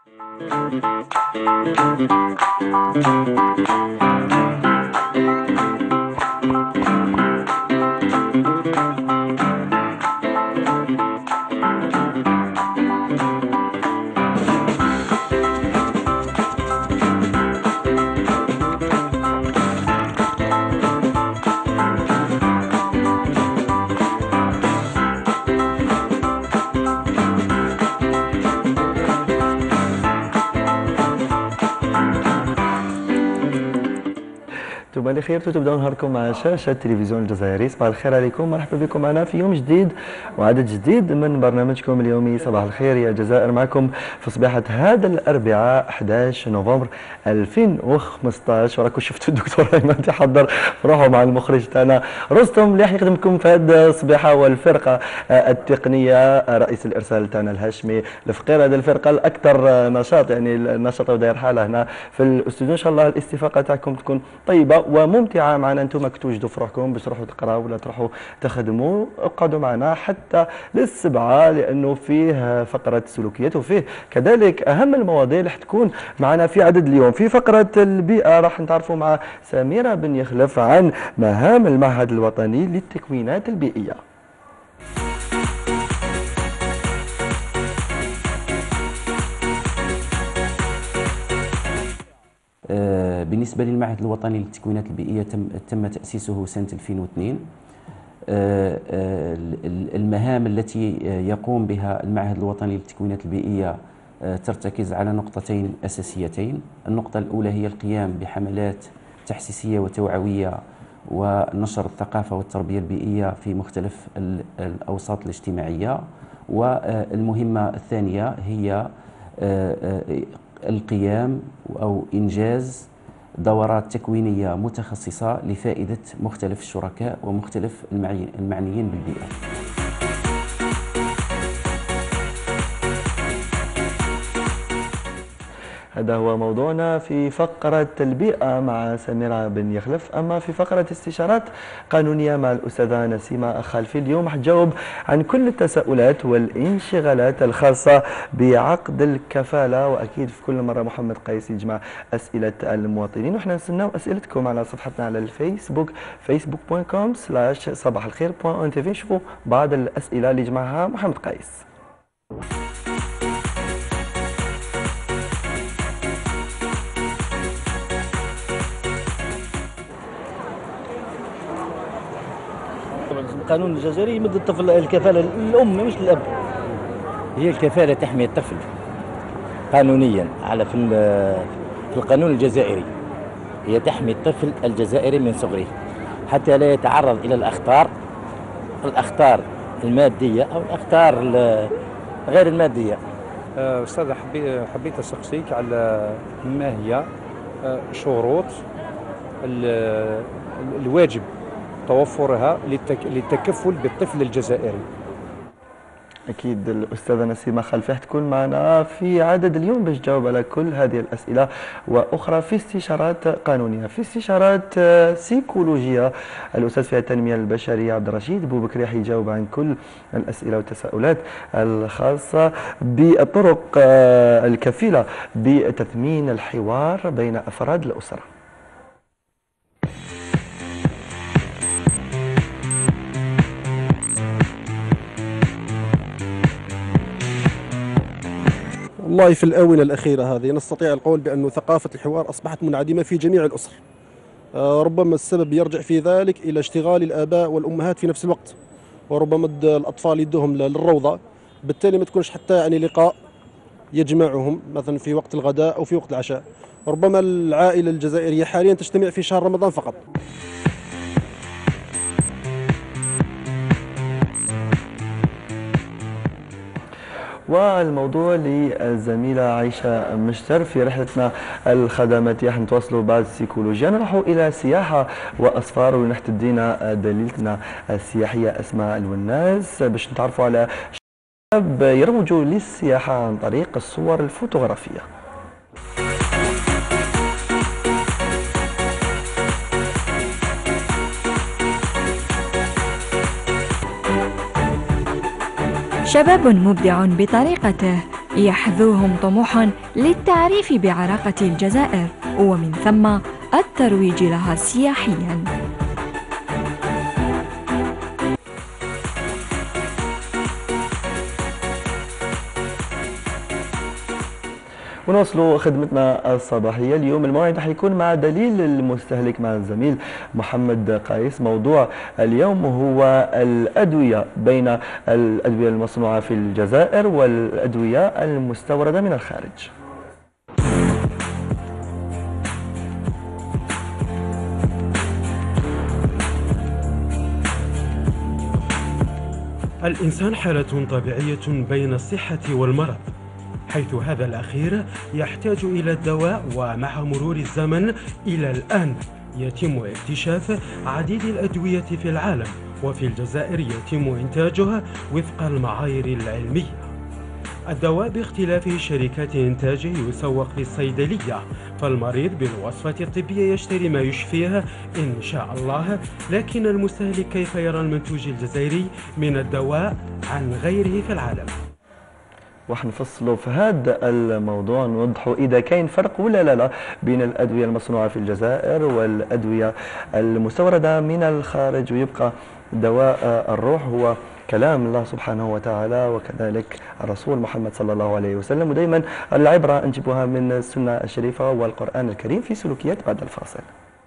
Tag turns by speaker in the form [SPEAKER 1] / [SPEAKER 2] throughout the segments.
[SPEAKER 1] تبا خير تبداو نهاركم مع شاشه التلفزيون الجزائري. صباح الخير عليكم، مرحبا بكم معنا في يوم جديد وعدد جديد من برنامجكم اليومي صباح الخير يا جزائر، معكم في صباحه هذا الاربعاء 11 نوفمبر 2015. وراكم شفتوا الدكتور ايمن تحضر روحه مع المخرج تاعنا رستم اللي راح يخدمكم في هذه الصباحه، والفرقه التقنيه رئيس الارسال تاعنا الهاشمي الفقير. هذه الفرقه الاكثر نشاط، يعني النشاط وداير حاله هنا في الاستوديو. ان شاء الله الاستفاقه تاعكم تكون طيبه وممتعه معنا. انتم كتوجدوا في روحكم باش تروحوا تقراوا ولا تروحوا تخدموا، اقعدوا معنا حتى للسبعه، لانه فيه فقره سلوكيات وفيه كذلك اهم المواضيع اللي حتكون معنا في عدد اليوم. في فقره البيئه راح نتعرفوا مع سميره بن يخلف عن مهام المعهد الوطني للتكوينات البيئيه.
[SPEAKER 2] بالنسبة للمعهد الوطني للتكوينات البيئية تم تأسيسه سنة 2002. المهام التي يقوم بها المعهد الوطني للتكوينات البيئية ترتكز على نقطتين أساسيتين. النقطة الأولى هي القيام بحملات تحسيسية وتوعوية ونشر الثقافة والتربية البيئية في مختلف الأوساط الاجتماعية، والمهمة الثانية هي القيام أو إنجاز دورات تكوينية متخصصة لفائدة مختلف الشركاء ومختلف المعنيين بالبيئة.
[SPEAKER 1] هذا هو موضوعنا في فقرة البيئة مع سميرة بن يخلف. أما في فقرة استشارات قانونية مع الأستاذة نسيمة خالفي، اليوم حتجاوب عن كل التساؤلات والانشغالات الخاصة بعقد الكفالة. وأكيد في كل مرة محمد قيس يجمع أسئلة المواطنين، وإحنا نستناو أسئلتكم على صفحتنا على الفيسبوك facebook.com/صباحالخير.tv. نشوفوا بعض الأسئلة اللي جمعها محمد قيس.
[SPEAKER 3] القانون الجزائري يمد الطفل الكفالة للأم مش للأب. هي الكفالة تحمي الطفل قانونيا على في القانون الجزائري. هي تحمي الطفل الجزائري من صغره حتى لا يتعرض إلى الأخطار المادية أو الأخطار غير المادية.
[SPEAKER 4] أستاذ حبيت أسقسيك على ما هي شروط الواجب توفرها للتكفل بالطفل الجزائري.
[SPEAKER 1] أكيد الأستاذة نسيمة خلفي تكون معنا في عدد اليوم باش تجاوب على كل هذه الأسئلة وأخرى في استشارات قانونية. في استشارات سيكولوجية الأستاذ في التنمية البشرية عبد الرشيد بوبكري حيجاوب عن كل الأسئلة والتساؤلات الخاصة بالطرق الكفيلة بتثمين الحوار بين أفراد الأسرة.
[SPEAKER 5] والله في الآونة الأخيرة هذه نستطيع القول بأن ثقافة الحوار أصبحت منعدمة في جميع الأسر. ربما السبب يرجع في ذلك إلى اشتغال الآباء والأمهات في نفس الوقت، وربما الأطفال يدهم للروضة، بالتالي ما تكونش حتى يعني لقاء يجمعهم مثلا في وقت الغداء أو في وقت العشاء. ربما العائلة الجزائرية حاليا تجتمع في شهر رمضان فقط.
[SPEAKER 1] والموضوع للزميلة عائشة مشتر في رحلتنا الخدماتية. حنتواصلوا بعد السيكولوجيا نروحوا إلى سياحة وأسفار، ونحن تدينا دليلتنا السياحية أسماء الوناس باش نتعرفوا على شباب يروجوا للسياحة عن طريق الصور الفوتوغرافية.
[SPEAKER 6] شباب مبدع بطريقته يحظوهم طموح للتعريف بعراقة الجزائر ومن ثم الترويج لها سياحياً.
[SPEAKER 1] ونواصلوا خدمتنا الصباحية. اليوم الموعد حيكون مع دليل المستهلك مع الزميل محمد قايس. موضوع اليوم هو الأدوية، بين الأدوية المصنوعة في الجزائر والأدوية المستوردة من الخارج.
[SPEAKER 7] الإنسان حالة طبيعية بين الصحة والمرض، حيث هذا الأخير يحتاج إلى الدواء، ومع مرور الزمن إلى الآن يتم اكتشاف عديد الأدوية في العالم، وفي الجزائر يتم إنتاجها وفق المعايير العلمية. الدواء باختلاف شركات إنتاجه يسوق في الصيدلية، فالمريض بالوصفة الطبية يشتري ما يشفيه إن شاء الله، لكن المستهلك كيف يرى المنتوج الجزائري من الدواء عن غيره في العالم؟
[SPEAKER 1] وحنفصلوا في هذا الموضوع، نوضحوا إذا كاين فرق ولا لا بين الأدوية المصنوعة في الجزائر والأدوية المستوردة من الخارج. ويبقى دواء الروح هو كلام الله سبحانه وتعالى وكذلك الرسول محمد صلى الله عليه وسلم، ودائما العبرة نجيبها من السنة الشريفة والقرآن الكريم في سلوكيات بعد الفاصل.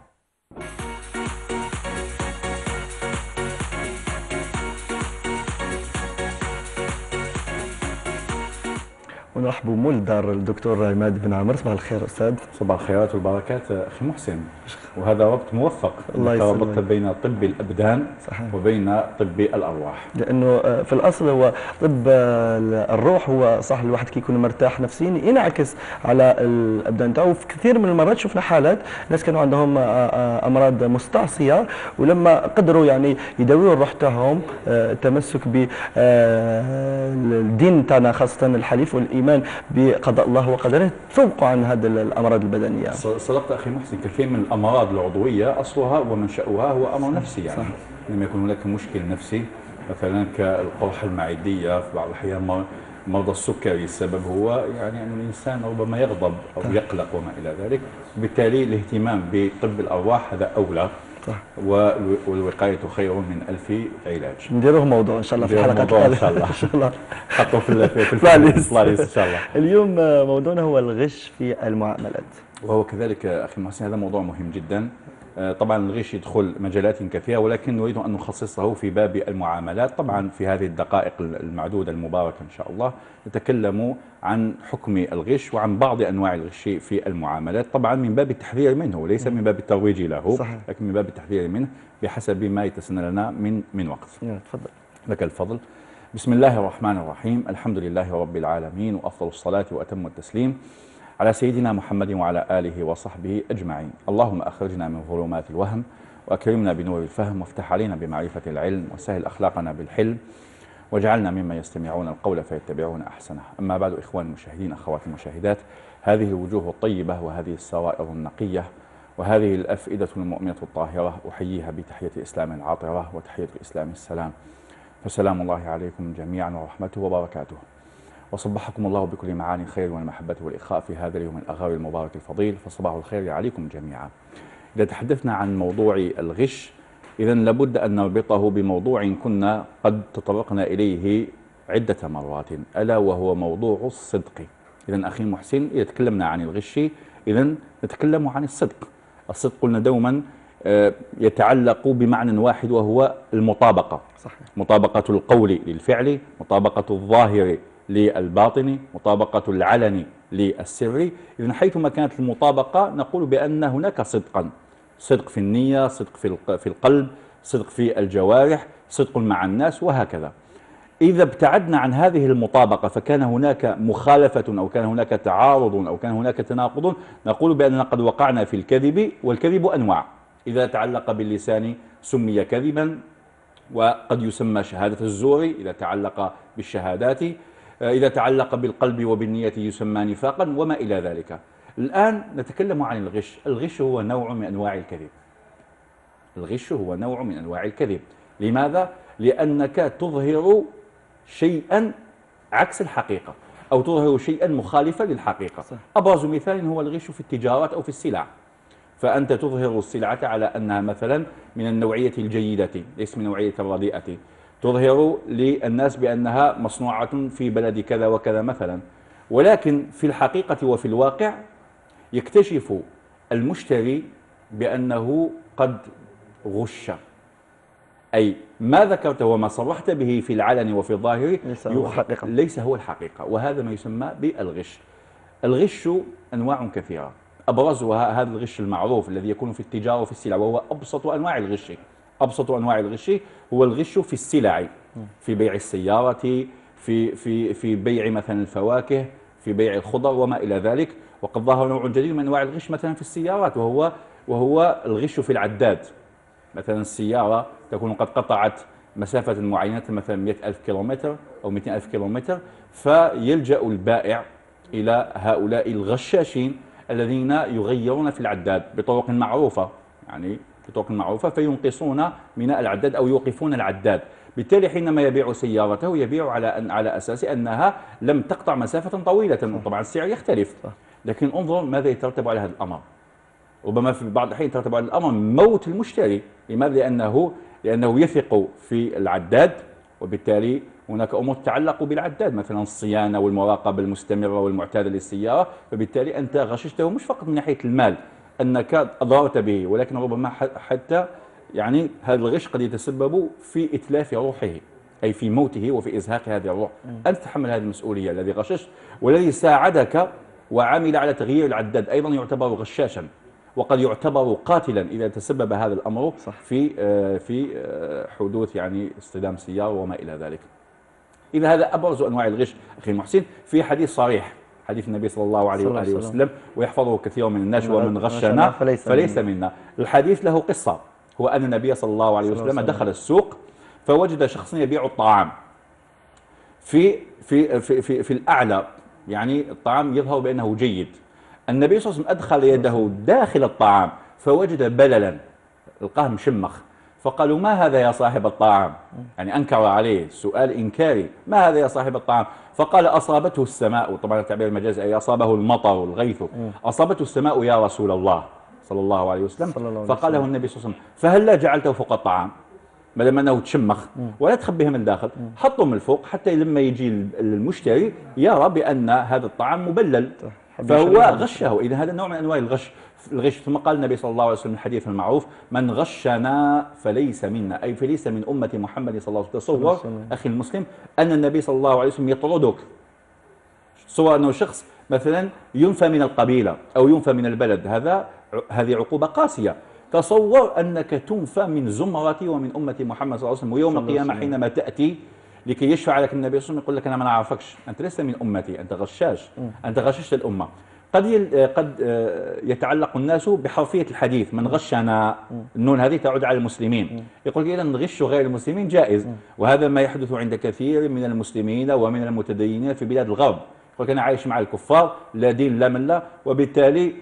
[SPEAKER 1] ونرحبوا مول دار الدكتور عماد بن عمر. صباح الخير أستاذ.
[SPEAKER 8] صباح الخيرات والبركات أخي محسن، وهذا وقت موفق.
[SPEAKER 1] الله يسلمك.
[SPEAKER 8] ربطت بين طب الأبدان صحيح. وبين طب الأرواح،
[SPEAKER 1] لأنه في الأصل هو طب الروح هو صح، الواحد كيكون مرتاح نفسيا ينعكس على الأبدان تاعو. في كثير من المرات شفنا حالات ناس كانوا عندهم أمراض مستعصية، ولما قدروا يعني يداويوا الروح تاعهم التمسك بالدين تاعنا خاصة الحليف والإيمان بقضاء الله وقدره، تفوقوا عن هذه الأمراض البدنية.
[SPEAKER 8] صدقت أخي محسن، كثير من الأمراض العضوية أصلها ومنشأها هو أمر نفسي، يعني لما يكون هناك مشكل نفسي مثلا كالقرحة المعدية، في بعض الأحيان مرضى السكري، السبب هو يعني أن الإنسان ربما يغضب أو يقلق وما إلى ذلك، بالتالي الاهتمام بطب الأرواح هذا أولى. صح. والوقاية خير من ألف علاج.
[SPEAKER 1] نديروه موضوع إن شاء الله في الحلقة القادمة
[SPEAKER 8] إن شاء الله.
[SPEAKER 1] إن شاء الله.
[SPEAKER 8] حطوا في البلايليست إن شاء الله.
[SPEAKER 1] اليوم موضوعنا هو الغش في المعاملات،
[SPEAKER 8] وهو كذلك أخي محسن هذا موضوع مهم جدا. طبعا الغش يدخل مجالات كثيرة، ولكن نريد أن نخصصه في باب المعاملات. طبعا في هذه الدقائق المعدودة المباركة إن شاء الله نتكلم عن حكم الغش وعن بعض أنواع الغش في المعاملات، طبعا من باب التحذير منه وليس من باب الترويج له. صحيح. لكن من باب التحذير منه بحسب ما يتسنى لنا من وقت.
[SPEAKER 1] تفضل.
[SPEAKER 8] لك الفضل. بسم الله الرحمن الرحيم، الحمد لله رب العالمين، وأفضل الصلاة وأتم التسليم على سيدنا محمد وعلى آله وصحبه أجمعين. اللهم أخرجنا من ظلمات الوهم وأكرمنا بنور الفهم، وافتح علينا بمعرفة العلم، وسهل أخلاقنا بالحلم، واجعلنا ممن يستمعون القول فيتبعون أحسنه. أما بعد، إخوان المشاهدين، أخوات المشاهدات، هذه الوجوه الطيبة وهذه السرائر النقية وهذه الأفئدة المؤمنة الطاهرة أحييها بتحية الإسلام العاطرة، وتحية الإسلام السلام، فسلام الله عليكم جميعا ورحمته وبركاته. وصبحكم الله بكل معاني الخير والمحبة والإخاء في هذا اليوم الأغار المبارك الفضيل، فصباح الخير عليكم جميعا. إذا تحدثنا عن موضوع الغش، إذن لابد أن نربطه بموضوع كنا قد تطرقنا إليه عدة مرات، ألا وهو موضوع الصدق. إذن أخي محسن، إذا تكلمنا عن الغش إذن نتكلم عن الصدق. الصدق قلنا دوما يتعلق بمعنى واحد وهو المطابقة. صحيح. مطابقة القول للفعل، مطابقة الظاهر للباطن، مطابقة العلن للسر. إذن حيثما كانت المطابقة نقول بأن هناك صدقا، صدق في النية، صدق في القلب، صدق في الجوارح، صدق مع الناس، وهكذا. إذا ابتعدنا عن هذه المطابقة فكان هناك مخالفة أو كان هناك تعارض أو كان هناك تناقض، نقول بأننا قد وقعنا في الكذب، والكذب أنواع. إذا تعلق باللسان سمي كذبا، وقد يسمى شهادة الزور إذا تعلق بالشهادات، إذا تعلق بالقلب وبالنية يسمى نفاقا وما إلى ذلك. الآن نتكلم عن الغش. الغش هو نوع من أنواع الكذب. الغش هو نوع من أنواع الكذب. لماذا؟ لأنك تظهر شيئا عكس الحقيقة. أو تظهر شيئا مخالفا للحقيقة. أبرز مثال هو الغش في التجارات أو في السلع. فأنت تظهر السلعة على أنها مثلا من النوعية الجيدة ليس من النوعية الرديئة، تظهر للناس بأنها مصنوعة في بلد كذا وكذا مثلا، ولكن في الحقيقة وفي الواقع يكتشف المشتري بأنه قد غش، أي ما ذكرته وما صرحت به في العلن وفي الظاهر ليس هو الحقيقة، وهذا ما يسمى بالغش. الغش أنواع كثيرة، أبرزها هذا الغش المعروف الذي يكون في التجارة وفي السلع، وهو أبسط أنواع الغش. أبسط أنواع الغش هو الغش في السلع، في بيع السيارة، في بيع مثلا الفواكه، في بيع الخضر وما إلى ذلك. وقد ظهر نوع جديد من أنواع الغش مثلا في السيارات، وهو الغش في العداد. مثلا السيارة تكون قد قطعت مسافة معينة مثلا 100,000 كيلومتر أو 200,000 كيلومتر، فيلجأ البائع إلى هؤلاء الغشاشين الذين يغيرون في العداد بطرق معروفة، يعني بطرق معروفة، فينقصون من العداد أو يوقفون العداد. بالتالي حينما يبيع سيارته يبيع على أساس أنها لم تقطع مسافة طويلة. طبعا السعر يختلف، لكن انظر ماذا يترتب على هذا الأمر. ربما في بعض الأحيان يترتب على الأمر موت المشتري. لماذا؟ لأنه يثق في العداد، وبالتالي هناك أمور تتعلق بالعداد، مثلا الصيانة والمراقبة المستمرة والمعتادة للسيارة، فبالتالي أنت غششته مش فقط من ناحية المال أنك أضررت به، ولكن ربما حتى يعني هذا الغش قد يتسبب في إتلاف روحه، أي في موته وفي إزهاق هذه الروح. أنت تتحمل هذه المسؤولية. الذي غششت والذي ساعدك وعمل على تغيير العداد أيضا يعتبر غشاشا، وقد يعتبر قاتلا إذا تسبب هذا الأمر في حدوث يعني اصطدام سيارة وما إلى ذلك. إذا هذا أبرز أنواع الغش أخي المحسن، في حديث صريح، حديث النبي صلى الله عليه وآله وسلم، ويحفظه كثير من الناس: ومن غشنا فليس منا. الحديث له قصة، هو أن النبي صلى الله عليه وسلم دخل السوق فوجد شخصا يبيع الطعام في الأعلى، يعني الطعام يظهر بأنه جيد. النبي صلى الله عليه وسلم أدخل يده داخل الطعام فوجد بللا، لقاه مشمخ، فقالوا: ما هذا يا صاحب الطعام؟ يعني أنكر عليه، سؤال إنكاري: ما هذا يا صاحب الطعام؟ فقال: أصابته السماء. طبعا التعبير المجازي أي أصابه المطر والغيث. أصابته السماء يا رسول الله صلى الله عليه وسلم. فقال له النبي صلى الله عليه وسلم: فهلا جعلته فوق الطعام؟ ما دام أنه تشمخ ولا تخبيه من الداخل، حطه من الفوق حتى لما يجي المشتري يرى بأن هذا الطعام مبلل، فهو غشه. إذا هذا نوع من أنواع الغش. ثم قال النبي صلى الله عليه وسلم الحديث المعروف: من غشنا فليس منا، أي فليس من أمة محمد صلى الله عليه وسلم. تصور أخي المسلم أن النبي صلى الله عليه وسلم يطردك، سواء أنه شخص مثلا ينفى من القبيلة أو ينفى من البلد، هذه عقوبة قاسية. تصور أنك تنفى من زمرتي ومن أمة محمد صلى الله عليه وسلم، ويوم القيامة حينما تأتي لكي يشفع لك النبي صلى الله عليه وسلم يقول لك: أنا ما نعرفكش، أنت لست من أمتي، أنت غشاش، أنت غششت الأمة. قد يتعلق الناس بحرفية الحديث: من غشنا، النون هذه تعود على المسلمين. يقول إذا غش غير المسلمين جائز، وهذا ما يحدث عند كثير من المسلمين ومن المتدينين في بلاد الغرب. يقول أنا عايش مع الكفار، لا دين لا ملة، وبالتالي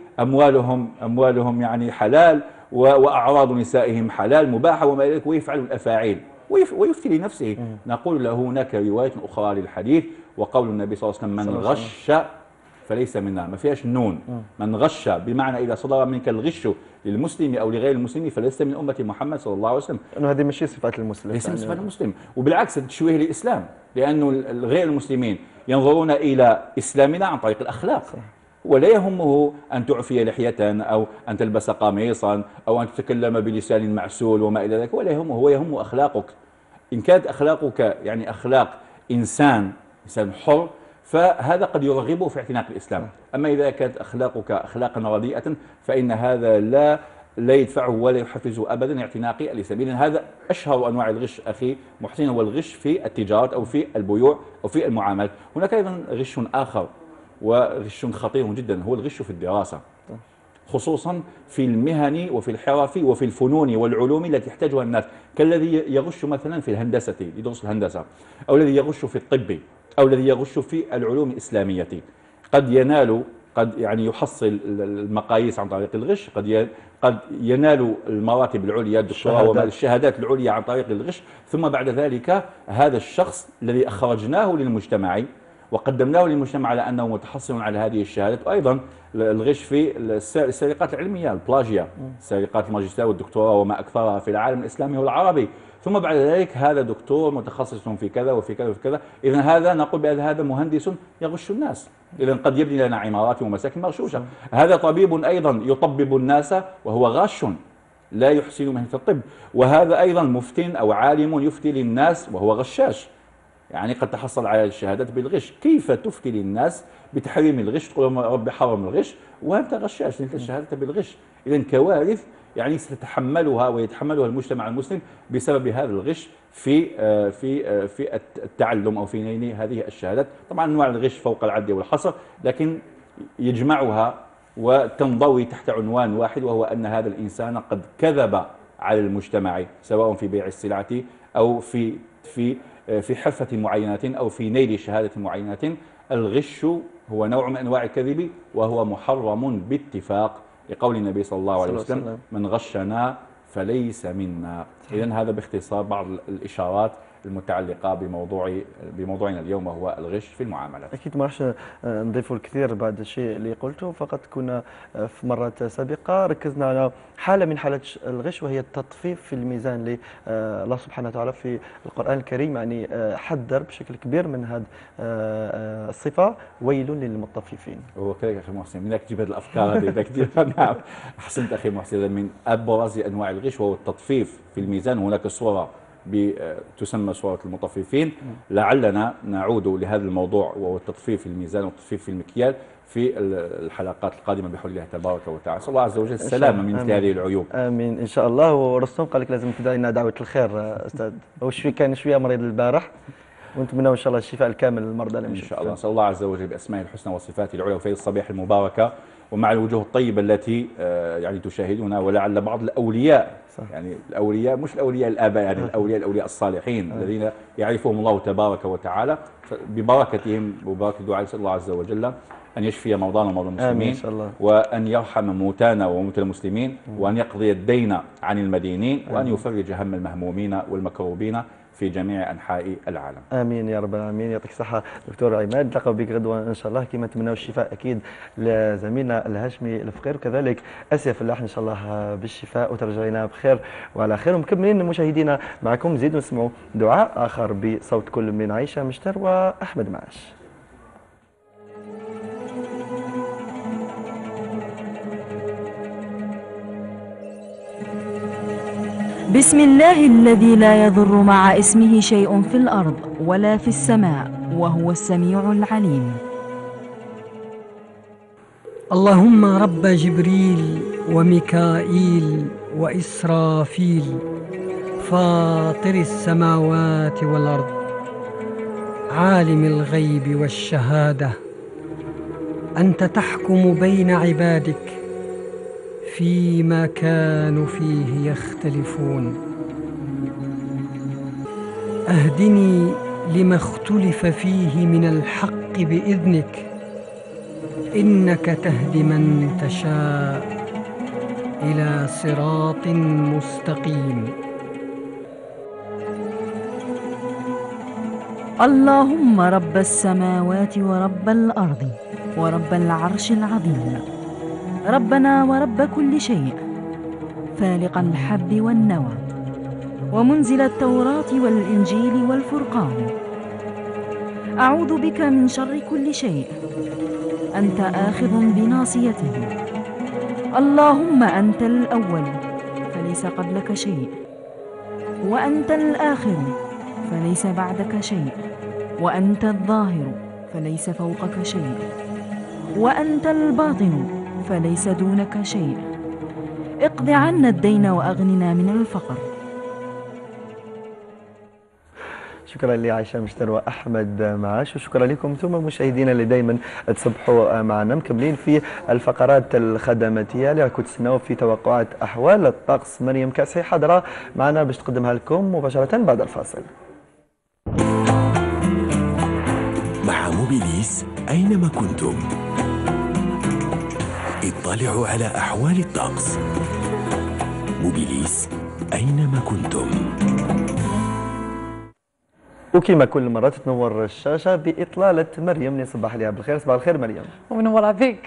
[SPEAKER 8] أموالهم يعني حلال، وأعراض نسائهم حلال مباحة وما إلى ذلك، ويفعل الأفاعيل ويفتي لنفسه. نقول له هناك رواية أخرى للحديث، وقول النبي صلى الله عليه وسلم: من غش فليس منا، ما فيهاش النون. من غش بمعنى إذا صدر منك الغش للمسلم أو لغير المسلم فليس من أمة محمد صلى الله عليه وسلم.
[SPEAKER 1] أنه هذه ماشي صفات المسلم،
[SPEAKER 8] ليس من صفات المسلم، وبالعكس تشويه للإسلام، لأنه غير المسلمين ينظرون إلى إسلامنا عن طريق الأخلاق، ولا يهمه أن تعفي لحية أو أن تلبس قميصا أو أن تتكلم بلسان معسول وما إلى ذلك، ولا يهمه، هو يهم أخلاقك. إن كانت أخلاقك يعني أخلاق إنسان حر، فهذا قد يرغبه في اعتناق الإسلام. أما إذا كانت أخلاقك أخلاقا رديئة فإن هذا لا يدفعه ولا يحفزه أبدا اعتناق الإسلام. إذن هذا أشهر أنواع الغش أخي محسن، هو الغش في التجارة أو في البيوع أو في المعاملات. هناك أيضا غش آخر وغش خطير جدا، هو الغش في الدراسة، خصوصا في المهن وفي الحرف وفي الفنون والعلوم التي يحتاجها الناس، كالذي يغش مثلا في الهندسة يدرس الهندسة، أو الذي يغش في الطب، أو الذي يغش في العلوم الإسلامية. قد يعني يحصل المقاييس عن طريق الغش، قد ينال المراتب العليا، الدكتوراه والشهادات العليا عن طريق الغش. ثم بعد ذلك هذا الشخص الذي أخرجناه للمجتمع وقدمناه للمجتمع على أنه متحصل على هذه الشهادات. وأيضا الغش في السرقات العلمية، البلاجيا، سرقات الماجستير والدكتوراه وما أكثرها في العالم الإسلامي والعربي، ثم بعد ذلك هذا دكتور متخصص في كذا وفي كذا وفي كذا. إذا هذا نقول بأن هذا مهندس يغش الناس، إذا قد يبني لنا عمارات ومساكن مغشوشة. هذا طبيب أيضا يطبب الناس وهو غاش لا يحسن مهنة الطب، وهذا أيضا مفتن أو عالم يفتي للناس وهو غشاش، يعني قد تحصل على الشهادات بالغش. كيف تفتي للناس بتحريم الغش، تقول لهم ربي حرم الغش وأنت غشاش نلت الشهادة بالغش؟ إذا كوارث يعني ستتحملها ويتحملها المجتمع المسلم بسبب هذا الغش في التعلم أو في نيل هذه الشهادات. طبعا أنواع الغش فوق العد والحصر، لكن يجمعها وتنضوي تحت عنوان واحد، وهو أن هذا الإنسان قد كذب على المجتمع، سواء في بيع السلعة أو في حرفة معينة أو في نيل شهادة معينة. الغش هو نوع من أنواع الكذب وهو محرم باتفاق، لقول النبي صلى الله عليه وسلم: من غشنا فليس منا. إذن هذا باختصار بعض الإشارات المتعلقة بموضوعنا اليوم، وهو الغش في المعاملات.
[SPEAKER 1] أكيد ما راحش نضيفوا الكثير بعد الشيء اللي قلته، فقط كنا في مرات سابقة ركزنا على حالة من حالات الغش، وهي التطفيف في الميزان اللي الله سبحانه وتعالى في القرآن الكريم يعني حذر بشكل كبير من هذه الصفة: ويل للمطففين.
[SPEAKER 8] هو كذلك أخي محسن، منك تجيب هذه الأفكار هذه كثير. نعم أحسنت أخي محسن. من أبرز أنواع الغش وهو التطفيف في الميزان. هناك صورة تسمى صورة المطففين، لعلنا نعود لهذا الموضوع وهو التطفيف في الميزان والتطفيف في المكيال في الحلقات القادمة بحول الله تبارك وتعالى. أسأل الله عز وجل السلامة من مثل هذه العيوب.
[SPEAKER 1] آمين إن شاء الله. ورستم قال لك لازم تدعي لنا دعوة الخير أستاذ، هو كان شوية مريض البارح، ونتمنى إن شاء الله الشفاء الكامل للمرضى
[SPEAKER 8] إن شاء الله. نسأل الله عز وجل بأسمائه الحسنى وصفاته العلى وفي الصباح المباركة ومع الوجوه الطيبة التي يعني تشاهدنا، ولعل بعض الأولياء، يعني الأولياء مش الأولياء الآباء، يعني الأولياء الصالحين الذين يعرفهم الله تبارك وتعالى، ببركتهم وبركة دعاء نسأل الله عز وجل أن يشفي موضانا وموضى المسلمين، وأن يرحم موتانا وموتى المسلمين، وأن يقضي الدين عن المدينين، وأن يفرج هم المهمومين والمكروبين في جميع أنحاء العالم.
[SPEAKER 1] آمين يا رب العالمين. يعطيك الصحة دكتور عماد، نتلاقاو بك غدوة إن شاء الله، كما نتمناو الشفاء أكيد لزميلنا الهاشمي الفقير، وكذلك آسيا فلاح إن شاء الله بالشفاء وترجعينا بخير وعلى خير. ومكملين مشاهدينا معكم، نزيدوا نسمعوا دعاء آخر بصوت كل من عائشة مشتر وأحمد معاش.
[SPEAKER 9] بسم الله الذي لا يضر مع اسمه شيء في الأرض ولا في السماء وهو السميع العليم.
[SPEAKER 10] اللهم رب جبريل وميكائيل وإسرافيل فاطر السماوات والأرض عالم الغيب والشهادة، أنت تحكم بين عبادك فيما كانوا فيه يختلفون، أهدني لما اختلف فيه من الحق بإذنك، إنك تهدي من تشاء إلى صراط مستقيم.
[SPEAKER 9] اللهم رب السماوات ورب الأرض ورب العرش العظيم، ربنا ورب كل شيء، فالق الحب والنوى، ومنزل التوراة والإنجيل والفرقان، أعوذ بك من شر كل شيء، أنت آخذ بناصيته. اللهم أنت الأول فليس قبلك شيء، وأنت الآخر فليس بعدك شيء، وأنت الظاهر فليس فوقك شيء، وأنت الباطن فليس دونك شيء. اقض عنا الدين وأغننا من الفقر.
[SPEAKER 1] شكرا لعائشة مشتر وأحمد معاش، وشكرا لكم ثم مشاهدينا اللي دائما تصبحوا معنا. مكملين في الفقرات الخدماتية اللي راكم تستناو في توقعات أحوال الطقس. مريم كاسحي حاضرة معنا باش تقدمها لكم مباشرة بعد الفاصل.
[SPEAKER 11] مع موبيليس أينما كنتم اطلعوا على أحوال الطقس. موبيليس أينما كنتم.
[SPEAKER 1] وكما كل مرة تنور الشاشة بإطلالة مريم اللي صباح عليها بالخير. صباح الخير مريم.
[SPEAKER 12] ونور بك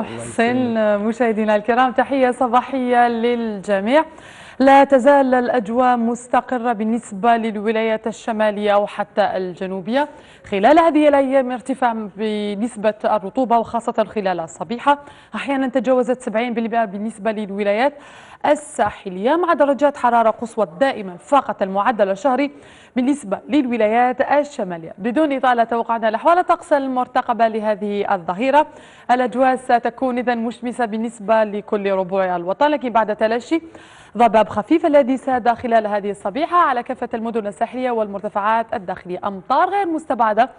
[SPEAKER 12] محسن. مشاهدينا الكرام تحية صباحية للجميع. لا تزال الأجواء مستقرة بالنسبة للولايات الشمالية وحتى الجنوبية خلال هذه الأيام، ارتفاع بنسبة الرطوبة وخاصة خلال الصبيحة، أحيانا تجاوزت 70% بالنسبة للولايات الساحلية، مع درجات حرارة قصوى دائما فاقت المعدل الشهري بالنسبة للولايات الشمالية. بدون إطالة توقعنا الأحوال الطقس المرتقبة لهذه الظهيرة. الأجواء ستكون إذن مشمسة بالنسبة لكل ربوع الوطن، لكن بعد تلاشي ضباب خفيف الذي ساد خلال هذه الصبيحة على كافة المدن الساحلية والمرتفعات الداخلية. أمطار غير مستبعدة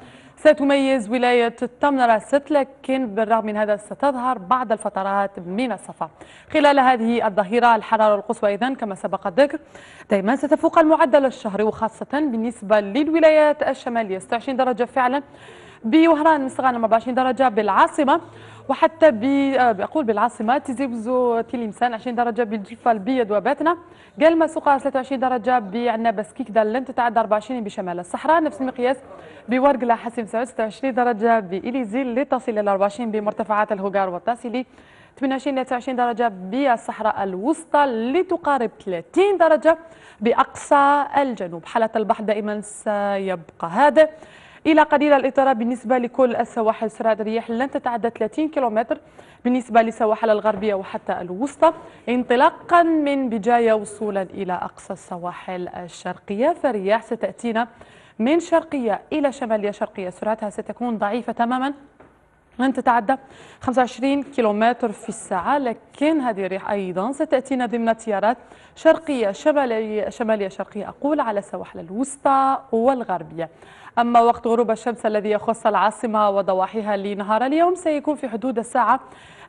[SPEAKER 12] ستميز ولاية تمنراست، لكن بالرغم من هذا ستظهر بعض الفترات من الصفا. خلال هذه الظهيرة الحرارة القصوى إذن كما سبق الذكر دائما ستفوق المعدل الشهري، وخاصة بالنسبة للولايات الشمالية 26 درجة فعلا بوهران مستغانم، 24 درجة بالعاصمة، وحتى بقول بالعاصمة تيزي وزو تلمسان 20 درجة بالجفة البيض وباتنا، قلمة سقار 23 درجة بعنابة سكيكدا لن تتعدى 24 بشمال الصحراء، نفس المقياس بورقلة حسيم سعود 26 درجة بإليزي لتصل إلى 24 بمرتفعات الهوغار والتاسيلي، 28 ل 29 درجة بالصحراء الوسطى لتقارب 30 درجة بأقصى الجنوب. حالة البحر دائما سيبقى هادئ إلى قليل الاضطراب بالنسبة لكل السواحل، سرعة الرياح لن تتعدى 30 كيلومتر بالنسبة للسواحل الغربية وحتى الوسطى، انطلاقا من بجاية وصولا إلى أقصى السواحل الشرقية. فالرياح ستأتينا من شرقية إلى شمالية شرقية، سرعتها ستكون ضعيفة تماما لن تتعدى 25 كيلومتر في الساعة، لكن هذه الرياح أيضا ستأتينا ضمن تيارات شرقية شمالية شرقية أقول على السواحل الوسطى والغربية. أما وقت غروب الشمس الذي يخص العاصمة وضواحيها لنهار اليوم سيكون في حدود الساعة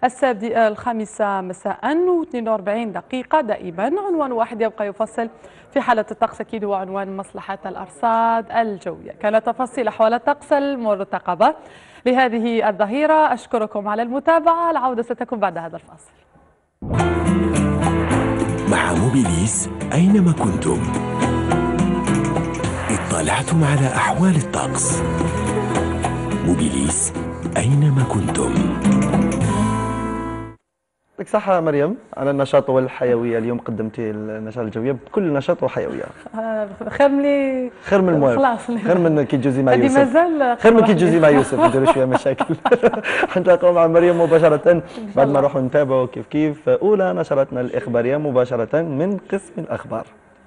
[SPEAKER 12] 5 مساء و42 دقيقة. دائما عنوان واحد يبقى يفصل في حالة الطقس أكيد هو عنوان مصلحة الأرصاد الجوية. كانت تفاصيل أحوال الطقس المرتقبة لهذه الظهيرة. أشكركم على المتابعة، العودة ستكون بعد هذا الفاصل.
[SPEAKER 11] مع موبيليس أينما كنتم اطلعتم على أحوال الطقس. موبيليس أينما كنتم.
[SPEAKER 1] لك صحة مريم على النشاط والحيوية. اليوم قدمتي النشاط الجوية بكل نشاط وحيوية.
[SPEAKER 12] خير من
[SPEAKER 1] خير من الموالف،
[SPEAKER 12] خلاص
[SPEAKER 1] خير من كي تجوزي مع يوسف،
[SPEAKER 12] مازال
[SPEAKER 1] خير من كي تجوزي مع يوسف نديروا شوية مشاكل. حنتلاقاو مع مريم مباشرة بعد ما نروحوا نتابعوا كيف أولى نشراتنا الإخبارية مباشرة من قسم الأخبار.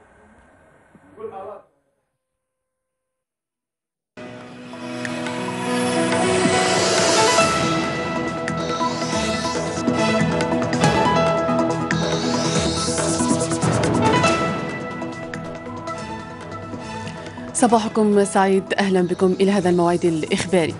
[SPEAKER 13] صباحكم سعيد، أهلا بكم إلى هذا الموعد الإخباري.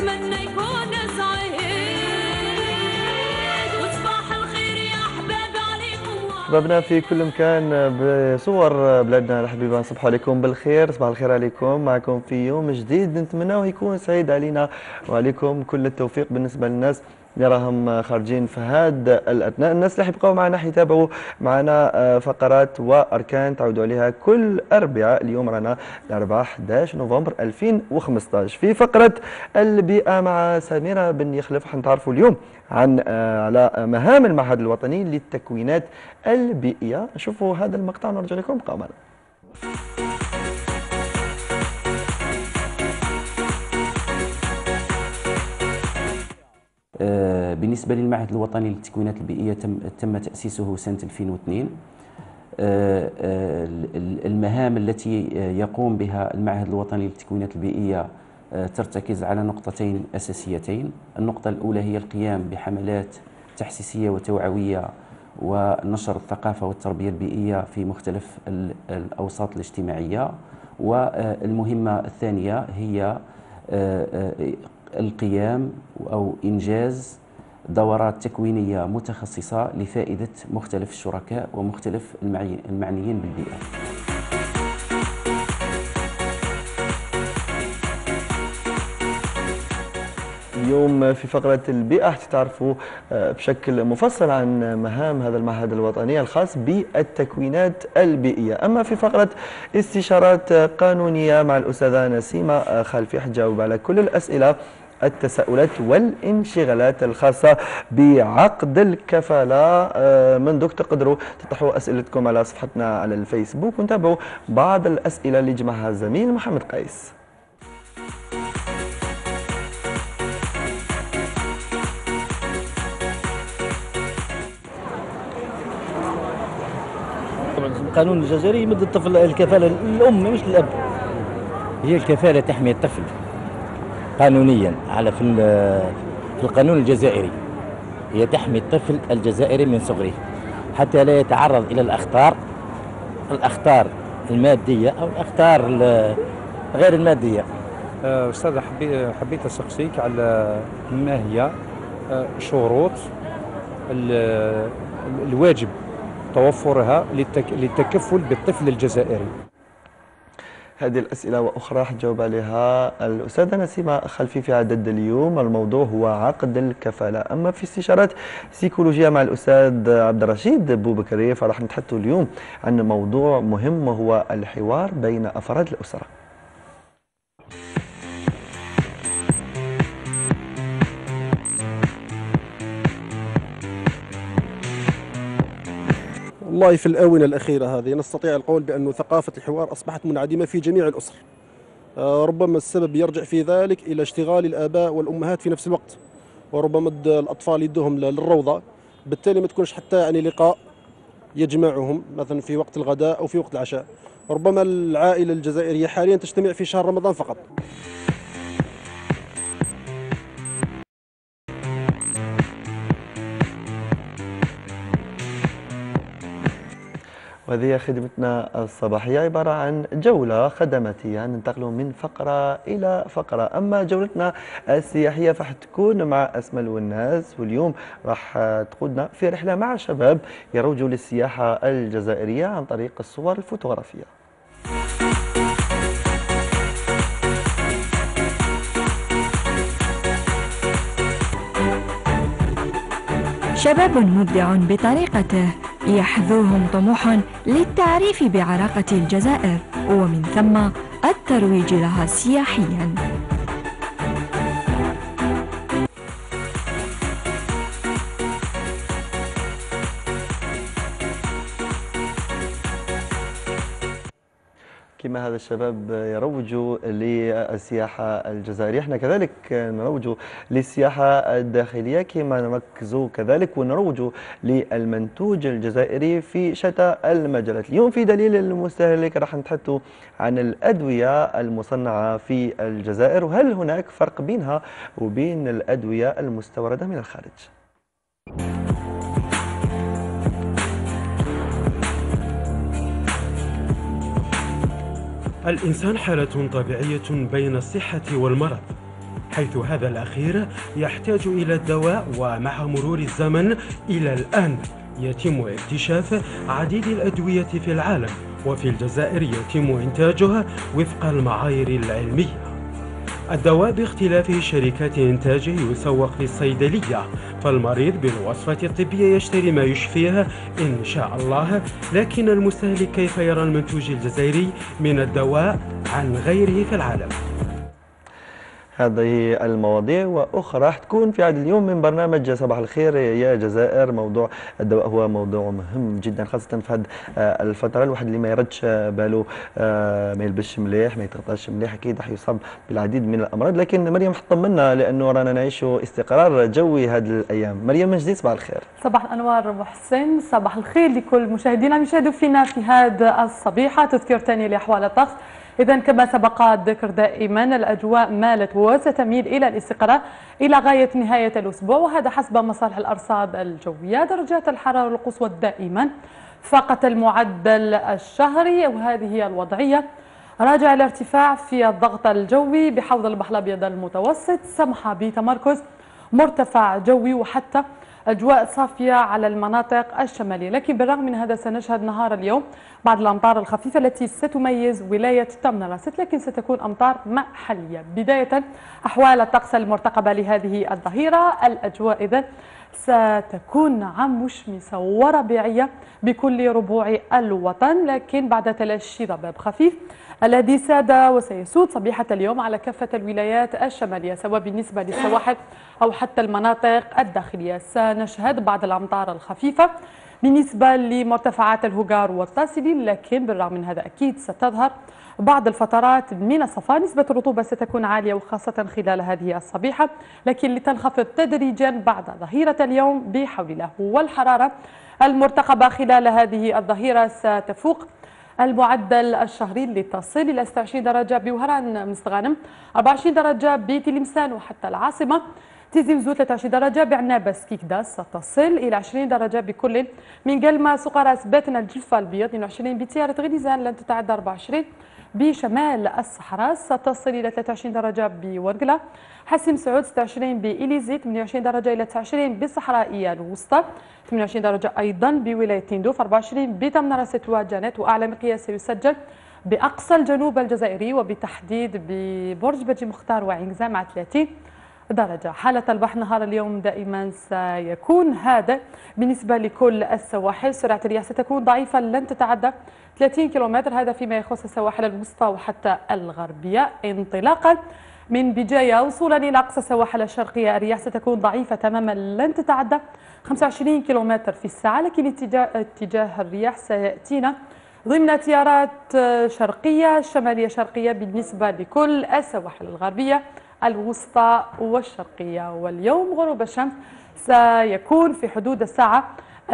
[SPEAKER 14] نتمنى يكون سعيد وصباح الخير يا أحباب
[SPEAKER 1] شبابنا في كل مكان بصور بلادنا الحبيبه، نصبحوا عليكم بالخير، صباح الخير عليكم. معكم في يوم جديد نتمناه يكون سعيد علينا وعليكم. كل التوفيق بالنسبه للناس اللي راهم خارجين في هذا الاثناء، الناس اللي حيبقاو معنا حيتابعوا معنا فقرات واركان تعودوا عليها كل اربعاء. اليوم رانا الاربعاء 11 نوفمبر 2015 في فقره البيئه مع سميره بن يخلف. حنتعرفوا اليوم على مهام المعهد الوطني للتكوينات البيئيه. نشوفوا هذا المقطع ونرجع لكم، بقاو معنا.
[SPEAKER 2] بالنسبة للمعهد الوطني للتكوينات البيئية تم تأسيسه سنة 2002. المهام التي يقوم بها المعهد الوطني للتكوينات البيئية ترتكز على نقطتين أساسيتين. النقطة الأولى هي القيام بحملات تحسيسية وتوعوية ونشر الثقافة والتربية البيئية في مختلف الأوساط الاجتماعية، والمهمة الثانية هي القيام أو إنجاز دورات تكوينية متخصصة لفائدة مختلف الشركاء ومختلف المعنيين بالبيئة.
[SPEAKER 1] اليوم في فقرة البيئة حتعرفوا بشكل مفصل عن مهام هذا المعهد الوطني الخاص بالتكوينات البيئية. أما في فقرة استشارات قانونية مع الأستاذة نسيمة خلفي حتجاوب على كل الأسئلة التساؤلات والانشغالات الخاصة بعقد الكفالة. منذ تقدروا تطرحوا أسئلتكم على صفحتنا على الفيسبوك ونتابعوا بعض الأسئلة اللي جمعها الزميل محمد قيس.
[SPEAKER 3] القانون الجزائري يمد الطفل الكفالة للأم مش للأب. هي الكفالة تحمي الطفل قانونيا على في القانون الجزائري. هي تحمي الطفل الجزائري من صغره حتى لا يتعرض إلى الأخطار المادية أو الأخطار غير المادية.
[SPEAKER 4] أستاذ حبيت أسقسيك على ما هي شروط الواجب توفرها للتكفل بالطفل الجزائري.
[SPEAKER 1] هذه الأسئلة وأخرى حتجاوب عليها الأستاذة نسيمة خلفي في عدد اليوم. الموضوع هو عقد الكفالة. أما في استشارات سيكولوجية مع الأستاذ عبد الرشيد بوبكري فراح نتحدثوا اليوم عن موضوع مهم وهو الحوار بين أفراد الأسرة.
[SPEAKER 5] والله في الآونة الأخيرة هذه نستطيع القول بأن ثقافة الحوار أصبحت منعدمة في جميع الأسر. ربما السبب يرجع في ذلك إلى اشتغال الآباء والأمهات في نفس الوقت، وربما الأطفال يدهم للروضة، بالتالي ما تكونش حتى يعني لقاء يجمعهم مثلا في وقت الغداء أو في وقت العشاء. ربما العائلة الجزائرية حاليا تجتمع في شهر رمضان فقط.
[SPEAKER 1] وهذه خدمتنا الصباحية عبارة عن جولة خدماتية ننتقل من فقرة إلى فقرة. أما جولتنا السياحية فحتكون مع أسماء الوناس، واليوم راح تقودنا في رحلة مع شباب يروجوا للسياحة الجزائرية عن طريق الصور الفوتوغرافية.
[SPEAKER 6] شباب مبدع بطريقته يحذوهم طموحا للتعريف بعراقة الجزائر ومن ثم الترويج لها سياحيا.
[SPEAKER 1] كما هذا الشباب يروجوا للسياحة الجزائرية، احنا كذلك نروجوا للسياحة الداخلية كما نركزوا كذلك ونروجوا للمنتوج الجزائري في شتى المجالات. اليوم في دليل المستهلك راح نتحدثوا عن الأدوية المصنعة في الجزائر، وهل هناك فرق بينها وبين الأدوية المستوردة من الخارج؟
[SPEAKER 7] الإنسان حالة طبيعية بين الصحة والمرض، حيث هذا الأخير يحتاج إلى الدواء، ومع مرور الزمن إلى الآن يتم اكتشاف عديد الأدوية في العالم، وفي الجزائر يتم إنتاجها وفق المعايير العلمية. الدواء باختلاف شركات إنتاجه يسوق في الصيدلية، فالمريض بالوصفة الطبية يشتري ما يشفيه إن شاء الله، لكن المستهلك كيف يرى المنتوج الجزائري من الدواء عن غيره في العالم؟
[SPEAKER 1] هذه المواضيع وأخرى راح تكون في هذا اليوم من برنامج صباح الخير يا جزائر. موضوع الدواء هو موضوع مهم جدا، خاصة في هذه الفترة. الواحد اللي ما يردش باله ما يلبسش مليح، ما يتغطاش مليح، أكيد راح يصاب بالعديد من الأمراض. لكن مريم حطمنا لأنه رانا نعيش استقرار جوي هذه الأيام. مريم من جديد صباح الخير.
[SPEAKER 12] صباح الأنوار محسن، صباح الخير لكل مشاهدينا يشاهدوا فينا في هذا الصبيحة. تذكير ثاني لأحوال الطقس. إذا كما سبق الذكر دائما الأجواء مالت وستميل إلى الاستقرار إلى غاية نهاية الأسبوع، وهذا حسب مصالح الأرصاد الجوية. درجات الحرارة القصوى دائما فاقت المعدل الشهري، وهذه هي الوضعية. راجع الارتفاع في الضغط الجوي بحوض البحر الأبيض المتوسط سمح بتمركز مرتفع جوي وحتى أجواء صافية على المناطق الشمالية. لكن بالرغم من هذا سنشهد نهار اليوم بعض الأمطار الخفيفة التي ستميز ولاية تمنراست، لكن ستكون أمطار محلية. بداية أحوال الطقس المرتقبة لهذه الظهيرة، الأجواء إذن ستكون نعم مشمسة وربيعية بكل ربوع الوطن، لكن بعد تلاشي ضباب خفيف الذي ساد وسيسود صبيحة اليوم على كافة الولايات الشمالية، سواء بالنسبة للسواحل أو حتى المناطق الداخلية. سنشهد بعض الأمطار الخفيفة بالنسبة لمرتفعات الهجار والطاسلين، لكن بالرغم من هذا أكيد ستظهر بعض الفترات من الصفا. نسبة الرطوبة ستكون عالية وخاصة خلال هذه الصبيحة، لكن لتنخفض تدريجا بعد ظهيرة اليوم بحول الله. والحرارة المرتقبة خلال هذه الظهيرة ستفوق المعدل الشهري لتصل إلى 26 درجة بوهران مستغانم، 24 درجة بتلمسان وحتى العاصمة تيزي وزو، 23 درجة بعنابة سكيكداس، ستصل إلى 20 درجة بكل من قلمة سقراس باتنا الجلفة البيض، 22 بتيارة غليزان لن تتعدى 24 بشمال الصحراء، ستصل إلى 23 درجة بورقلة، حسيم سعود 26 بإليزي، 28 درجة إلى 29 بالصحراء الوسطى، 28 درجة أيضا بولاية تندوف، 24 بتمنراست وجانات، وأعلى مقياس سيسجل بأقصى الجنوب الجزائري وبالتحديد ببرج بجي مختار وعنزة مع 30 درجة. حالة البحر نهار اليوم دائما سيكون هادئ بالنسبة لكل السواحل، سرعة الرياح ستكون ضعيفة لن تتعدى 30 كيلومتر، هذا فيما يخص السواحل الوسطى وحتى الغربية. انطلاقا من بجاية وصولا إلى أقصى السواحل الشرقية الرياح ستكون ضعيفة تماما لن تتعدى 25 كيلومتر في الساعة، لكن اتجاه الرياح سيأتينا ضمن تيارات شرقية شمالية شرقية بالنسبة لكل السواحل الغربية الوسطى والشرقية. واليوم غروب الشمس سيكون في حدود الساعة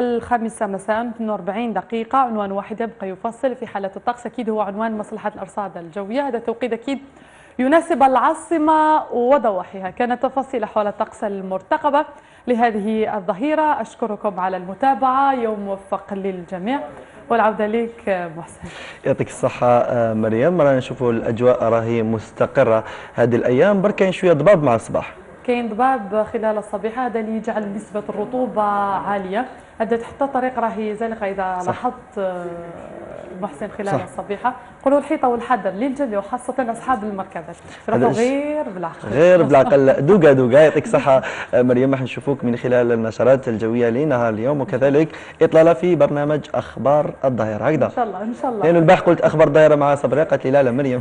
[SPEAKER 12] 5 مساء 42 دقيقة. عنوان واحد يبقى يفصل في حالة الطقس، أكيد هو عنوان مصلحة الأرصاد الجوية. هذا التوقيت أكيد يناسب العاصمة وضواحيها. كانت تفاصيل أحوال الطقس المرتقبة لهذه الظهيرة. أشكركم على المتابعة، يوم موفق للجميع، والعودة لك محسن.
[SPEAKER 1] يعطيك الصحة مريم. رانا نشوفوا الأجواء راهي مستقرة هذه الأيام، بركة شوية ضباب مع الصباح.
[SPEAKER 12] كاين ضباب خلال الصبيحة، هذا اللي يجعل نسبة الرطوبة عالية. هذا حتى الطريق راهي زنقة إذا لاحظت محسن خلال صح. الصبيحة قولوا الحيطة والحذر للجميع وخاصة أصحاب المركبات، يروحوا غير بالعقل
[SPEAKER 1] غير بالعقل. دوقا دوقا. يعطيك الصحة مريم. راح نشوفوك من خلال النشرات الجوية لنهار اليوم، وكذلك إطلالة في برنامج أخبار الظهيرة. هكذا
[SPEAKER 12] إن شاء الله إن شاء الله.
[SPEAKER 1] لأنه البارح قلت أخبار الظهيرة مع صبري، قالت لي لا لا مريم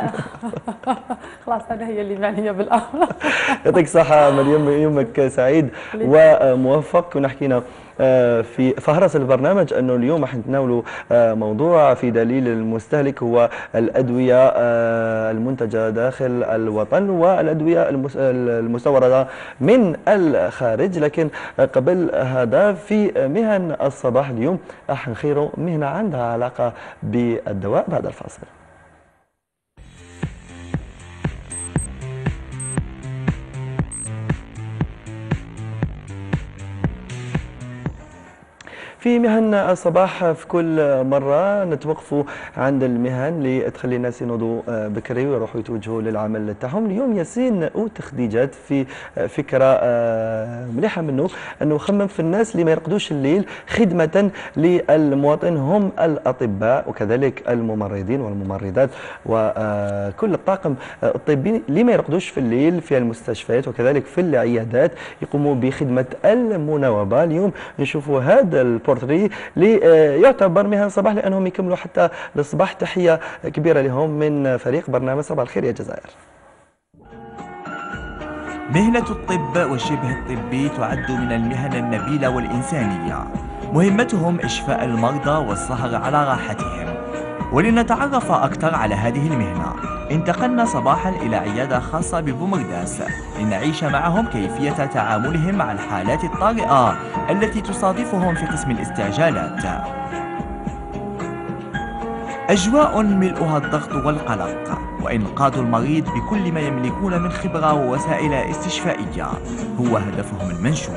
[SPEAKER 12] خلاص أنا هي اللي معنية بالأمر.
[SPEAKER 1] يعطيك الصحة مريم، يومك سعيد وموفق. كنا حكينا في فهرس البرنامج أنه اليوم راح نتناولوا موضوع في دليل المستهلك، هو الأدوية المنتجة داخل الوطن والأدوية المستوردة من الخارج. لكن قبل هذا في مهن الصباح اليوم راح نخيروا مهنة عندها علاقة بالدواء بعد الفاصل. في مهن الصباح في كل مرة نتوقفوا عند المهن اللي تخلي الناس ينوضوا بكري ويروحوا يتوجهوا للعمل تاعهم. اليوم ياسين وتخديجات في فكرة مليحة منه أنه خمم في الناس اللي ما يرقدوش الليل خدمة للمواطن هم الأطباء وكذلك الممرضين والممرضات وكل الطاقم الطبي اللي ما يرقدوش في الليل في المستشفيات وكذلك في العيادات يقوموا بخدمة المناوبة. اليوم نشوفوا هذا البورتري اللي يعتبر مهن الصباح لأنهم يكملوا حتى للصباح. تحية كبيرة لهم من فريق برنامج صباح الخير يا جزائر.
[SPEAKER 14] مهنة الطب والشبه الطبي تعد من المهن النبيلة والإنسانية، مهمتهم إشفاء المرضى والسهر على راحتهم. ولنتعرف أكثر على هذه المهنة انتقلنا صباحا إلى عيادة خاصة ببومرداس لنعيش معهم كيفية تعاملهم مع الحالات الطارئة التي تصادفهم في قسم الاستعجالات. أجواء ملؤها الضغط والقلق وإنقاذ المريض بكل ما يملكون من خبرة ووسائل استشفائية هو هدفهم المنشود.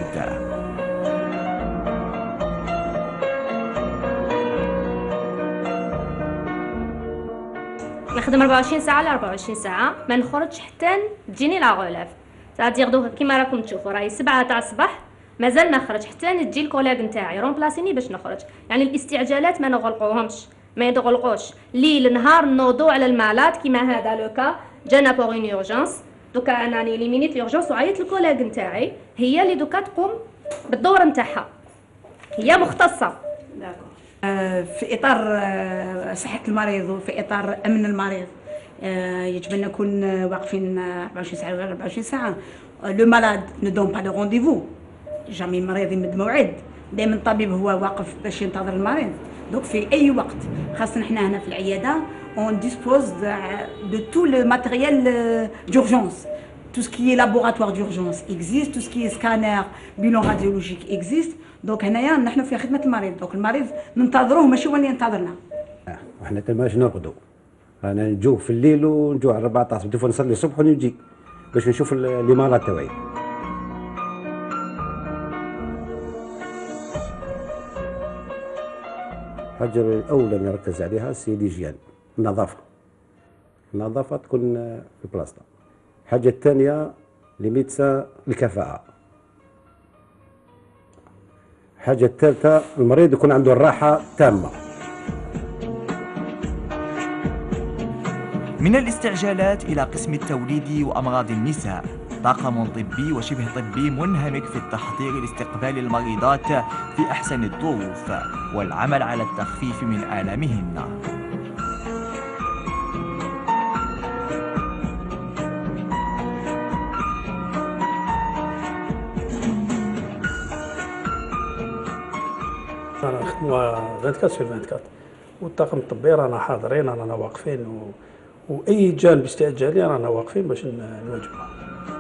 [SPEAKER 15] نخدم 24 ساعة ل 24 ساعة، ما نخرجش حتى تجيني لا غولاف. ساعات دوك كيما راكم تشوفوا راهي 7 تاع الصباح مازال ما خرج حتى تجي الكوليغ نتاعي رومبلاسيني باش نخرج. يعني الاستعجالات ما نغلقوهمش، ما يتغلقوش ليل نهار نوضوا على المالات كيما هذا لوكا جانا بوغ اون اورجونس. دوكا انا ليمينيت لورجونس وعيط الكوليغ نتاعي هي اللي دوكا تقوم بالدور نتاعها، هي مختصة.
[SPEAKER 16] في إطار صحة المريض وفي إطار أمن المريض يجب أن نكون واقفين 24 ساعة ولا 24 ساعة. لو مالاد نو دون با دو رونديفو، جامي المريض يمد موعد، دائما الطبيب هو واقف باش ينتظر المريض. دونك في أي وقت خاصة حنا هنا في العيادة on dispose de tout le matériel d'urgence. Tout ce qui est laboratoire d'urgence existe, tout ce qui est scanner, bilan radiologique existe. دونك هنايا نحن في خدمه المريض، دونك المريض ننتظروه ماشي هو اللي ينتظرنا.
[SPEAKER 17] وحنا تماش نرقدوا، انا نجوع في الليل ونجوع على 14 بدي نصلي الصبح ونجي باش نشوف لي مرض تاعي. الحاجه الاولى اللي نركز عليها سي ليجيان، النظافه. النظافه تكون في بلاصتها. الحاجه الثانيه لي ميدسان الكفاءه. الحاجة الثالثة المريض يكون عنده الراحة تامة.
[SPEAKER 14] من الاستعجالات إلى قسم التوليد وأمراض النساء، طاقم طبي وشبه طبي منهمك في التحضير لاستقبال المريضات في أحسن الظروف والعمل على التخفيف من آلامهن.
[SPEAKER 18] أنا نخدموا 24 sur 24 والطاقم الطبي رانا حاضرين، رانا واقفين وأي جانب استعجالي رانا واقفين باش نواجهوه.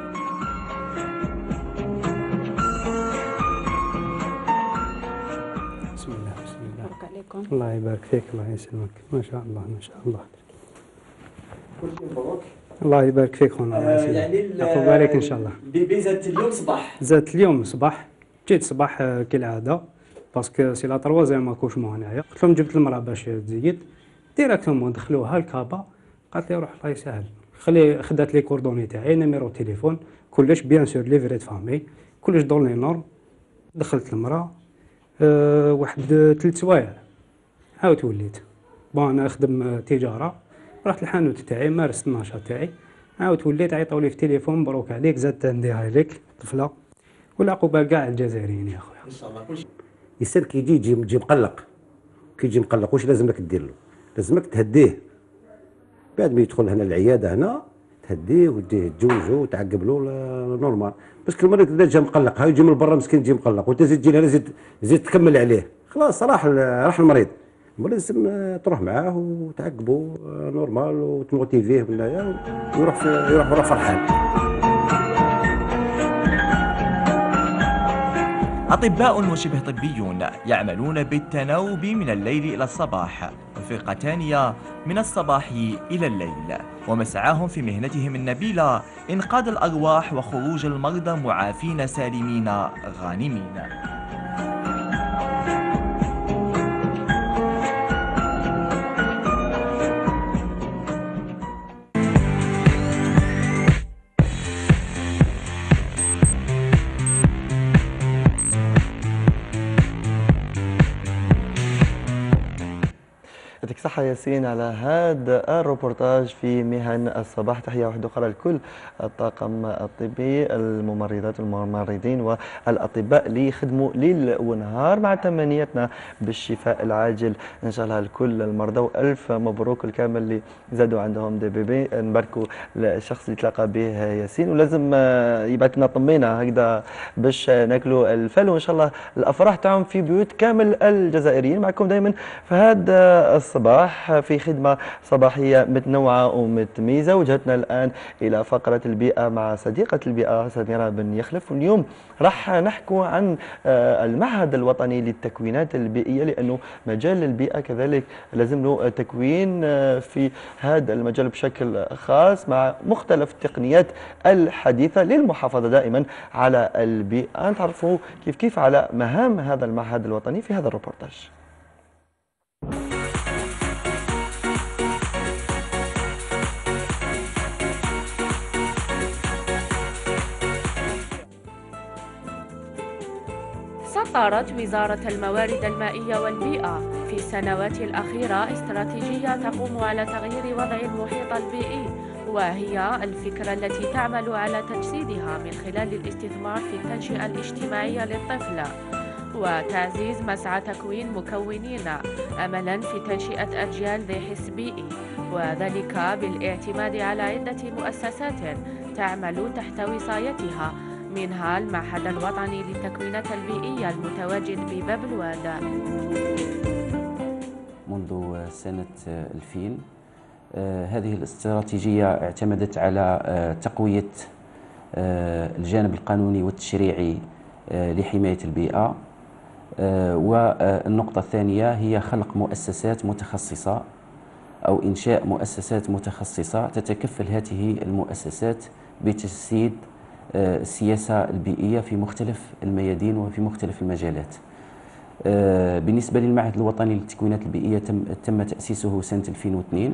[SPEAKER 19] بسم الله بسم الله. مبروك عليكم. الله يبارك فيك، الله يسلمك، ما شاء الله ما شاء الله.
[SPEAKER 20] كل شيء مبروك.
[SPEAKER 19] الله يبارك فيك خونا.
[SPEAKER 20] يعني
[SPEAKER 19] يعقوب عليك ان شاء الله.
[SPEAKER 20] بيبي زادت اليوم صباح.
[SPEAKER 19] زادت اليوم صباح، جيت صباح كالعاده باسكو سي لا تروازيام اكوشمون هنايا. قلت لهم جبت المراه باش تزيد ديراكتومون دخلوها الكابا. قالت لي روح الله يسهل، خدات لي كوردوني تاعي نيميرو تليفون كلش بيان سور لي فري فامي كلش دون لي نورم. دخلت المراه واحد 3 سوايع عاود وليت بون انا نخدم تجاره. رحت الحانوت تاعي مارست النشاط تاعي، عاود وليت عيطوا لي في التليفون مبروك عليك زادت عندي لك طفله. والعقوبه كاع الجزائريين يا خويا.
[SPEAKER 20] ان شاء الله كلشي.
[SPEAKER 17] الانسان كي يجي مقلق، كي يجي مقلق واش لازم لك دير له؟ لازمك تهديه. بعد ما يدخل هنا العياده هنا تهديه وديه تجوزو وتعقب له نورمال. باسكو المريض اذا جا مقلق هاي يجي من برا مسكين يجي مقلق وانت زيد تجي هنا زيد تكمل عليه، خلاص راح المريض. لازم تروح معاه وتعقبه نورمال وتموتيفيه من هنايا ويروح فرحان.
[SPEAKER 14] أطباء وشبه طبيون يعملون بالتناوب من الليل إلى الصباح، وفرقة ثانية من الصباح إلى الليل، ومسعاهم في مهنتهم النبيلة إنقاذ الأرواح وخروج المرضى معافين سالمين غانمين.
[SPEAKER 1] الصحة ياسين على هذا الروبورتاج في مهن الصباح. تحية واحدة أخرى لكل الطاقم الطبي، الممرضات والممرضين والأطباء اللي يخدموا ليل ونهار مع تمنياتنا بالشفاء العاجل إن شاء الله لكل المرضى، وألف مبروك الكامل اللي زادوا عندهم دي بيبي. نباركوا الشخص اللي تلاقى به ياسين، ولازم يبعث لنا طمينة هكذا باش ناكلوا الفل، وإن شاء الله الأفراح تاعهم في بيوت كامل الجزائريين. معكم دائما في هذا الصباح في خدمة صباحية متنوعة ومتميزة. وجهتنا الآن إلى فقرة البيئة مع صديقة البيئة سميرة بن يخلف، واليوم راح نحكوا عن المعهد الوطني للتكوينات البيئية، لأنه مجال البيئة كذلك لازم له تكوين في هذا المجال بشكل خاص مع مختلف التقنيات الحديثة للمحافظة دائما على البيئة. نتعرفوا كيف على مهام هذا المعهد الوطني في هذا الروبورتاج.
[SPEAKER 21] سطرت وزارة الموارد المائية والبيئة في السنوات الأخيرة استراتيجية تقوم على تغيير وضع المحيط البيئي، وهي الفكرة التي تعمل على تجسيدها من خلال الاستثمار في التنشئة الاجتماعية للطفل وتعزيز مسعى تكوين مكونين أملا في تنشئة أجيال ذي حس بيئي، وذلك بالاعتماد على عدة مؤسسات تعمل تحت وصايتها، منها المعهد الوطني للتكوينات البيئية المتواجد بباب الواد.
[SPEAKER 2] منذ سنة 2000 هذه الاستراتيجية اعتمدت على تقوية الجانب القانوني والتشريعي لحماية البيئة، والنقطة الثانية هي خلق مؤسسات متخصصة أو إنشاء مؤسسات متخصصة تتكفل هذه المؤسسات بتجسيد السياسة البيئية في مختلف الميادين وفي مختلف المجالات. بالنسبة للمعهد الوطني للتكوينات البيئية تم تأسيسه سنة 2002.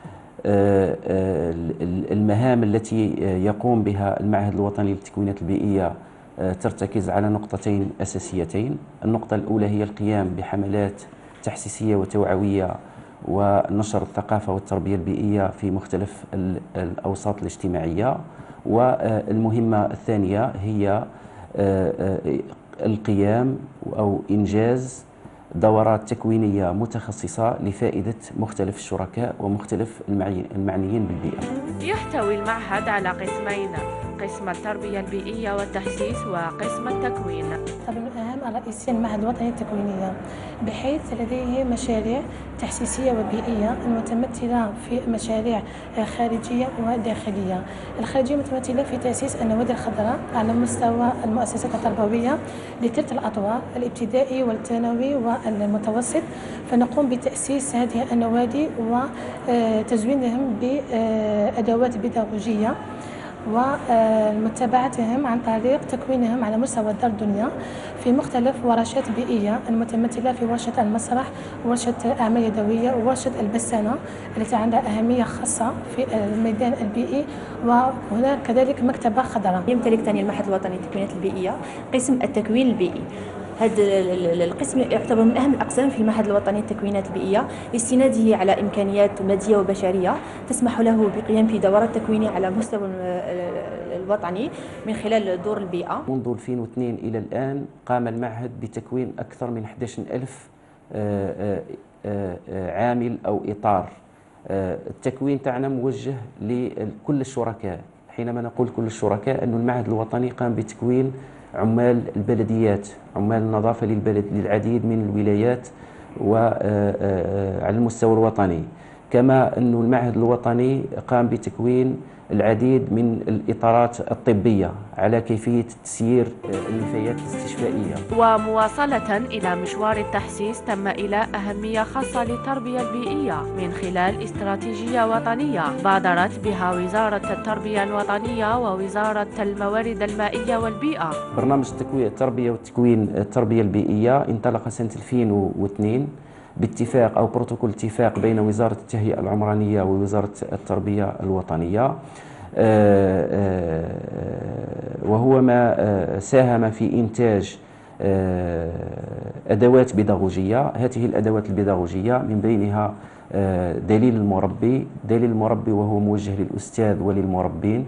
[SPEAKER 2] المهام التي يقوم بها المعهد الوطني للتكوينات البيئية ترتكز على نقطتين أساسيتين. النقطة الأولى هي القيام بحملات تحسيسية وتوعوية ونشر الثقافة والتربية البيئية في مختلف الأوساط الاجتماعية، والمهمة الثانية هي القيام أو إنجاز دورات تكوينية متخصصة لفائدة مختلف الشركاء ومختلف المعنيين بالبيئة.
[SPEAKER 21] يحتوي المعهد على قسمين، قسم التربية البيئية والتحسيس وقسم التكوين.
[SPEAKER 22] من الأهم الرئيسي المعهد الوطني للتكوينية، بحيث لديه مشاريع تحسيسية وبيئية المتمثلة في مشاريع خارجية وداخلية. الخارجية متمثلة في تأسيس النوادي الخضراء على مستوى المؤسسات التربوية لثلاث الأطوار الابتدائي والثانوي والمتوسط، فنقوم بتأسيس هذه النوادي وتزوينهم بأدوات بيداغوجية ومتابعتهم عن طريق تكوينهم على مستوى الدار الدنيا في مختلف ورشات بيئية المتمثلة في ورشة المسرح وورشة أعمال يدوية وورشة البسانة التي عندها أهمية خاصة في الميدان البيئي، وهناك كذلك مكتبة خضراء.
[SPEAKER 23] يمتلك ثاني المعهد الوطني للتكوينات البيئية قسم التكوين البيئي. هذا القسم يعتبر من أهم الأقسام في المعهد الوطني للتكوينات البيئية لاستناده على إمكانيات مادية وبشرية تسمح له بالقيام في دورات تكوينية على مستوى الوطني من خلال دور البيئة.
[SPEAKER 2] منذ 2002 إلى الآن قام المعهد بتكوين أكثر من 11,000 عامل أو إطار. التكوين تاعنا موجه لكل الشركاء. حينما نقول كل الشركاء أن المعهد الوطني قام بتكوين عمال البلديات، عمال النظافة للعديد من الولايات وعلى المستوى الوطني، كما أن المعهد الوطني قام بتكوين العديد من الإطارات الطبية على كيفية تسيير النفايات الاستشفائية.
[SPEAKER 21] ومواصلة إلى مشوار التحسيس تم إلى أهمية خاصة للتربية البيئية من خلال استراتيجية وطنية بادرت بها وزارة التربية الوطنية ووزارة الموارد المائية والبيئة.
[SPEAKER 2] برنامج التربية والتكوين التربية البيئية انطلق سنة 2002 باتفاق أو بروتوكول اتفاق بين وزارة التهيئة العمرانية ووزارة التربية الوطنية، وهو ما ساهم في إنتاج أدوات بيداغوجية. هذه الأدوات البيداغوجية من بينها دليل المربي وهو موجه للأستاذ وللمربين،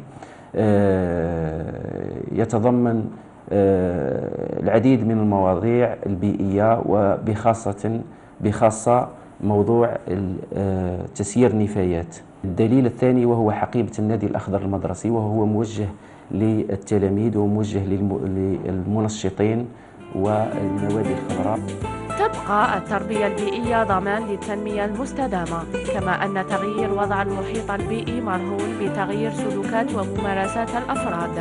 [SPEAKER 2] يتضمن العديد من المواضيع البيئية وبخاصة موضوع تسيير النفايات. الدليل الثاني وهو حقيبة النادي الأخضر المدرسي، وهو موجه للتلاميذ وموجه للمنشطين والنوادي الخضراء.
[SPEAKER 21] تبقى التربية البيئية ضمان للتنمية المستدامة، كما أن تغيير وضع المحيط البيئي مرهون بتغيير سلوكات وممارسات الأفراد.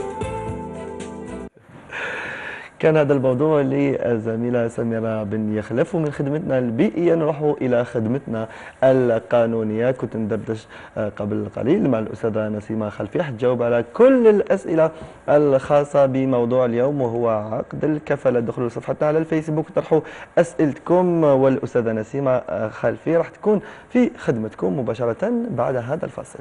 [SPEAKER 1] كان هذا الموضوع للزميلة سميرة بن يخلف. ومن خدمتنا البيئية نروح إلى خدمتنا القانونية. كنت ندردش قبل قليل مع الأستاذة نسيمة خلفي حتجاوب على كل الأسئلة الخاصة بموضوع اليوم وهو عقد الكفالة. ادخلوا لصفحتنا على الفيسبوك طرحوا أسئلتكم، والأستاذة نسيمة خلفي راح تكون في خدمتكم مباشرة بعد هذا الفاصل.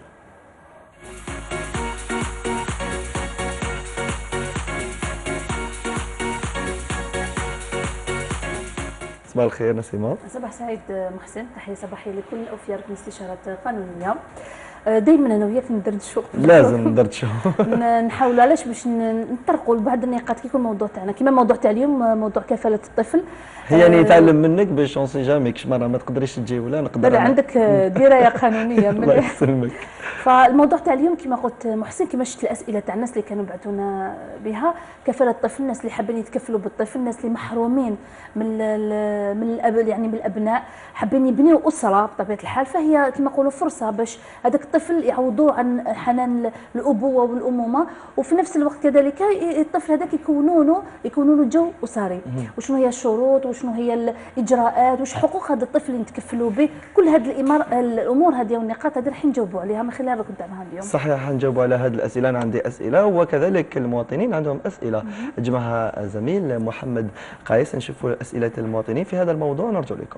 [SPEAKER 1] صباح الخير نسيمة.
[SPEAKER 8] صباح سعيد محسن، تحية صباحية لكل أوفياء ركن استشارات قانونية. دائما انا وياك ندردشوا،
[SPEAKER 1] لازم ندردشوا
[SPEAKER 8] نحاولوا علاش باش نطرقوا لبعض النقاط كيكون الموضوع تاعنا كيما الموضوع تاع اليوم موضوع كفالة الطفل.
[SPEAKER 1] يعني نتعلم منك باش اون سي جامي كش مره ما تقدريش تجي ولا نقدر.
[SPEAKER 8] بلا عندك درايه قانونيه
[SPEAKER 1] الله يسلمك.
[SPEAKER 8] فالموضوع تاع اليوم كما قلت محسن، كما شفت الاسئله تاع الناس اللي كانوا بعثونا بها، كفاله الطفل، الناس اللي حابين يتكفلوا بالطفل، الناس اللي محرومين من يعني من الابناء، حابين يبنيوا اسره بطبيعه الحال، فهي كما نقولوا فرصه باش هذاك الطفل يعوضوه عن حنان الابوه والامومه، وفي نفس الوقت كذلك الطفل هذاك يكونوا له جو اسري. وشنو هي الشروط وشنو هي الاجراءات وش حقوق هذا الطفل اللي نتكفلوا به، كل هذه الامور هذه والنقاط هذه راح نجاوبوا عليها من خلال الركن تاعنا اليوم.
[SPEAKER 1] صحيح، نجاوبوا على هذه الاسئله. انا عندي اسئله وكذلك المواطنين عندهم اسئله جمعها زميل محمد قايس. نشوفوا اسئله المواطنين في هذا الموضوع ونرجع لكم.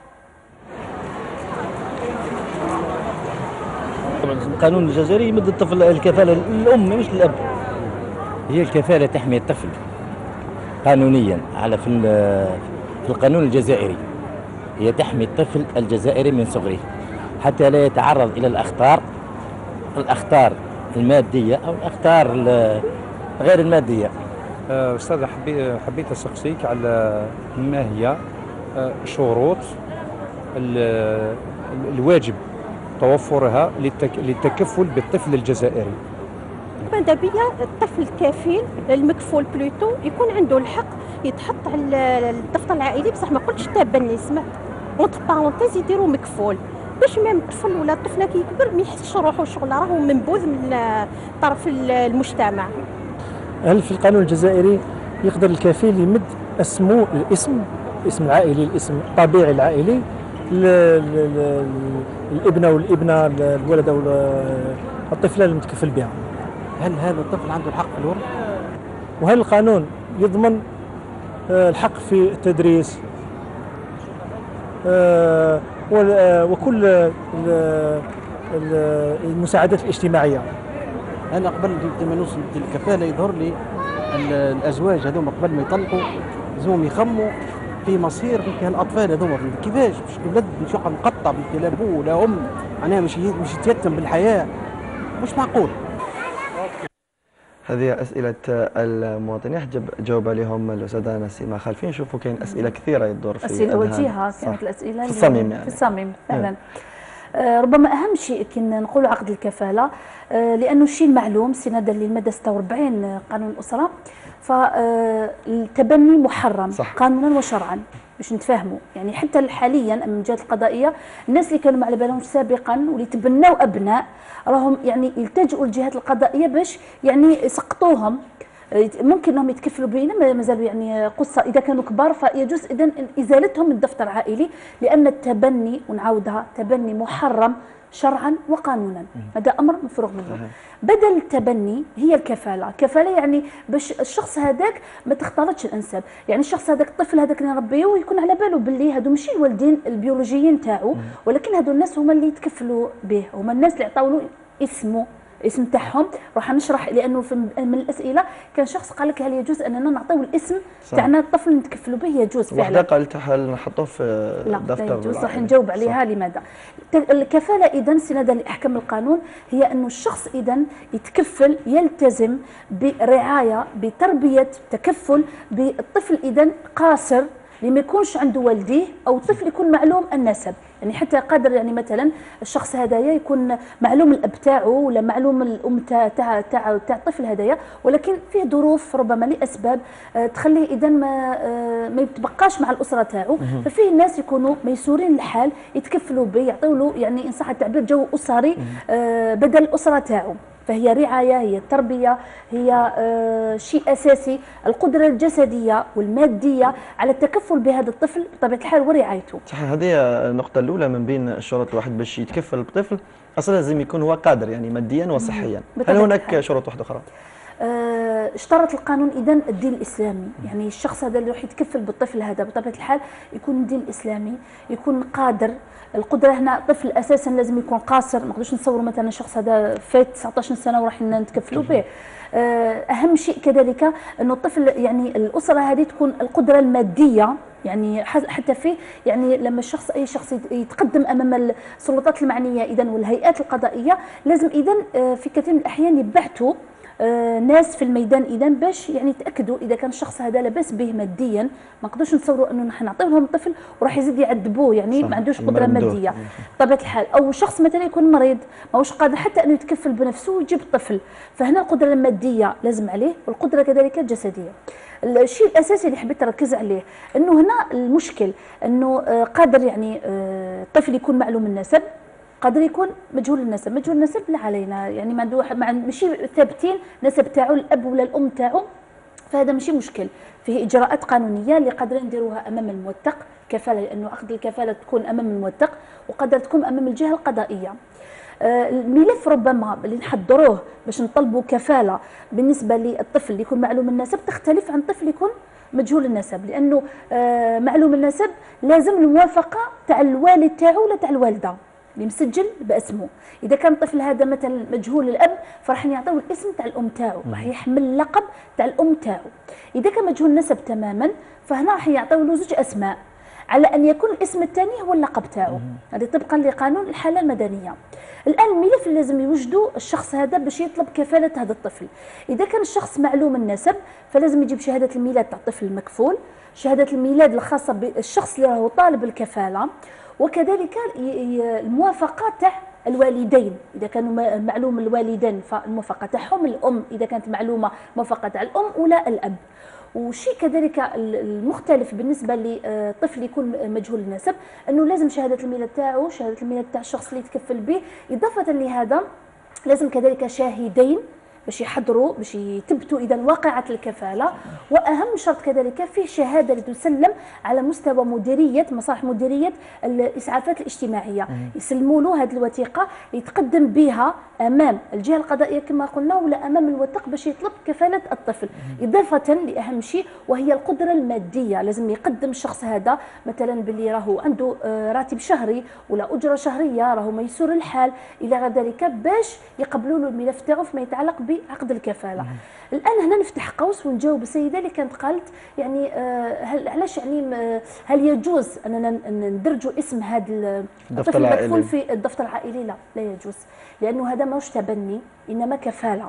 [SPEAKER 3] طبعا القانون الجزائري يمد الطفل الكفاله للام مش للاب. هي الكفاله تحمي الطفل قانونيا على في القانون الجزائري، هي تحمي الطفل الجزائري من صغره حتى لا يتعرض الى الاخطار الماديه او الاخطار غير الماديه.
[SPEAKER 4] استاذ حبيت اسقسيك على ما هي شروط الواجب توفرها للتكفل بالطفل الجزائري.
[SPEAKER 9] ماذا بيا الطفل الكفيل المكفول بلوتو يكون عنده الحق يتحط على الدفتر العائلي، بصح ما قلتش تابا اسمه اونتر بارونتيز يديروا مكفول باش ما الطفل ولا الطفله كي يكبر ما يحسش روحه شغل راهو منبوذ من طرف المجتمع.
[SPEAKER 10] هل في القانون الجزائري يقدر الكفيل يمد اسمه الاسم العائلي، الاسم الطبيعي العائلي الابنه والابنه الولد او الطفله المتكفل بها؟
[SPEAKER 24] هل هذا الطفل عنده الحق في الورث؟
[SPEAKER 10] وهل القانون يضمن الحق في التدريس وكل المساعدات الاجتماعيه؟
[SPEAKER 24] انا قبل ما نوصل للكفاله يظهر لي الازواج هذوما قبل ما يطلقوا لازمهم يخموا في مصير هالاطفال هذوما، كيفاش باش الولد مش يقعد مقطع لا ابوه ولا ام، معناها مش يتيتم بالحياه، مش معقول.
[SPEAKER 1] هذه أسئلة المواطنين جاوب عليهم الأستاذة نسيمة خلفي. نشوفوا كاين أسئلة كثيرة يدور في
[SPEAKER 8] أسئلة وجيهة، كانت الأسئلة
[SPEAKER 1] في الصميم يعني.
[SPEAKER 8] في الصميم فعلا. ربما أهم شيء كنا نقولوا عقد الكفالة، لأنه الشيء المعلوم استنادا للمادة 46 قانون الأسرة، فالتبني محرم صح. قانونا وشرعا باش نتفاهموا، يعني حتى حاليا من الجهات القضائيه الناس اللي كانوا على بالهم سابقا واللي تبنوا ابناء راهم يعني يلتجئوا للجهات القضائيه باش يعني يسقطوهم، ممكن انهم يتكفلوا بينما مازالوا يعني قصه اذا كانوا كبار، فيجوز اذا ازالتهم من الدفتر العائلي، لان التبني ونعاودها تبني محرم شرعا وقانونا، هذا امر مفروغ منه. بدل التبني هي الكفاله، الكفاله يعني باش الشخص هذاك ما تختلطش الانساب، يعني الشخص هذاك الطفل هذاك اللي نربيه ويكون على باله باللي هادو ماشي الوالدين البيولوجيين تاعو، ولكن هادو الناس هما اللي يتكفلوا به، هما الناس اللي عطاو له اسمه الاسم تاعهم. راح نشرح لانه من الاسئله كان شخص قال لك هل يجوز اننا نعطيو الاسم تاعنا الطفل نتكفلوا به؟ يجوز فعلا.
[SPEAKER 1] وحده قالت هل نحطوه في الدفتر؟
[SPEAKER 8] لا يجوز. راح نجاوب عليها. لماذا؟ الكفاله اذا استنادا لاحكام القانون هي انه الشخص اذا يتكفل يلتزم برعايه بتربيه تكفل بالطفل اذا قاصر اللي ما يكونش عنده والديه او طفل يكون معلوم النسب. يعني حتى قادر يعني مثلا الشخص هدايا يكون معلوم الاب تاعو ولا معلوم الام تاع الطفل هدايا، ولكن فيه ظروف ربما لاسباب تخليه اذا ما يتبقاش مع الاسره تاعو. ففيه الناس يكونوا ميسورين الحال يتكفلوا به، يعطيو له يعني ان صح التعبير جو اسري بدل الاسره تاعو. فهي رعاية، هي التربية، هي شيء أساسي. القدرة الجسدية والمادية على التكفل بهذا الطفل بطبيعة الحال ورعايته.
[SPEAKER 1] صحيح. هذه النقطة الأولى من بين الشروط الواحد باش يتكفل بطفل أصلا لازم يكون هو قادر يعني ماديا وصحيا. هل هناك شروط واحدة أخرى؟
[SPEAKER 8] اشترط القانون اذا الدين الاسلامي، يعني الشخص هذا اللي راح يتكفل بالطفل هذا بطبيعه الحال يكون الدين الاسلامي، يكون قادر. القدره هنا طفل اساسا لازم يكون قاصر، ما نقدرش نصوروا مثلا الشخص هذا فات 19 سنه وراح نتكفلوا به. اهم شيء كذلك انه الطفل يعني الاسره هذه تكون القدره الماديه، يعني حتى فيه يعني لما الشخص اي شخص يتقدم امام السلطات المعنيه اذا والهيئات القضائيه لازم اذا في كثير من الاحيان يبعثوا ناس في الميدان اذا باش يعني يتاكدوا اذا كان الشخص هذا لاباس به ماديا. ما نقدرش نتصوروا انه نحن نعطيو لهم الطفل وراح يزيد يعذبوه يعني ما عندوش قدره ماديه بطبيعه الحال، او شخص مثلا يكون مريض ماهوش قادر حتى انه يتكفل بنفسه ويجيب الطفل. فهنا القدره الماديه لازم عليه والقدره كذلك الجسديه. الشيء الاساسي اللي حبيت نركز عليه انه هنا المشكل انه قادر يعني الطفل يكون معلوم النسب، قادر يكون مجهول النسب. مجهول النسب لا علينا يعني ماشي ثابتين نسب تاعو الاب ولا الام تاعو، فهذا ماشي مشكل. فيه اجراءات قانونيه اللي قادرين نديروها امام الموثق كفاله، لانه اخذ الكفاله تكون امام الموثق وقادر تكون امام الجهه القضائيه. الملف ربما اللي نحضروه باش نطلبوا كفاله بالنسبه للطفل اللي يكون معلوم النسب تختلف عن طفل يكون مجهول النسب، لانه معلوم النسب لازم الموافقه تاع الوالد تاعو ولا تاع الوالده اللي مسجل باسمه. اذا كان الطفل هذا مثلا مجهول الاب فراح يعطيو الاسم تاع الام تاعو، راح يحمل اللقب تاع الام تاعو. اذا كان مجهول النسب تماما فهنا راح يعطيو له زوج اسماء على ان يكون الاسم الثاني هو اللقب تاعو، هذه طبقا لقانون الحاله المدنيه. الان الملف اللي لازم يوجدوا الشخص هذا باش يطلب كفاله هذا الطفل. اذا كان الشخص معلوم النسب فلازم يجيب شهاده الميلاد تاع الطفل المكفول، شهاده الميلاد الخاصه بالشخص اللي راهو طالب الكفاله، وكذلك الموافقه تاع الوالدين. اذا كانوا معلوم الوالدين فالموافقه تاعهم، الام اذا كانت معلومه موافقه تاع الام ولا الاب. وشيء كذلك المختلف بالنسبه لطفل يكون مجهول النسب انه لازم شهاده الميلاد تاعو، شهاده الميلاد تاع الشخص اللي يتكفل به. اضافه لهذا لازم كذلك شاهدين باش يحضروا باش يثبتوا اذا واقعه الكفاله. واهم شرط كذلك فيه شهاده اللي تسلم على مستوى مديريه مصالح مديريه الاسعافات الاجتماعيه، يسلموا له هذه الوثيقه يتقدم بها امام الجهه القضائيه كما قلنا ولا امام الوثيق باش يطلب كفاله الطفل. اضافه لاهم شيء وهي القدره الماديه، لازم يقدم الشخص هذا مثلا باللي راهو عنده راتب شهري ولا اجره شهريه، راهو ميسور الحال الى غير ذلك باش يقبلوا له الملف تاعو فيما يتعلق بعقد الكفاله. الان هنا نفتح قوس ونجاوب السيده اللي كانت قالت يعني علاش يعني هل يجوز اننا ندرجوا اسم هذا الطفل المكفول في الدفتر العائلي؟ لا يجوز، لانه هذا ماهوش تبني انما كفاله.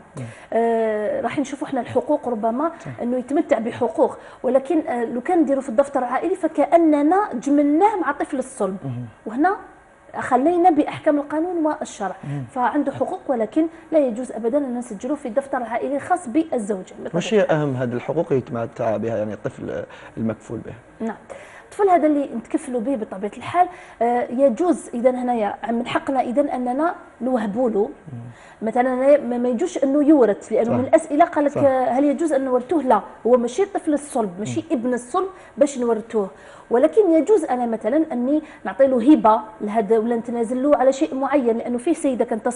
[SPEAKER 8] راح نشوفوا احنا الحقوق ربما انه يتمتع بحقوق، ولكن لو كان نديروا في الدفتر العائلي فكاننا جملناه مع طفل الصلب، وهنا خلينا باحكام القانون والشرع، فعنده حقوق ولكن لا يجوز ابدا ان نسجلوه في الدفتر العائلي الخاص بالزوجه.
[SPEAKER 1] وش هي اهم هذه الحقوق اللي يتمتع بها يعني الطفل المكفول به؟
[SPEAKER 8] نعم، الطفل هذا اللي نتكفلوا به بطبيعه الحال يجوز اذا هنايا من حقنا اذا اننا نوهبوا له مثلا، ما يجوش انه يورث، لانه من الاسئله قال لك هل يجوز ان نورثوه؟ لا، هو ماشي طفل الصلب، ماشي ابن الصلب باش نورثوه، ولكن يجوز انا مثلا اني نعطي له هبه لهذا ولا نتنازل له على شيء معين. لانه في سيده كانت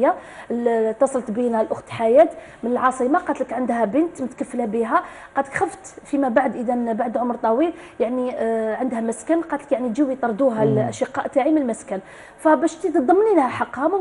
[SPEAKER 8] اتصلت بينا الاخت حياه من العاصمه، قالت لك عندها بنت متكفله بها، قالت خفت فيما بعد اذا بعد عمر طويل يعني عندها مسكن، قالت لك يعني تجيو يطردوها الاشقاء تاعي من المسكن، فباش تضمني لها حقها ممكن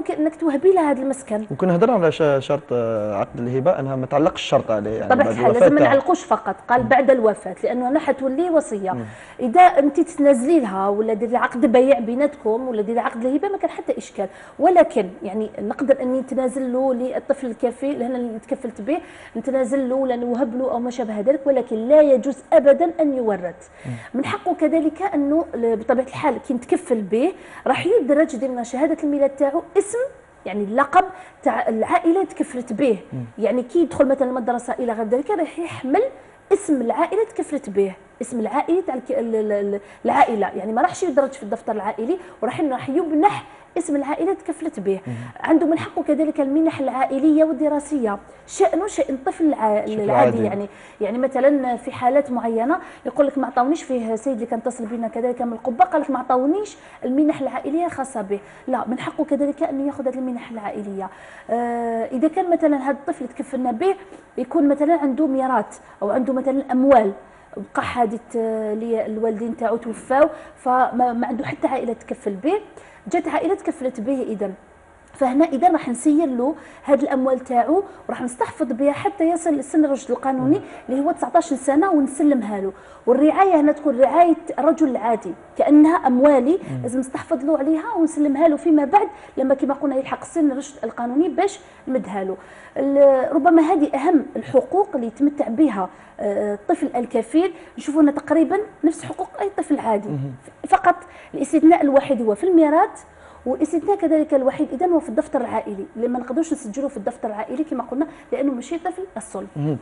[SPEAKER 8] ممكن انك توهبي لها هذا المسكن.
[SPEAKER 1] ممكن نهضر على شرط عقد الهبه انها ما تعلقش الشرط عليه، يعني
[SPEAKER 8] طبعا الحال لازم ما نعلقوش فقط، قال بعد الوفاه لانه هنا حتولي وصيه. اذا انت تتنازلي لها ولا ديري عقد بيع بيناتكم ولا ديري عقد الهبه ما كان حتى اشكال، ولكن يعني نقدر اني نتنازل له للطفل الكفيل هنا اللي تكفلت به، نتنازل له ولا نوهب له او ما شابه ذلك، ولكن لا يجوز ابدا ان يورث. من حقه كذلك انه بطبيعه الحال كي نتكفل به راح يدرج ضمن شهاده الميلاد تاعو اسم يعني اللقب تاع العائله اللي تكفلت به، يعني كي يدخل مثلا المدرسه الى غير ذلك راح يحمل اسم العائله تكفلت به، اسم العائله تاع العائله، يعني ما راحش يدرج في الدفتر العائلي وراح يمنح اسم العائله تكفلت به. عنده من حقه كذلك المنح العائليه والدراسيه، شأنه شأن الطفل العادي. يعني مثلا في حالات معينه يقول لك ما عطاونيش، فيه سيد اللي كان اتصل بنا كذلك من القبه قال لك ما عطاونيش المنح العائليه الخاصه به، لا من حقه كذلك انه ياخذ هذه المنح العائليه. اذا كان مثلا هذا الطفل اللي تكفلنا به يكون مثلا عنده ميراث او عنده مثلا اموال، بقى حادث الوالدين تاعو توفاو فما عنده حتى عائله تكفل به، جات عائله تكفلت به اذا فهنا اذا راح نسير له هذه الاموال تاعو وراح نستحفظ بها حتى يصل لسن الرشد القانوني اللي هو 19 سنه ونسلمها له. والرعايه هنا تكون رعايه الرجل العادي كانها اموالي، لازم نستحفظ له عليها ونسلمها له فيما بعد لما كما قلنا يلحق سن الرشد القانوني باش نمدها له. ربما هذه اهم الحقوق اللي يتمتع بها الطفل الكفيل، نشوفوا هنا تقريبا نفس حقوق اي طفل عادي، فقط الاستثناء الوحيد هو في الميراث، والاستثناء كذلك الوحيد اذا هو في الدفتر العائلي اللي ما نقدروش نسجلوه في الدفتر العائلي كما قلنا لانه ماشي طفل الصلب.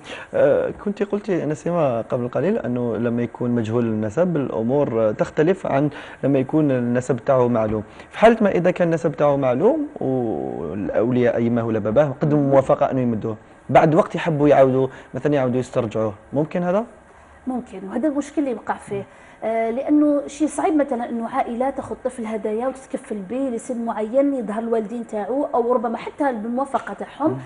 [SPEAKER 1] كنت قلتي نسيمه قبل قليل انه لما يكون مجهول النسب الامور تختلف عن لما يكون النسب تاعو معلوم. في حاله ما اذا كان النسب تاعو معلوم والاولياء ايماه ولا باباه قدموا موافقه انه يمدوه، بعد وقت يحبوا يعاودوا مثلا يعاودوا يسترجعوه، ممكن هذا؟
[SPEAKER 8] ممكن، وهذا المشكل اللي يوقع فيه. لانه شيء صعيب مثلا انه عائله تاخذ طفل هدايا وتتكفل به لسن معين يظهر الوالدين تاعو او ربما حتى بالموافقه تاعهم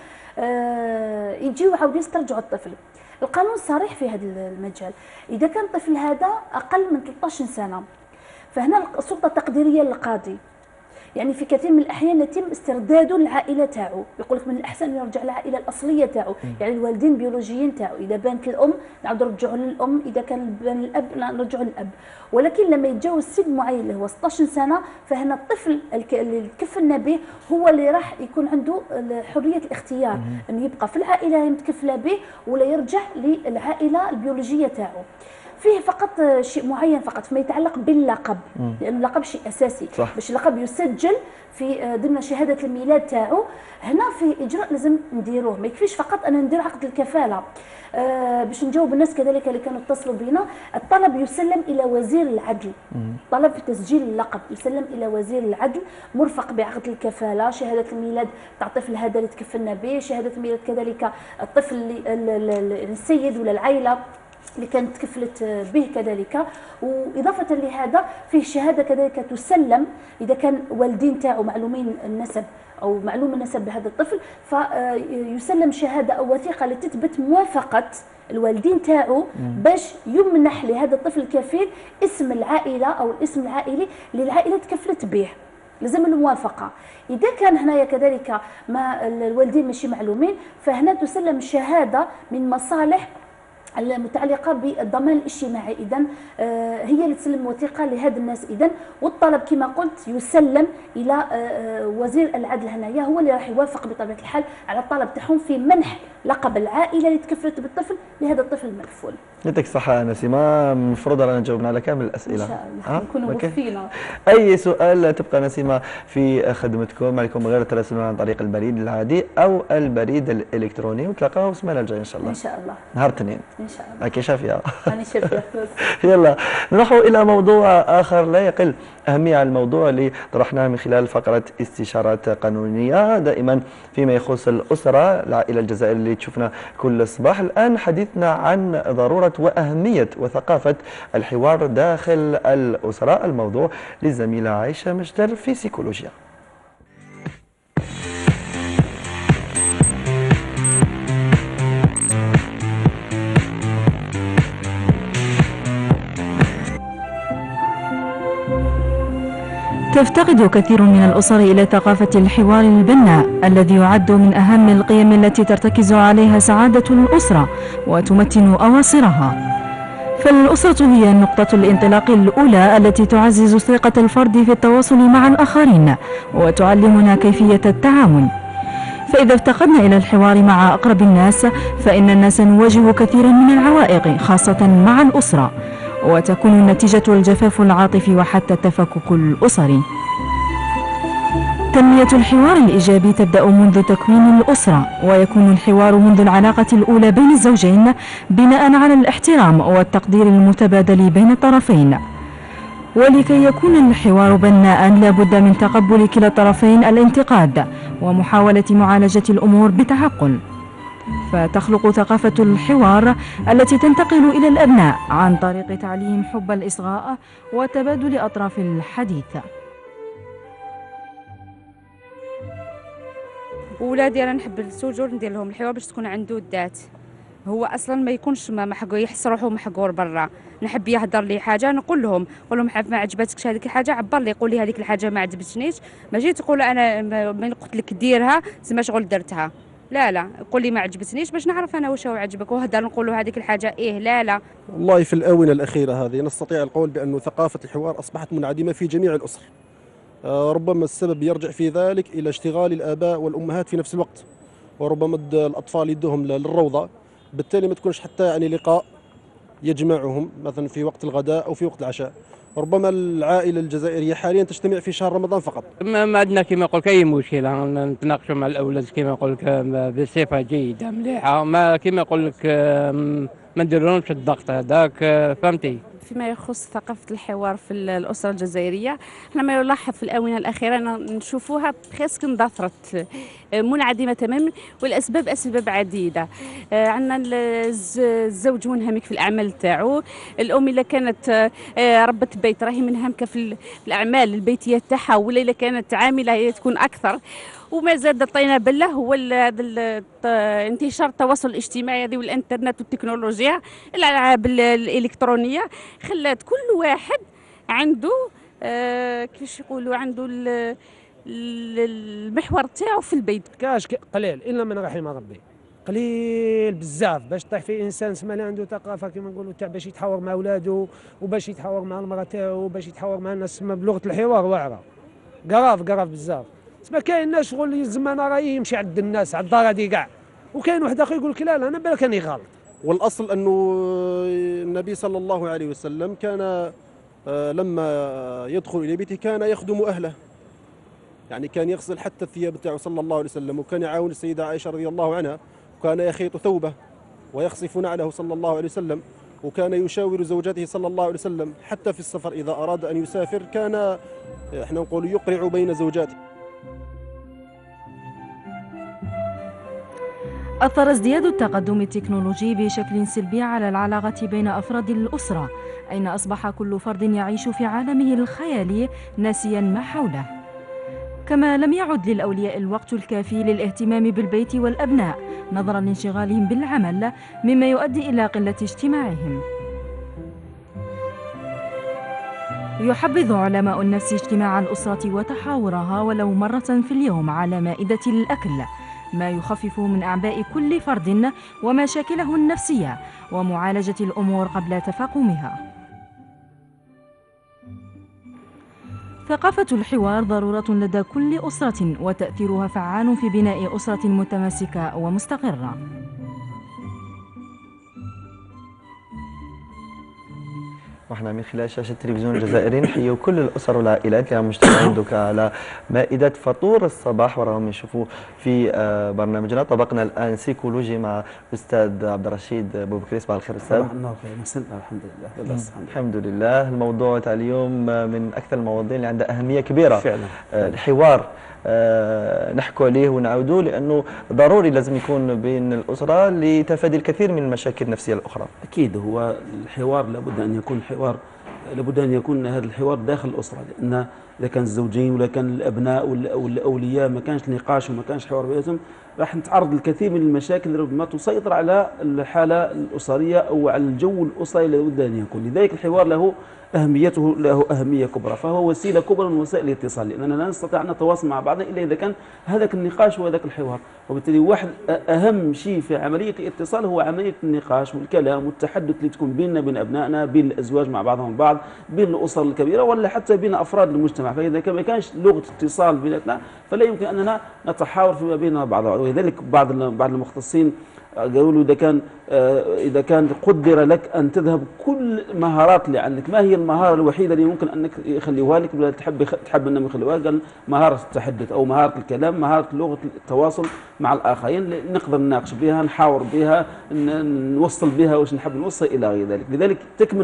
[SPEAKER 8] يجيو يعاودوا يسترجعوا الطفل. القانون صريح في هذا المجال، اذا كان الطفل هذا اقل من 13 سنه فهنا السلطه التقديريه للقاضي، يعني في كثير من الاحيان يتم استرداده للعائله تاعو، يقول لك من الاحسن يرجع للعائله الاصليه تاعو، يعني الوالدين البيولوجيين تاعو، اذا بانت الام نعاودوا نرجعوا للام، اذا كان بان الاب نرجعوا للاب. ولكن لما يتجاوز سن معين اللي هو 16 سنه فهنا الطفل اللي تكفلنا به هو اللي راح يكون عنده حريه الاختيار انه يبقى في العائله اللي متكفله به ولا يرجع للعائله البيولوجيه تاعو. فيه فقط شيء معين فقط فيما يتعلق باللقب، لأن اللقب شيء أساسي صح. باش اللقب يسجل في ضمن شهادة الميلاد تاعو، هنا في إجراء لازم نديروه، ما يكفيش فقط أنا ندير عقد الكفالة. باش نجاوب الناس كذلك اللي كانوا اتصلوا بنا، الطلب يسلم إلى وزير العدل، طلب في تسجيل اللقب يسلم إلى وزير العدل مرفق بعقد الكفالة، شهادة الميلاد تاع الطفل هذا اللي تكفلنا به، شهادة الميلاد كذلك الطفل السيد ولا العائلة اللي كانت تكفلت به كذلك. وإضافة لهذا فيه شهادة كذلك تسلم إذا كان والدين تاعو معلومين النسب أو معلوم النسب بهذا الطفل، فيسلم شهادة أو وثيقة لتثبت موافقة الوالدين تاعو باش يمنح لهذا الطفل الكفيل اسم العائلة أو الاسم العائلي للعائلة تكفلت به، لازم الموافقة. إذا كان هنايا كذلك ما الوالدين ماشي معلومين فهنا تسلم شهادة من مصالح المتعلقه بالضمان الاجتماعي، اذا هي اللي تسلم وثيقه لهذا الناس اذا، والطلب كما قلت يسلم الى وزير العدل، هنايا هو اللي راح يوافق بطبيعه الحال على الطلب تاعهم في منح لقب العائله اللي تكفلت بالطفل لهذا الطفل المكفول.
[SPEAKER 1] يعطيك الصحة نسيمة، المفروض رانا جاوبنا على كامل الأسئلة.
[SPEAKER 8] إن شاء الله نكونوا موفقين.
[SPEAKER 1] أي سؤال تبقى نسيمة في خدمتكم، عليكم غير التراسل عن طريق البريد العادي أو البريد الإلكتروني، ونتلاقاو السمانة الجاية إن شاء الله.
[SPEAKER 8] إن شاء الله.
[SPEAKER 1] نهار الاثنين.
[SPEAKER 8] إن شاء الله.
[SPEAKER 1] هاكي شافية.
[SPEAKER 8] أنا شافية.
[SPEAKER 1] يلا نروح إلى موضوع آخر لا يقل أهمية على الموضوع اللي طرحناه من خلال فقرة استشارات قانونية دائما فيما يخص الأسرة، العائلة الجزائرية اللي تشوفنا كل صباح. الآن حديثنا عن ضرورة وأهمية وثقافة الحوار داخل الأسرة، الموضوع للزميلة عائشة مجدر في سيكولوجيا.
[SPEAKER 5] تفتقد كثير من الأسر إلى ثقافة الحوار البناء الذي يعد من أهم القيم التي ترتكز عليها سعادة الأسرة وتمتن أواصرها. فالأسرة هي نقطة الانطلاق الأولى التي تعزز ثقة الفرد في التواصل مع الآخرين وتعلمنا كيفية التعامل. فإذا افتقدنا إلى الحوار مع أقرب الناس فإن الناس نواجه كثيرا من العوائق خاصة مع الأسرة، وتكون النتيجة الجفاف العاطفي وحتى التفكك الأسري. تنمية الحوار الإيجابي تبدأ منذ تكوين الأسرة، ويكون الحوار منذ العلاقة الأولى بين الزوجين بناء على الاحترام والتقدير المتبادل بين الطرفين. ولكي يكون الحوار بناء لابد من تقبل كلا الطرفين الانتقاد ومحاولة معالجة الأمور بتعقل، فتخلق ثقافة الحوار التي تنتقل إلى الأبناء عن طريق تعليم حب الإصغاء وتبادل أطراف الحديث.
[SPEAKER 6] ولادي انا نحب السجور ندير لهم الحوار باش تكون عنده الذات، هو اصلا ما يكونش محقور يحس روحه محقور برا. نحب يهضر لي حاجه نقول لهم ما عجبتكش هذيك الحاجه، عبر لي قول لي هذيك الحاجه ما عجبتنيش، ماشي تقول انا من قلت لك ديرها زعما شغل درتها، لا قول لي ما عجبتنيش باش نعرف انا واش عجبك، وهضر نقول له هذيك الحاجه لا.
[SPEAKER 11] والله في الاونه الاخيره هذه نستطيع القول بأن ثقافه الحوار اصبحت منعدمه في جميع الاسر. ربما السبب يرجع في ذلك إلى اشتغال الآباء والأمهات في نفس الوقت، وربما الأطفال يدهم للروضة، بالتالي ما تكونش حتى يعني لقاء يجمعهم مثلا في وقت الغداء أو في وقت العشاء. ربما العائلة الجزائرية حاليا تجتمع في شهر رمضان فقط.
[SPEAKER 13] ما عندنا كما نقول أي مشكلة، نتناقشوا مع الأولاد كما نقول لك بصفة جيدة مليحة، ما كما نقول لك ما نديرولهمش الضغط هذاك، فهمتي؟
[SPEAKER 25] فيما يخص ثقافة الحوار في الأسرة الجزائرية، احنا ما يلاحظ في الآونة الأخيرة نشوفوها بخيسك اندثرت منعدمة تماما، والأسباب أسباب عديدة. عندنا الزوج منهمك في الأعمال تاعو، الأم إلا كانت ربة بيت راهي منهمكة في الأعمال البيتية تاعها، ولا إلا كانت عاملة هي تكون أكثر. وما زاد طينا بله هو هذا انتشار التواصل الاجتماعي هذه والانترنت والتكنولوجيا، الالعاب الالكترونيه خلات كل واحد عنده كيفاش يقولوا عنده المحور تاعو في البيت.
[SPEAKER 26] كاش قليل الا من رحم ربي، قليل بزاف باش طيح في انسان سمعنا عنده ثقافه كما نقولوا تاع باش يتحاور مع اولاده وباش يتحاور مع المراه تاعو وباش يتحاور مع الناس بلغه الحوار واعره. قراف بزاف. تسمى كاين ناس شغل يلزم انا رايي يمشي عند الناس على الدار هذه كاع، وكاين واحد اخر يقول لك لا انا بالك راني غلط.
[SPEAKER 11] والاصل انه النبي صلى الله عليه وسلم كان لما يدخل الى بيته كان يخدم اهله، يعني كان يغسل حتى الثياب تاعو صلى الله عليه وسلم، وكان يعاون السيده عائشه رضي الله عنها، وكان يخيط ثوبه ويخصف نعله صلى الله عليه وسلم، وكان يشاور زوجته صلى الله عليه وسلم حتى في السفر اذا اراد ان يسافر كان احنا نقول يقرع بين زوجاته.
[SPEAKER 5] أثر ازدياد التقدم التكنولوجي بشكل سلبي على العلاقة بين أفراد الأسرة، أين أصبح كل فرد يعيش في عالمه الخيالي ناسيا ما حوله. كما لم يعد للأولياء الوقت الكافي للاهتمام بالبيت والأبناء نظرا لانشغالهم بالعمل، مما يؤدي إلى قلة اجتماعهم. يحبذ علماء النفس اجتماع الأسرة وتحاورها ولو مرة في اليوم على مائدة الأكل، ما يخفف من أعباء كل فرد ومشاكله النفسية ومعالجة الأمور قبل تفاقمها. ثقافة الحوار ضرورة لدى كل أسرة، وتأثيرها فعال في بناء أسرة متماسكة ومستقرة.
[SPEAKER 1] ونحن من خلال شاشة التلفزيون الجزائري نحيي كل الأسر والعائلات اللي مجتمعين دوكا على مائدة فطور الصباح، وراهم يشوفوا في برنامجنا. طبقنا الآن سيكولوجي مع الأستاذ عبد الرشيد بوبكري. صباح الخير أستاذ.
[SPEAKER 2] الحمد لله.
[SPEAKER 1] الحمد لله. الموضوع تاع اليوم من أكثر المواضيع اللي عندها أهمية كبيرة
[SPEAKER 2] فعلا.
[SPEAKER 1] الحوار نحكوا عليه ونعودوه لأنه ضروري لازم يكون بين الأسرة لتفادي الكثير من المشاكل النفسية الأخرى.
[SPEAKER 2] أكيد هو الحوار لابد أن يكون لابد أن يكون هذا الحوار داخل الأسرة، لأن إذا كان الزوجين ولا كان الأبناء والأولياء ما كانش نقاش وما كانش حوار بيناتهم
[SPEAKER 7] راح نتعرض للكثير من المشاكل ربما تسيطر على الحالة الأسرية أو على الجو الأسري الذي لابد أن يكون. لذلك الحوار له أهميته، له أهمية كبرى، فهو وسيلة كبرى من وسائل الاتصال، لأننا لا نستطيع أن نتواصل مع بعضنا إلا إذا كان هذاك النقاش وهذاك الحوار. وبالتالي واحد أهم شيء في عملية الاتصال هو عملية النقاش والكلام والتحدث اللي تكون بيننا بين أبنائنا، بين الأزواج مع بعضهم البعض، بين الأسر الكبيرة ولا حتى بين أفراد المجتمع. فإذا ما كانش لغة اتصال بيناتنا فلا يمكن أننا نتحاور فيما بيننا بعضنا. ولذلك بعض المختصين قالوا له إذا كان قدر لك أن تذهب كل مهارات اللي عندك، ما هي المهارة الوحيدة اللي ممكن أنك يخليوها لك ولا تحب أنهم يخليوها؟ قال مهارة التحدث أو مهارة الكلام، مهارة لغة التواصل مع الآخرين، نقدر نناقش بها، نحاور بها، نوصل بها واش نحب نوصل إلى غير ذلك. لذلك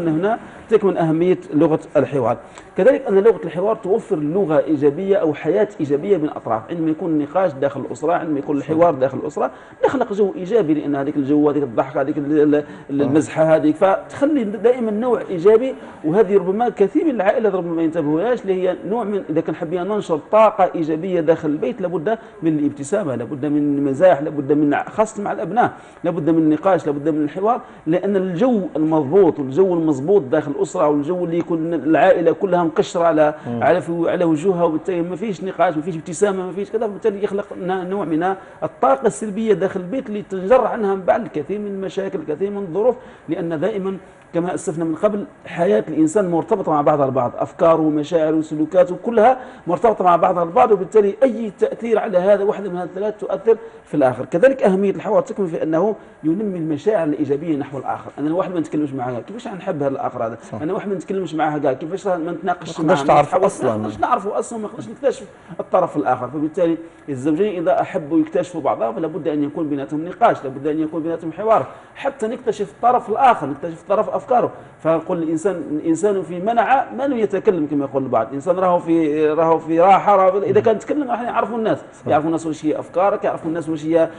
[SPEAKER 7] تكمن أهمية لغة الحوار. كذلك أن لغة الحوار توفر لغة إيجابية أو حياة إيجابية بين الأطراف. عندما يكون النقاش داخل الأسرة، عندما يكون الحوار داخل الأسرة، نخلق جو إيجابي، لأن هذيك الجو، هذيك الضحك، هذيك المزحة، هذيك فتخلي دائما نوع إيجابي. وهذه ربما كثير من العائلات ربما ما ينتبهوهاش، اللي هي نوع من، إذا كان حبينا ننشر طاقة إيجابية داخل البيت لابد من الابتسامة، لابد من المزاح، لابد من، خاصة مع الأبناء، لابد من النقاش، لابد من الحوار، لأن الجو المضبوط والجو المضبوط داخل الأسرة والجو اللي يكون العائلة كلها مقشرة على وجوهها، وبالتالي ما فيش نقاش، ما فيش ابتسامة، ما فيش كذا، وبالتالي يخلق نوع من الطاقة السلبية داخل البيت اللي تنجر عنها من بعد الكثير من المشاكل، الكثير من الظروف، لأن دائما كما أسفنا من قبل حياة الإنسان مرتبطة مع بعضها البعض، أفكاره ومشاعره وسلوكاته كلها مرتبطة مع بعضها البعض، وبالتالي أي تأثير على هذا واحدة من هذه الثلاث تؤثر في الآخر. كذلك أهمية الحوار تكمن في أنه ينمي المشاعر الإيجابية نحو الآخر. أنا واحد ما نتكلمش معها كيفاش نحب هذا الآخر هذا، أنا واحد ما نتكلمش معها كاع كيفاش ما نتناقش معها، ما نعرفوا أصلا، ما نقدرش نكتشف الطرف الآخر. فبالتالي الزوجين إذا أحبوا يكتشفوا بعضهم فلا بد أن يكون بيناتهم نقاش، لا بد أن يكون بيناتهم حوار حتى نكتشف الطرف الآخر، نكتشف طرف أفكاره. فنقول الإنسان في منع ما لم يتكلم كما يقول البعض، الإنسان راهو في راحة، إذا كان تكلم راح يعرفوا الناس، يعرفوا الناس واش هي أفكارك، يعرفوا الناس واش هي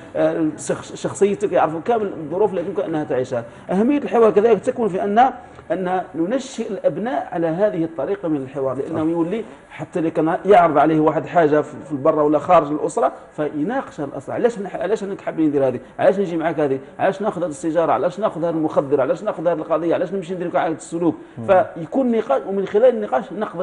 [SPEAKER 7] شخصيتك، يعرفوا كامل الظروف التي يمكن أنها تعيشها. أهمية الحوار كذلك تكون في أن ننشئ الأبناء على هذه الطريقة من الحوار، لأنه يولي حتى اللي كان يعرض عليه واحد حاجة في البر ولا خارج الأسرة فيناقش الأسرة، علاش أنك حاب ندير هذه، علاش نجي معك هذه، علاش ناخذ هذه السيجارة، علاش ناخذ هذا المخدر، علاش ناخذ هذه القضية، علاش نمشي ندير هذا السلوك. فيكون نقاش، ومن خلال النقاش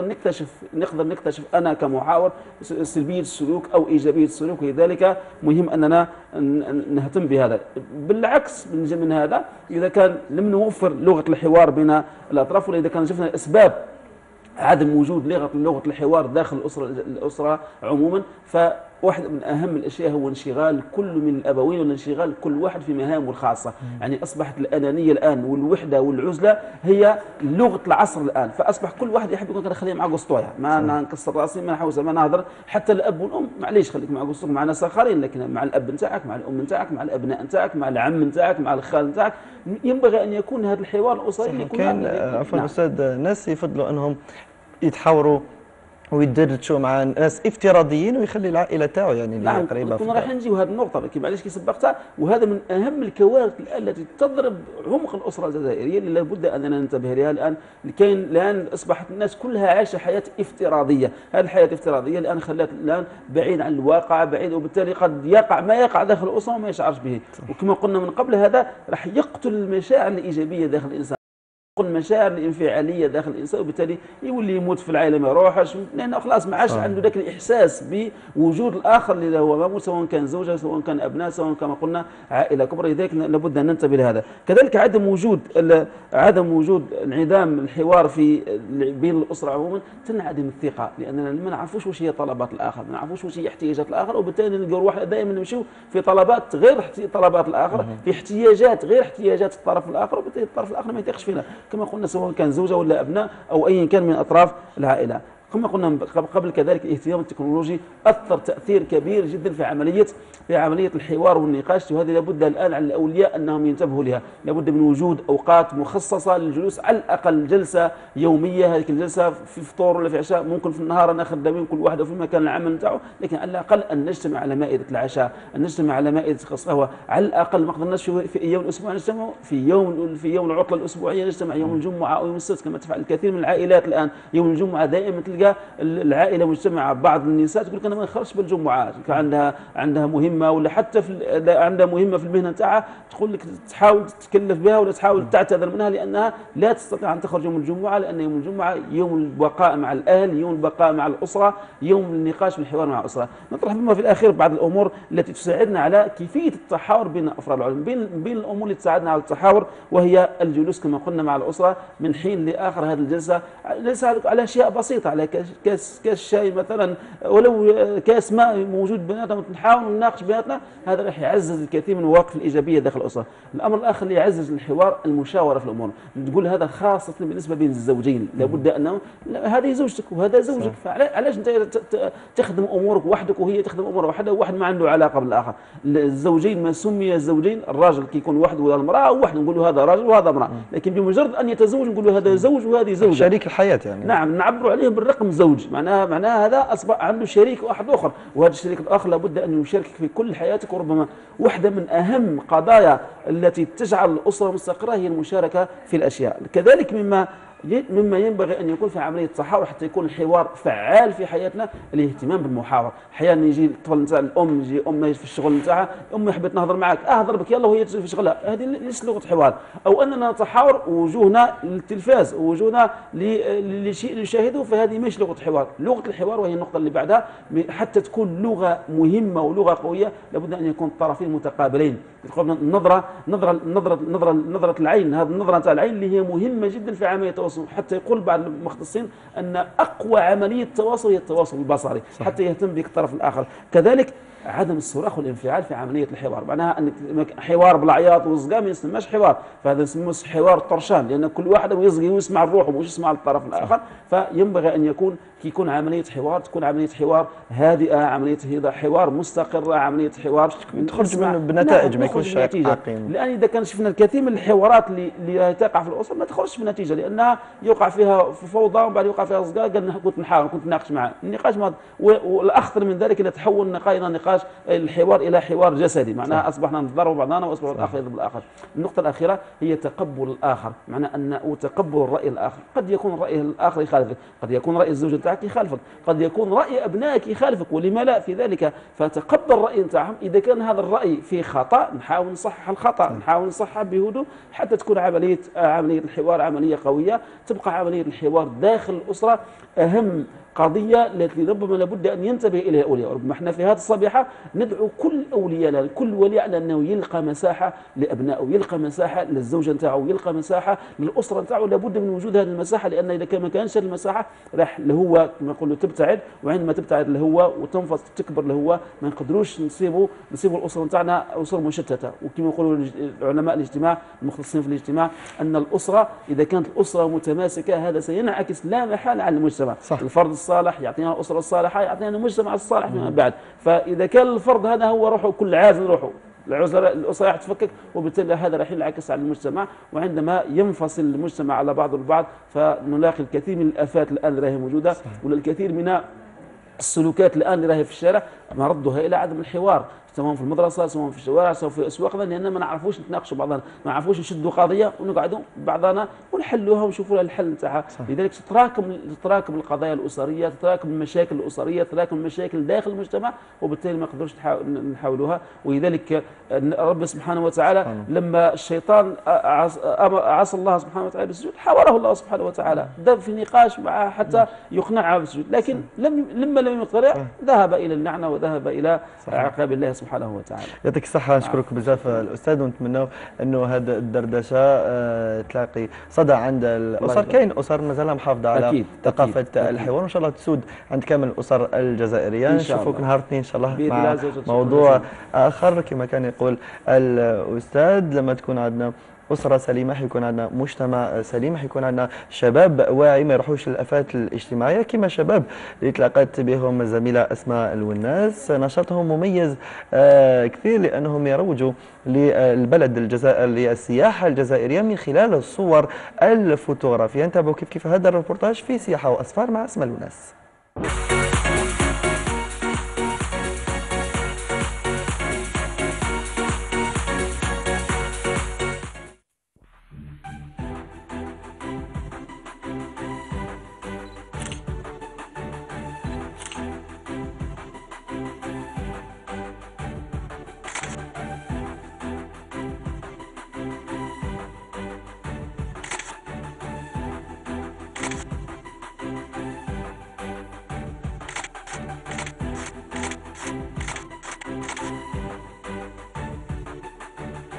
[SPEAKER 7] نقدر نكتشف أنا كمحاور سلبية السلوك أو إيجابية السلوك. ولذلك مهم أننا نهتم بهذا. بالعكس من هذا، إذا كان لم نوفر لغة الحوار بين الأطراف، ولا إذا كان شفنا الأسباب عدم وجود لغة الحوار داخل الأسرة عموما، فواحد من أهم الأشياء هو انشغال كل من الأبوين وانشغال كل واحد في مهامه الخاصة. يعني أصبحت الأنانية الآن والوحدة والعزلة هي لغة العصر الآن، فأصبح كل واحد يحب يكون خليه مع قسطوية، ما نكسر راسي، ما نحوس، ما نهضر. حتى الأب والأم معليش خليك مع قسطوك مع ناس آخرين، لكن مع الأب نتاعك، مع الأم نتاعك، مع الأبناء نتاعك، مع العم نتاعك، مع الخال نتاعك، ينبغي أن يكون هذا الحوار الأسري.
[SPEAKER 1] كان عفوا أستاذ، الناس يفضلوا أنهم يتحاوروا ويدردشوا مع ناس افتراضيين ويخلي العائله تاعو يعني اللي قريبه.
[SPEAKER 7] كنا راح نجيو هذه النقطه معليش كي سبقتها، وهذا من اهم الكوارث التي تضرب عمق الاسره الجزائريه اللي لابد اننا ننتبه لها الان. الان اصبحت الناس كلها عايشه حياه افتراضيه، هذه الحياه الافتراضيه الان خلات الان بعيد عن الواقع، بعيد، وبالتالي قد يقع ما يقع داخل الاسره وما يشعرش به. وكما قلنا من قبل، هذا راح يقتل المشاعر الايجابيه داخل الانسان، المشاعر الانفعاليه داخل الانسان، وبالتالي يولي يموت في العائله ما يروحش، لانه خلاص ما عادش عنده ذاك الاحساس بوجود الاخر اللي هو موجود، سواء كان زوجه، سواء كان ابناء، سواء كما قلنا عائله كبرى. لذلك لابد ان ننتبه لهذا. كذلك عدم وجود انعدام الحوار بين الاسره عموما تنعدم الثقه، لاننا ما نعرفوش واش هي طلبات الاخر، ما نعرفوش واش هي احتياجات الاخر، وبالتالي نلقاو روحنا دائما نمشيو في طلبات غير طلبات الاخر، في احتياجات غير احتياجات الطرف الاخر، وبالتالي الطرف الاخر ما يثقش فينا كما قلنا، سواء كان زوجة ولا أبناء أو أي كان من أطراف العائلة. كما قلنا قبل كذلك الاهتمام التكنولوجي أثر تأثير كبير جدا في عملية الحوار والنقاش، وهذه لابد الآن على الأولياء أنهم ينتبهوا لها. لابد من وجود أوقات مخصصة للجلوس، على الأقل جلسة يومية. هذه الجلسة في فطور ولا في عشاء، ممكن في النهار أنا خدامين كل واحد في مكان العمل نتاعو، لكن على الأقل أن نجتمع على مائدة العشاء، أن نجتمع على مائدة قهوة، على الأقل ما قدرناش في أيام الأسبوع نجتمع، في يوم العطلة الأسبوعية نجتمع، يوم الجمعة أو يوم السبت كما تفعل الكثير من العائلات الآن. يوم الجمعة دائما تلقى العائله مجتمعه، بعض النساء تقول لك انا ما نخرجش بالجمعات، عندها مهمه، ولا حتى عندها مهمه في المهنه نتاعها، تقول لك تحاول تتكلف بها ولا تحاول تعتذر منها لانها لا تستطيع ان تخرج يوم الجمعه، لان يوم الجمعه يوم البقاء مع الاهل، يوم البقاء مع الاسره، يوم النقاش والحوار مع الاسره. نطرح بما في الاخير بعض الامور التي تساعدنا على كيفيه التحاور بين افراد العلم، بين الامور اللي تساعدنا على التحاور، وهي الجلوس كما قلنا مع الاسره من حين لاخر. هذه الجلسه ليس على اشياء بسيطه، على كاس شاي مثلا، ولو كاس ماء موجود بيناتنا ونحاول نناقش بيناتنا، هذا راح يعزز الكثير من المواقف الايجابيه داخل الاسره. الامر الاخر اللي يعزز الحوار المشاوره في الامور، نقول هذا خاصه بالنسبه بين الزوجين، لابد انه هذه زوجتك وهذا زوجك، فعلاش انت تخدم امورك وحدك وهي تخدم امورها وحدها، وواحد ما عنده علاقه بالاخر. الزوجين ما سمي الزوجين، الراجل كي يكون وحده ولا المراه وحده نقول له هذا راجل وهذا امراه، لكن بمجرد ان يتزوج نقول له هذا زوج وهذه زوجه،
[SPEAKER 1] شريك الحياه يعني.
[SPEAKER 7] نعم، نعبروا عليه بالرقم زوج، معناها هذا اصبح عنده شريك واحد اخر، وهذا الشريك الاخر لابد ان يشاركك في كل حياتك. وربما واحده من اهم قضايا التي تجعل الاسره مستقره هي المشاركه في الاشياء. كذلك مما ينبغي ان يكون في عمليه التحاور حتى يكون الحوار فعال في حياتنا، الاهتمام بالمحاور. احيانا يجي الطفل نتاع الام، يجي امه في الشغل نتاعها، امي حبيت نهضر معك، اهضر بك يلا وهي في شغلها، هذه ليش لغه حوار. او اننا نتحاور ووجوهنا للتلفاز ووجوهنا لشيء نشاهده، فهذه مش لغه حوار. لغه الحوار وهي النقطه اللي بعدها، حتى تكون لغه مهمه ولغه قويه لابد ان يكون الطرفين متقابلين. نظره العين، هذه النظره نتاع العين اللي هي مهمه جدا في عمليه التواصل. حتى يقول بعض المختصين ان اقوى عمليه تواصل هي التواصل البصري، حتى يهتم بك الطرف الاخر. كذلك عدم الصراخ والانفعال في عمليه الحوار، معناها ان حوار بالعياط والصقام ما يسماش حوار، فهذا يسمى حوار طرشان، لان كل واحد يصغي ويسمع الروح ومش يسمع الطرف الاخر. فينبغي ان يكون عمليه حوار، تكون عمليه حوار هادئه، عمليه حوار مستقره، عمليه حوار
[SPEAKER 1] تخرج بنتائج، ما يكونش عقيم.
[SPEAKER 7] لان اذا كان شفنا الكثير من الحوارات اللي تقع في الاسره ما تخرجش بنتيجه، لانها يوقع فيها فوضى ومن بعد يوقع فيها صقاق. كنت نحاول، كنت نناقش معه النقاش، والاخطر من ذلك اذا تحول النقاش الى نقاش الحوار الى حوار جسدي، معناها اصبحنا نضرب بعضنا واصبح الاخر يضرب الاخر. النقطه الاخيره هي تقبل الاخر، معناه ان تقبل الراي الاخر. قد يكون الراي الاخر يخالفك، قد يكون راي الزوج نتاعك يخالفك، قد يكون راي ابنائك يخالفك، ولما لا في ذلك. فتقبل الراي نتاعهم، اذا كان هذا الراي فيه خطا نحاول نصحح الخطا، نحاول نصحح بهدوء حتى تكون عمليه الحوار عمليه قويه. تبقى عمليه الحوار داخل الاسره اهم قضية التي ربما لابد أن ينتبه إليها أولياء. ربما احنا في هذه الصبيحة ندعو كل أولياء، كل ولي على أنه يلقى مساحة لأبنائه، يلقى مساحة للزوجة نتاعه، يلقى مساحة للأسرة نتاعه. لابد من وجود هذه المساحة، لأن إذا كان ما كانش هذه المساحة راح الهوة كما نقولوا تبتعد، وعندما تبتعد الهوة وتنفص تكبر الهوة ما نقدروش نصيبوا الأسرة نتاعنا أسرة مشتتة. وكما يقولوا علماء الاجتماع المختصين في الاجتماع أن الأسرة إذا كانت الأسرة متماسكة هذا سينعكس لا محالة على المجتمع. صح. الفرد الصالح يعطينا الأسرة الصالحة، يعطينا المجتمع الصالح فيما بعد. فإذا كان الفرد هذا هو روحه كل عازل روحه، الأسرة راح تفكك، وبالتالي هذا راح ينعكس على المجتمع. وعندما ينفصل المجتمع على بعض البعض فنلاقي الكثير من الآفات الآن اللي راهي موجودة، ولا الكثير من السلوكات الآن اللي راهي في الشارع مردها إلى عدم الحوار، سواء في المدرسه سواء في الشوارع سواء في اسواقنا، لان ما نعرفوش نتناقشوا بعضنا، ما نعرفوش نشدوا قضيه ونقعدوا بعضنا ونحلوها ونشوفوا لها الحل نتاعها. لذلك تتراكم القضايا الاسريه، تتراكم المشاكل الاسريه، تتراكم المشاكل داخل المجتمع، وبالتالي ما نقدروش نحاولوها. ولذلك رب سبحانه وتعالى لما الشيطان عصى الله سبحانه وتعالى بالسجود حاوره الله سبحانه وتعالى، ذهب في نقاش معه حتى يقنعها بالسجود، لكن لما لم يقتنع ذهب الى اللعنه وذهب الى عقاب الله سبحانه وتعالى.
[SPEAKER 1] يعطيك الصحة، نشكرك بزاف الأستاذ، ونتمنى أنه هذا الدردشة تلاقي صدى عند الأسر. كاين أسر مازالها محافظة على ثقافة الحوار، وإن شاء الله تسود عند كامل الأسر الجزائرية. نشوفوك نهار الاثنين إن شاء الله مع موضوع آخر. كما كان يقول الأستاذ، لما تكون عندنا أسرة سليمة حيكون عندنا مجتمع سليم، حيكون عندنا شباب واعي ما يروحوش للآفات الاجتماعية، كما شباب اللي تلاقيت بهم الزميلة أسماء الوناس. نشاطهم مميز كثير لأنهم يروجوا للبلد الجزائر، للسياحة الجزائرية من خلال الصور الفوتوغرافية. نتابعوا كيف هذا الريبورتاج في سياحة وأسفار مع أسماء الوناس.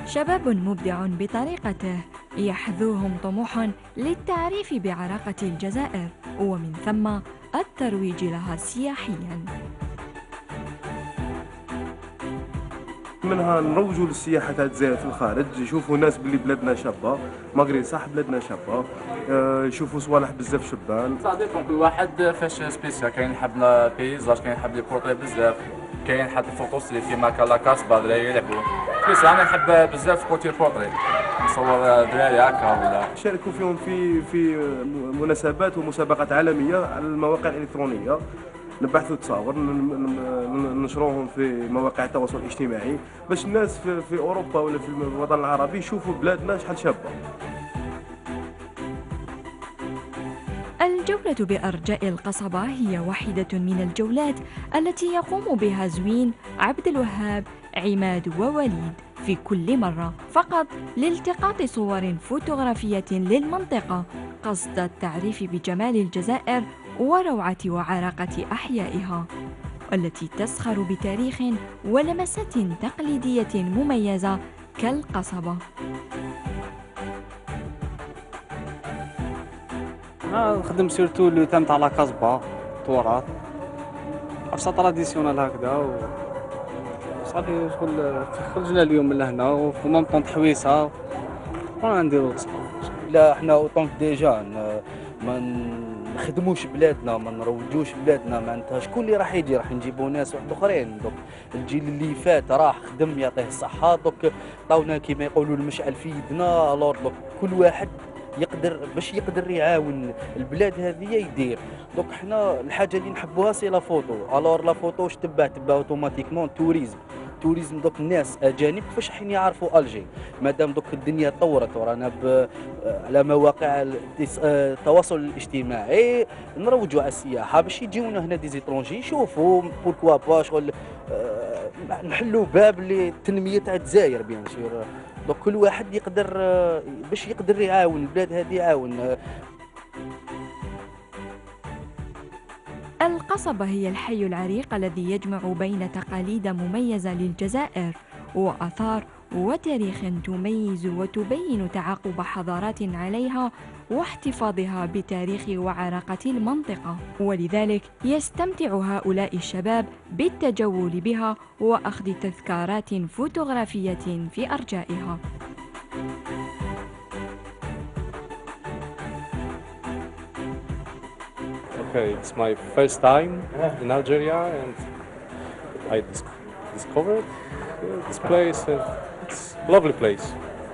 [SPEAKER 12] شباب مبدع بطريقته يحذوهم طموح للتعريف بعراقة الجزائر ومن ثم الترويج لها سياحياً.
[SPEAKER 15] منها نروجوا للسياحه تاع الجزائر في الخارج، يشوفوا ناس باللي بلادنا شابه، ماغري صح بلادنا شابه، يشوفوا صوالح بزاف شبان.
[SPEAKER 16] صديق كل واحد فاش سبيسيال، كاين يحب بيزاج، كاين يحب لي بورتري بزاف، كاين حد الفوتو ستريت كيما كالا كاسبا دراري يلعبوا. سبيسيال انا نحب بزاف كوتي البورتري، نصور دراري هكا ولا
[SPEAKER 15] نشاركوا فيهم في مناسبات ومسابقات عالميه على المواقع الالكترونيه، نبحثوا تصاور ننشروهم في مواقع التواصل الاجتماعي باش الناس في اوروبا ولا في الوطن العربي يشوفوا بلادنا شحال شابه.
[SPEAKER 12] الجولة بأرجاء القصبة هي واحدة من الجولات التي يقوم بها زوين، عبد الوهاب، عماد ووليد في كل مرة فقط لالتقاط صور فوتوغرافية للمنطقة قصد التعريف بجمال الجزائر وروعة وعراقة أحيائها التي تزخر بتاريخ ولمسات تقليدية مميزة كالقصبة.
[SPEAKER 18] أنا نخدم سيرتو لو تام تاع لا كازبا تراث عرسة تراديسيونال هكذا صافي شغل خرجنا اليوم من لهنا وفي مام طون تحويسة وانا نديرو القصبة.
[SPEAKER 19] لا احنا اوطونك ديجا ما نخدموش بلادنا، ما نروجوش بلادنا، معناتها شكون اللي راح يجي؟ راح نجيبوا ناس واحد اخرين. دوك الجيل اللي فات راح خدم يعطيه الصحه، دوك عطاونا كيما يقولوا المشعل في يدنا. الور دوك كل واحد يقدر باش يقدر يعاون البلاد هذه يدير. دوك حنا الحاجه اللي نحبوها سي لا فوتو. الور لا فوتو واش تبع اوتوماتيكمون توريزم دوك الناس اجانب كيفاش حين يعرفوا الجي. مادام دوك الدنيا تطورت ورانا على مواقع التواصل الاجتماعي نروجوا على السياحه باش يجيونا هنا دي زيترونجي يشوفوا بوركوا با شغل نحلوا باب لتنميه تاع الجزائر بيان سور. دوك كل واحد يقدر باش يقدر يعاون البلاد هذه يعاون.
[SPEAKER 12] القصبة هي الحي العريق الذي يجمع بين تقاليد مميزة للجزائر وآثار وتاريخ تميز وتبين تعاقب حضارات عليها واحتفاظها بتاريخ وعراقة المنطقة، ولذلك يستمتع هؤلاء الشباب بالتجول بها وأخذ تذكارات فوتوغرافية في أرجائها.
[SPEAKER 20] Okay, it's my first time in Algeria and I discovered this place. It's a lovely place.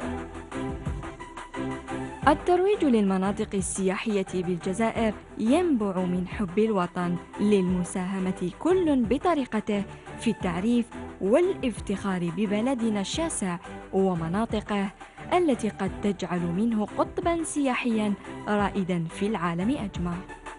[SPEAKER 12] الترويج للمناطق السياحية بالجزائر ينبع من حب الوطن للمساهمة كل بطريقته في التعريف والافتخار ببلدنا الشاسع ومناطقه التي قد تجعل منه قطباً سياحياً رائداً في العالم أجمع.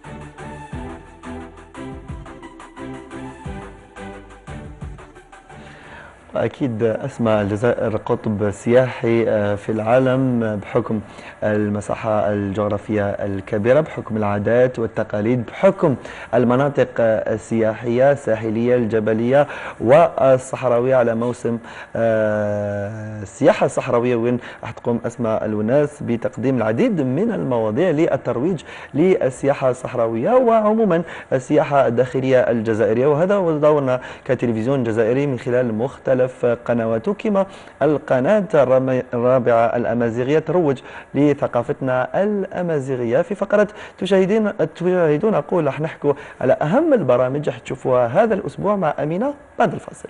[SPEAKER 1] أكيد أسمى الجزائر قطب سياحي في العالم بحكم المساحة الجغرافية الكبيرة، بحكم العادات والتقاليد، بحكم المناطق السياحية الساحلية الجبلية والصحراوية على موسم السياحة الصحراوية وين راح تقوم أسمى الوناس بتقديم العديد من المواضيع للترويج للسياحة الصحراوية وعموما السياحة الداخلية الجزائرية. وهذا هو دورنا كتلفزيون جزائري من خلال مختلف قنواته كما القناة الرابعة الأمازيغية تروج لثقافتنا الأمازيغية. في فقرة تشاهدون أقول راح نحكوا على أهم البرامج راح تشوفوها هذا الأسبوع مع أمينة بعد الفاصل.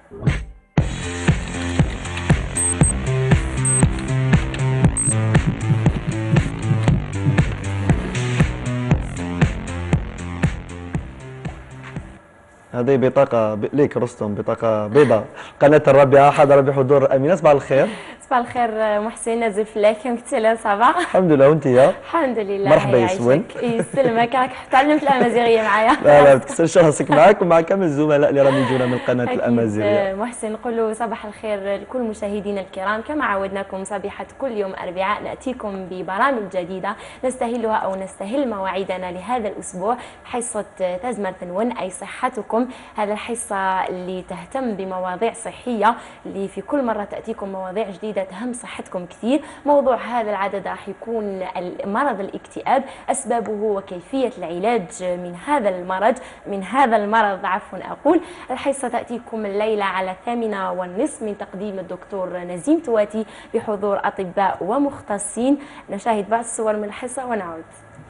[SPEAKER 1] هذه بطاقة ليك رستم، بطاقة بيضاء. قناة الرابعة حاضرة بحضور أمينة. صباح الخير.
[SPEAKER 27] صباح
[SPEAKER 3] صباح الخير محسن نازل فلاك كيما قلتي لي صباح.
[SPEAKER 1] الحمد لله وانت يا؟
[SPEAKER 3] الحمد لله.
[SPEAKER 1] مرحبا يسون.
[SPEAKER 3] يسلمك راك تعلمت الامازيغيه معايا.
[SPEAKER 1] لا ما تكسرش راسك معاك ومع كامل الزملاء اللي راهم يجونا من قناه الامازيغيه.
[SPEAKER 3] محسن نقول له صباح الخير لكل مشاهدينا الكرام، كما عودناكم صبيحه كل يوم اربعاء ناتيكم ببرامج جديده نستهلها او نستهل مواعيدنا لهذا الاسبوع. حصه تزمر تنون اي صحتكم، هذا الحصه اللي تهتم بمواضيع صحيه اللي في كل مره تاتيكم مواضيع جديده تهم صحتكم كثير. موضوع هذا العدد راح يكون مرض الاكتئاب، اسبابه وكيفيه العلاج من هذا المرض عفوا اقول. الحصه تاتيكم الليله على 8:30 من تقديم الدكتور نزيم تواتي بحضور اطباء ومختصين. نشاهد بعض الصور من الحصه ونعود.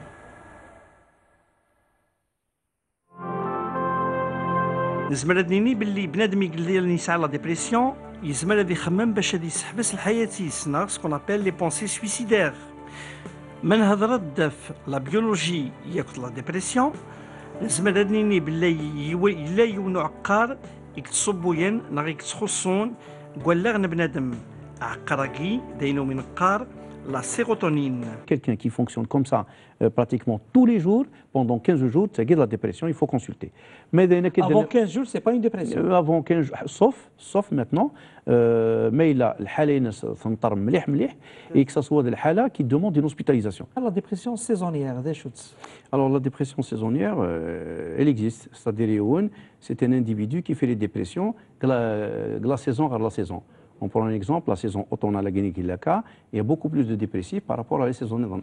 [SPEAKER 14] زمرني باللي بنادم يقول لي على ديبرسيون يزمر هذا يخمم باش هذا يسحبس الحياه يسنا سكون ابل لي بونسي سويسيدير. من هضره داف لا بيولوجي ياكل لا ديبرسيون زمرني باللي لا يونو عقار يكتصبوين نغ يكتخصون قال لغن بنادم عقراكي داينو من قار la sérotonine.
[SPEAKER 17] Quelqu'un qui fonctionne comme ça pratiquement tous les jours, pendant 15 jours, ça guide la dépression, il faut consulter. Mais
[SPEAKER 14] avant 15 jours, ce n'est pas une dépression.
[SPEAKER 17] Avant 15 jours, sauf maintenant, mais il a le et que ce soit des halal qui demandent une hospitalisation.
[SPEAKER 24] La dépression saisonnière, des choses.
[SPEAKER 17] Alors la dépression saisonnière, elle existe. C'est-à-dire c'est un individu qui fait les dépressions de la saison à la saison. On prend un exemple, la saison automnale à Guinée-Guilaka, il y a beaucoup plus de dépressifs par rapport à la saison hivernale.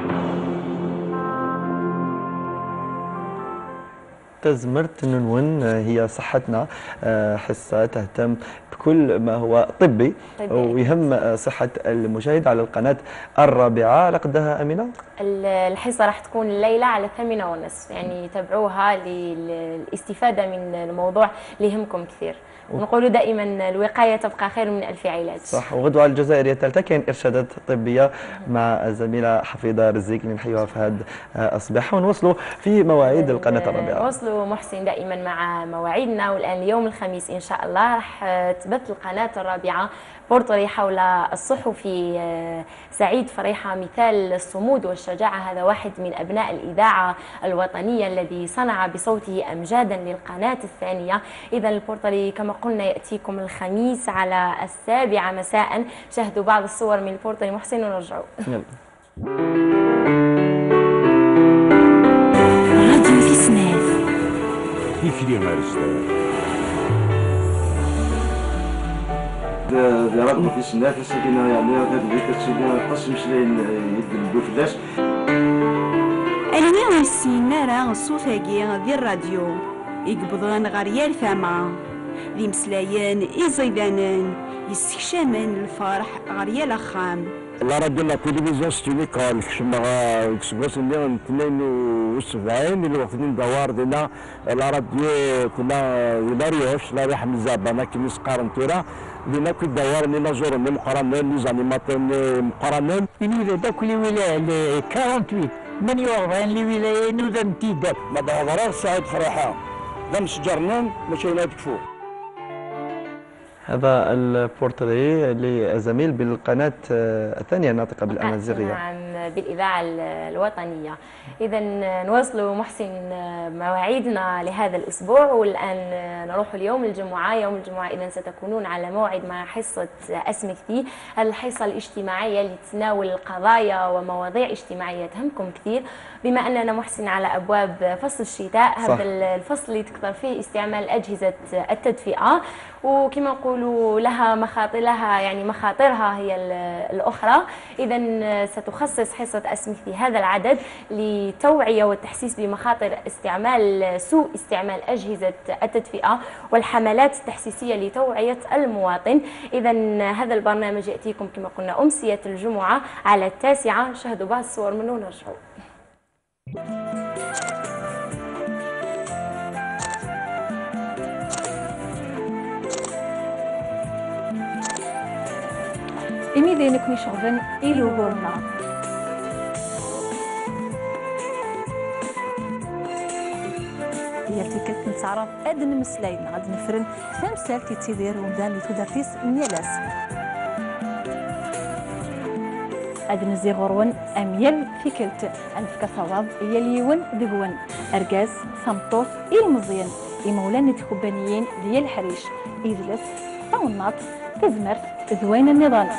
[SPEAKER 1] تزمر تنون هي صحتنا، حصة تهتم بكل ما هو طبي ويهم صحة المشاهد على القناة الرابعة. لقدها أمينة؟
[SPEAKER 3] الحصة راح تكون الليلة على 8:30، يعني تابعوها للاستفادة من الموضوع اللي يهمكم كثير. ونقولوا دائما الوقاية تبقى خير من ألف علاج.
[SPEAKER 1] صح. وغدوة الجزائرية الثالثة كاين إرشادات طبية مع الزميلة حفيظة رزيق اللي نحيوها في هذا الصباح، ونوصلوا في مواعيد القناة الرابعة.
[SPEAKER 3] نوصلوا محسن دائما مع مواعيدنا. والآن اليوم الخميس إن شاء الله راح تبث القناة الرابعة بورتري حول الصحفي سعيد فريحة مثال الصمود والشجاعة. هذا واحد من أبناء الإذاعة الوطنية الذي صنع بصوته أمجادا للقناة الثانية. إذا البورتري كما قلنا يأتيكم الخميس على 7 مساء. شاهدوا بعض الصور من البورتري محسن ونرجعوا.
[SPEAKER 21] راديو في سناف
[SPEAKER 22] راديو في سناف ساكنه يعني هذا اللي كتسولي خاص مشلاين يدلدو فلاش.
[SPEAKER 21] ألمي والسينارة الصوفاقي ديال الراديو يقبضون غير ثما ذي مسلايان إزيدانان يستكشامن الفرح غير الأخام.
[SPEAKER 23] لا راديو لا تلفزيون ستوني كان كشما كسبوس اللي 72 اللي واخدين دوار ديالنا لا راديو كنا يلاريوش لا ريح مزابا ما كيمس قارنتورا لينا كل دوار لينا زور من مقارنين لي زانيماتور مقارنين
[SPEAKER 27] إني داك اللي ولاية 48 من يوغان اللي ولاية نوذا امتداد
[SPEAKER 23] ما دهضرا سعيد فرحة ذا مشجرنين ماشي نادكفو.
[SPEAKER 1] هذا البورتري لزميل بالقناة الثانية الناطقة بالأمازيغية.
[SPEAKER 3] نعم بالإذاعة الوطنية. إذا نواصل محسن مواعيدنا لهذا الأسبوع. والآن نروح اليوم الجمعة. يوم الجمعة إذا ستكونون على موعد مع حصة أسمك فيه، الحصة الاجتماعية اللي تتناول قضايا ومواضيع اجتماعية تهمكم كثير. بما أننا محسن على أبواب فصل الشتاء، هذا الفصل اللي تكثر فيه استعمال أجهزة التدفئة، وكما نقولوا لها مخاطرها هي الأخرى. إذا ستخصص حصة أسمك في هذا العدد للتوعية والتحسيس بمخاطر سوء استعمال أجهزة التدفئة والحملات التحسيسية لتوعية المواطن. إذا هذا البرنامج يأتيكم كما قلنا أمسية الجمعة على 9. شاهدوا بعض الصور منه ونرجعوا.
[SPEAKER 8] إمي نكوني شغفن إلو هورنا ديالتي كنتعرف أدن مسلاينا غادي نفرن 5 تيدير ومدان اللي تودرتيس ميالاس. أدن زيغورون أميل فكرت أن فكصواب يليون دقون أرقاز سمطوط المزيان إمولان تكوبانيين ديال الحريش إذلس طونات تزمرت ذوين النظام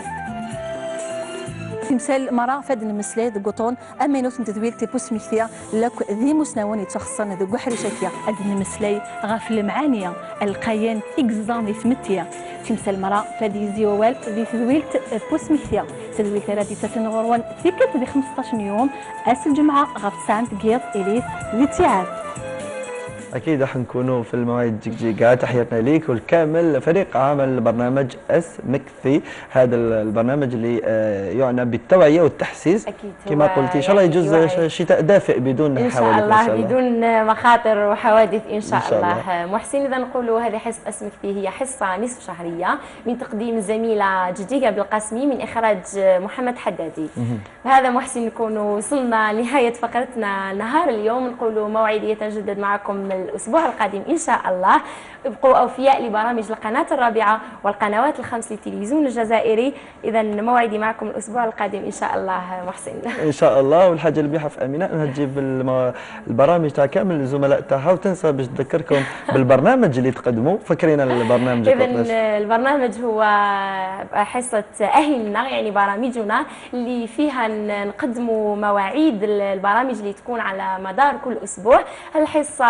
[SPEAKER 8] تمثال مرة فاد المسلات قطون أمينوت تدويل تبوس مثيا لك ذي مسنوان يتشخصن ذو حريشتيا أد المسلاي غاف المعانية القيان إكزان ثمتيا تمثال مرة فاد يزيوال ذي تدويل بوس مثيا تدويل ترادي تتنغروان ثيكت ذي 15 يوم أس الجمعة غاف سانت قيض إليث ذي تيعاد.
[SPEAKER 1] اكيد راح نكونوا في المواعيد جيجا. تحياتنا ليك ولكامل فريق عمل برنامج اس مكثي، هذا البرنامج اللي يعنى بالتوعيه والتحسيس
[SPEAKER 3] اكيد
[SPEAKER 1] كما قلتي. ان شاء الله يجوز شتاء دافئ بدون حوادث
[SPEAKER 3] ان شاء الله بدون مخاطر وحوادث ان شاء الله. محسن اذا نقولوا هذه حصه اس مكثي هي حصه نصف شهريه من تقديم الزميله جديده بالقاسمي من اخراج محمد حدادي. بهذا محسن نكونوا وصلنا لنهايه فقرتنا نهار اليوم. نقولوا موعد يتجدد معكم الأسبوع القادم إن شاء الله. ابقوا أوفياء لبرامج القناة الرابعة والقنوات الخمس للتلفزيون الجزائري. إذا موعدي معكم الأسبوع القادم إن شاء الله محسن. إن
[SPEAKER 1] شاء الله. والحاجة اللي بيها في أمينة أنها تجيب البرامج تاع كامل الزملاء تاعها وتنسى باش تذكركم بالبرنامج اللي تقدموا. فكرينا البرنامج.
[SPEAKER 3] إذا البرنامج هو حصة أهلنا، يعني برامجنا اللي فيها نقدموا مواعيد البرامج اللي تكون على مدار كل أسبوع. الحصة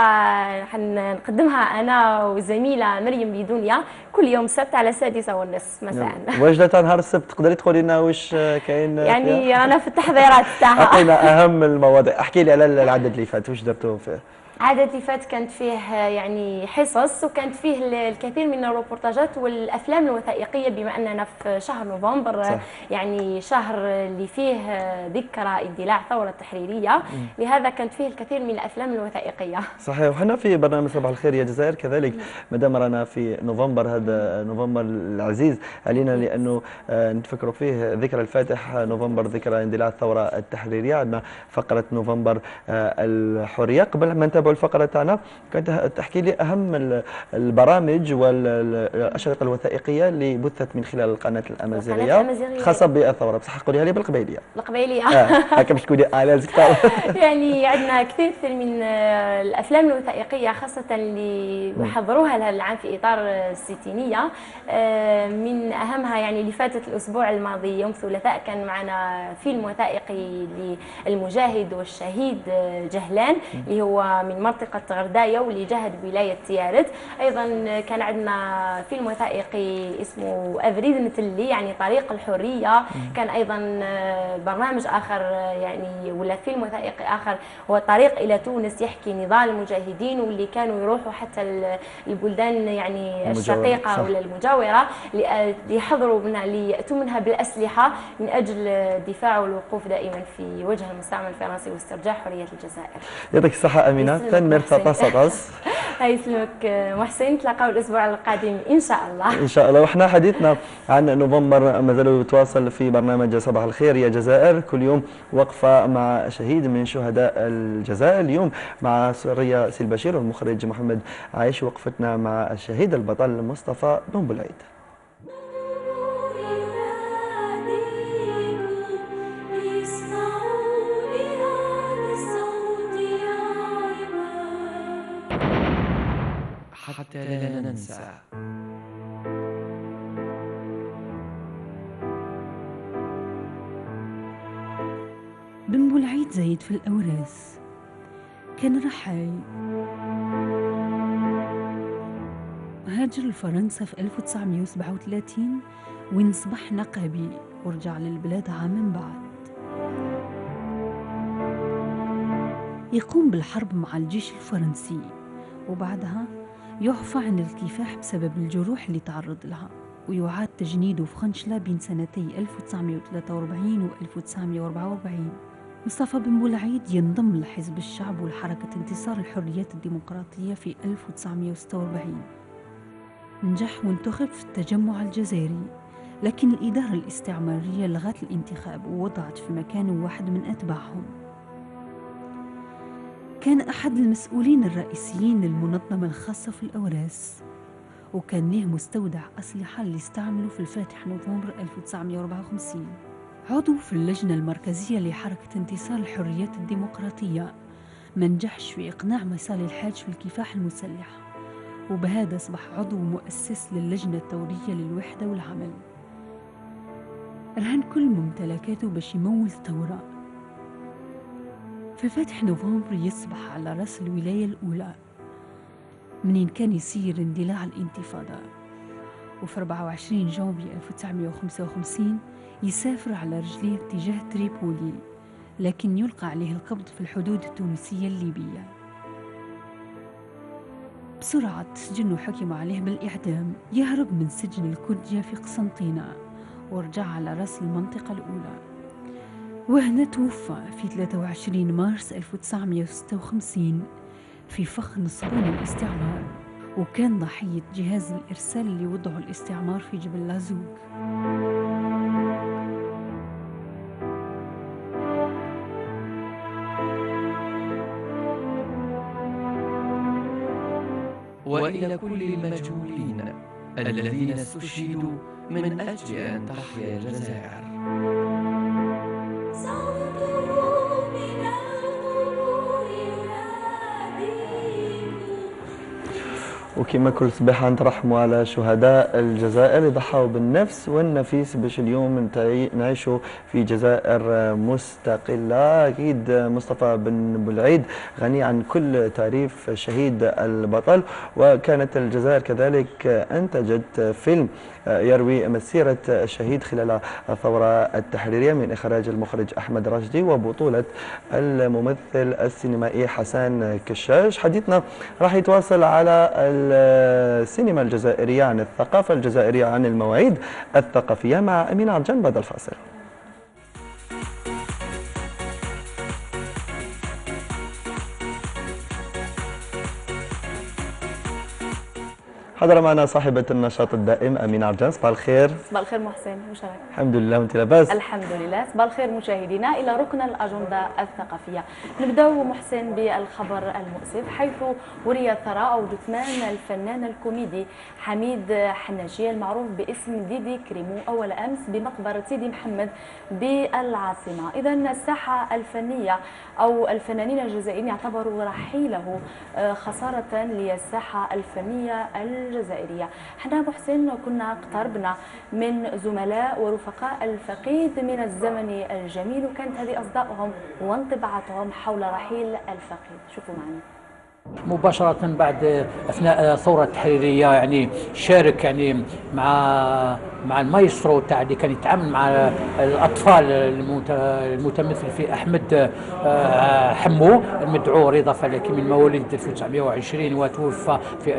[SPEAKER 3] حنقدمها أنا وزميلة مريم بيدونيا كل يوم السبت على 6:30 مساء.
[SPEAKER 1] وجدة نهار السبت تقدري تقولي لنا واش كاين؟
[SPEAKER 3] يعني أنا في التحضيرات تاعها.
[SPEAKER 1] أعطينا أهم المواضيع. احكي لي على العدد اللي فات واش درتوا فيه.
[SPEAKER 3] العدد اللي فات كانت فيه يعني حصص وكانت فيه الكثير من الروبورتاجات والافلام الوثائقيه بما اننا في شهر نوفمبر. صح. يعني شهر اللي فيه ذكرى اندلاع الثوره التحريريه. لهذا كانت فيه الكثير من الافلام الوثائقيه.
[SPEAKER 1] صحيح. وحنا في برنامج صباح الخير يا جزائر كذلك مادام رانا في نوفمبر، هذا نوفمبر العزيز علينا لانه نتفكروا فيه ذكرى الفاتح نوفمبر، ذكرى اندلاع الثوره التحريريه. عندنا فقره نوفمبر الحريه. قبل ما نتابع الفقره تاعنا كانت تحكي لي اهم البرامج والاشرطه الوثائقيه اللي بثت من خلال القناه الامازيغيه خاصه بالثوره. بصح قوليها لي بالقبيليه.
[SPEAKER 3] القبيليه
[SPEAKER 1] هكا باش تكوني الاز كثر.
[SPEAKER 3] يعني عندنا كثير من الافلام الوثائقيه خاصه اللي حضروها لهذا العام في اطار الستينيه. من اهمها يعني اللي فاتت الاسبوع الماضي يوم الثلاثاء كان معنا فيلم وثائقي للمجاهد والشهيد جهلان اللي هو من منطقة غرداية واللي جاهد بولاية تيارت. أيضا كان عندنا فيلم وثائقي اسمه أفريد نتلي يعني طريق الحرية. كان أيضا برنامج آخر يعني ولا فيلم وثائقي آخر هو طريق إلى تونس يحكي نضال المجاهدين واللي كانوا يروحوا حتى البلدان يعني الشقيقة ولا المجاورة ليحضروا منها ليأتوا منها بالأسلحة من أجل الدفاع والوقوف دائما في وجه المستعمر الفرنسي واسترجاع حرية الجزائر.
[SPEAKER 1] يعطيك الصحة أمينة. تنمر تطاس.
[SPEAKER 3] يسلمك محسن. نتلاقاو الأسبوع القادم إن شاء الله.
[SPEAKER 1] إن شاء الله. وإحنا حديثنا عن نوفمبر مازال يتواصل في برنامج صباح الخير يا جزائر. كل يوم وقفة مع شهيد من شهداء الجزائر. اليوم مع سوريا سي البشير والمخرج محمد عايش. وقفتنا مع الشهيد البطل مصطفى بن بولعيد.
[SPEAKER 4] حتى لا ننسى.
[SPEAKER 21] بن بولعيد زايد في الأوراس كان رحاي، هاجر لفرنسا في 1937 وين صبح نقابي ورجع للبلاد عام بعد. يقوم بالحرب مع الجيش الفرنسي وبعدها يعفى عن الكفاح بسبب الجروح اللي تعرض لها، ويعاد تجنيده في خنشلة بين سنتي 1943 و 1944. مصطفى بن بولعيد ينضم لحزب الشعب والحركة انتصار الحريات الديمقراطية في 1946. نجح وانتخب في التجمع الجزائري، لكن الإدارة الاستعمارية لغت الانتخاب ووضعت في مكانه واحد من أتباعهم. كان أحد المسؤولين الرئيسيين للمنظمة الخاصة في الأوراس، وكان له مستودع أسلحة اللي استعملوا في الفاتح نوفمبر 1954. عضو في اللجنة المركزية لحركة انتصار الحريات الديمقراطية، ما نجحش في إقناع مصالح الحاج في الكفاح المسلح، وبهذا أصبح عضو مؤسس للجنة الثورية للوحدة والعمل. رهن كل ممتلكاته باش يمول الثورة. في فتح نوفمبر يصبح على رأس الولاية الأولى منين كان يسير اندلاع الانتفاضة، وفي 24 جانفي 1955 يسافر على رجليه اتجاه تريبولي، لكن يلقى عليه القبض في الحدود التونسية الليبية. بسرعة سجن وحكم عليه بالإعدام. يهرب من سجن الكردية في قسنطينة ورجع على رأس المنطقة الأولى، وهنا توفى في 23 مارس 1956 في فخ نصبون الاستعمار، وكان ضحية جهاز الإرسال اللي وضعه الاستعمار في جبل لازوق.
[SPEAKER 4] وإلى كل المجهولين الذين استشهدوا من أجل أن تحيا الجزائر.
[SPEAKER 1] وكما كل صباح نترحموا على شهداء الجزائر اللي ضحوا بالنفس والنفيس باش اليوم نعيشوا في جزائر مستقلة. أكيد مصطفى بن بولعيد غني عن كل تعريف شهيد البطل، وكانت الجزائر كذلك أنتجت فيلم يروي مسيرة الشهيد خلال الثورة التحريرية من إخراج المخرج أحمد راشدي وبطولة الممثل السينمائي حسن كشاش. حديثنا راح يتواصل على السينما الجزائرية، عن الثقافة الجزائرية، عن المواعيد الثقافية مع أمين عرجان بعد الفاصل. حضر معنا صاحبة النشاط الدائم أمين عرجان. صباح الخير.
[SPEAKER 6] صباح الخير محسن، واش راك؟
[SPEAKER 1] الحمد لله، وانت لاباس؟
[SPEAKER 6] الحمد لله. صباح الخير مشاهدينا، إلى ركن الأجندة الثقافية. نبداو محسن بالخبر المؤسف، حيث وري ثراء أو جثمان الفنان الكوميدي حميد حناجي المعروف باسم ديدي كريمو أول أمس بمقبرة سيدي محمد بالعاصمة. إذا الساحة الفنية أو الفنانين الجزائريين يعتبروا رحيله خسارة للساحة الفنية الجزائرية. حنا محسن كنا اقتربنا من زملاء ورفقاء الفقيد من الزمن الجميل، وكانت هذه أصداؤهم وانطباعاتهم حول رحيل الفقيد. شوفوا معنا.
[SPEAKER 9] مباشرة بعد أثناء الثورة التحريرية يعني شارك يعني مع المايسترو تاع اللي كان يتعامل مع الأطفال المتمثل في أحمد حمو المدعو رضا فلكي من مواليد 1920 وتوفى في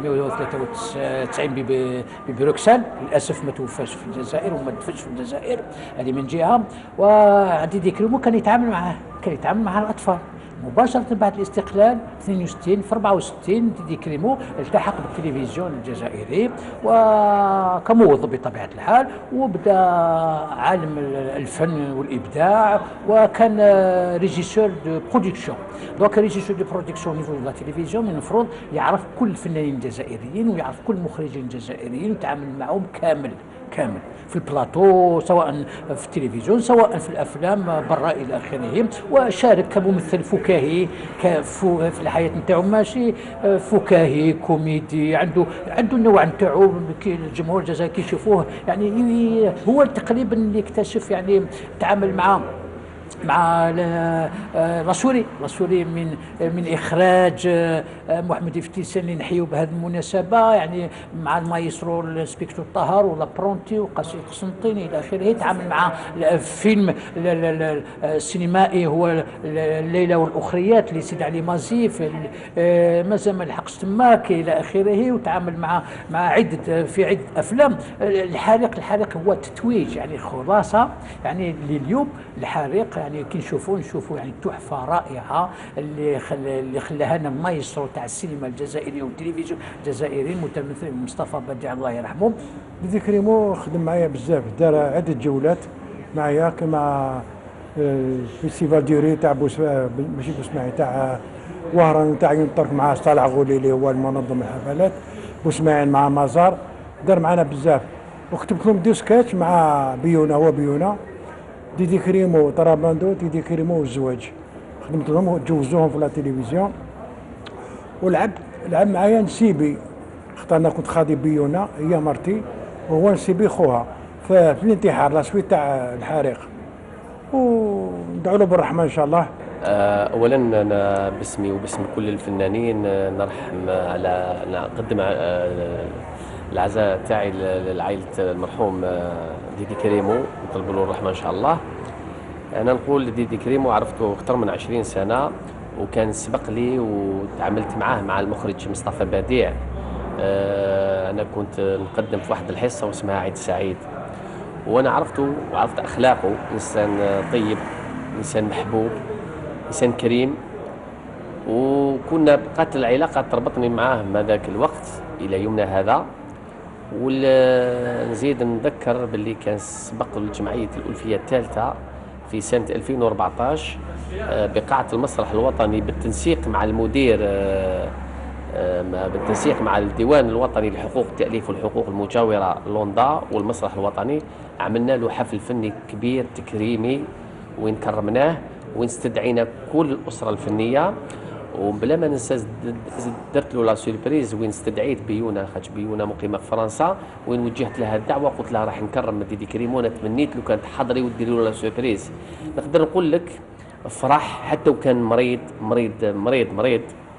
[SPEAKER 9] 1993 ببروكسل. للأسف ما توفاش في الجزائر وما دفنش في الجزائر، هذه من جهة. وديدي كريمو كان يتعامل مع الأطفال. مباشرة بعد الاستقلال 62 في 64 ديدي كريمو التحق بالتلفزيون الجزائري وكموظف بطبيعة الحال، وبدأ عالم الفن والإبداع، وكان ريجيسور دو برودكسيون. دونك ريجيسور دو برودكسيون نيفو لا تلفزيون من المفروض يعرف كل الفنانين الجزائريين ويعرف كل المخرجين الجزائريين ويتعامل معهم كامل في البلاطو، سواء في التلفزيون سواء في الافلام برا الى اخره. وشارك كممثل فكاهي في الحياه نتاعو، ماشي فكاهي كوميدي، عنده النوع نتاعو. الجمهور الجزائري كيشوفوه يعني هو تقريبا اللي اكتشف يعني تعامل مع لاسوري من اخراج محمد افتيسان اللي نحيو بهذه المناسبه، يعني مع المايسترو السبيكتور طهر ولا برونتي وقاسي قسنطيني الى اخره. تعامل مع فيلم السينمائي هو الليله والاخريات لسيد علي مازيف، مازال ما لحقش تماك الى اخره. وتعامل مع عده افلام. الحريق هو تتويج، يعني خلاصه يعني لليوم الحريق يعني كي نشوفوا يعني تحفه رائعه اللي خلاها لنا المايسترو تاع السينما الجزائريه والتلفزيون الجزائري المتمثل مصطفى بديع الله يرحمه.
[SPEAKER 10] ديدي كريمو خدم معايا بزاف، دار عده جولات معايا كما فيستيفال ديوري تاع ماشي بوسماعي تاع وهران تاع ينطرق مع صالح غولي اللي هو المنظم الحفلات، بوسماعي مع مازار دار معنا بزاف. وكتبت لهم دو سكيتش مع بيونا، هو بيونا ديدي كريمو طرابندو، ديدي كريمو والزواج، خدمت لهم وتجوزوهم في لا تلفزيون. ولعب معايا نسيبي، انا كنت خادي بيونا هي مرتي وهو نسيبي خوها في الانتحار لا سويت تاع الحريق، وندعو له بالرحمه ان شاء الله.
[SPEAKER 2] اولا انا باسمي وباسم كل الفنانين نرحم على نقدم العزاء تاعي لعائله المرحوم ديدي كريمو، نطلب له الرحمه ان شاء الله. انا نقول ديدي كريمو عرفته اكثر من 20 سنه، وكان سبق لي وتعاملت معاه مع المخرج مصطفى بديع. انا كنت نقدم في واحد الحصه واسمها عيد سعيد، وانا عرفته وعرفت اخلاقه، انسان طيب، انسان محبوب، انسان كريم، وكنا بقات العلاقه تربطني معاه ما ذاك الوقت الى يومنا هذا. ونزيد نذكر باللي كان سبق الجمعيه الالفيه الثالثه في سنه 2014 بقاعه المسرح الوطني بالتنسيق مع المدير، بالتنسيق مع الديوان الوطني لحقوق التأليف والحقوق المجاورة لوندا والمسرح الوطني، عملنا له حفل فني كبير تكريمي وين كرمناه وين استدعينا كل الأسرة الفنية. وبلا ما ننسى درت له لا سوربريز وين استدعيت بيونا، خاطش بيونا مقيمه في فرنسا، وين وجهت لها الدعوه قلت لها راح نكرم ديدي كريمو، وانا تمنيت لو كانت تحضري وديري له لا سوربريز. نقدر نقول لك فرح حتى وكان مريض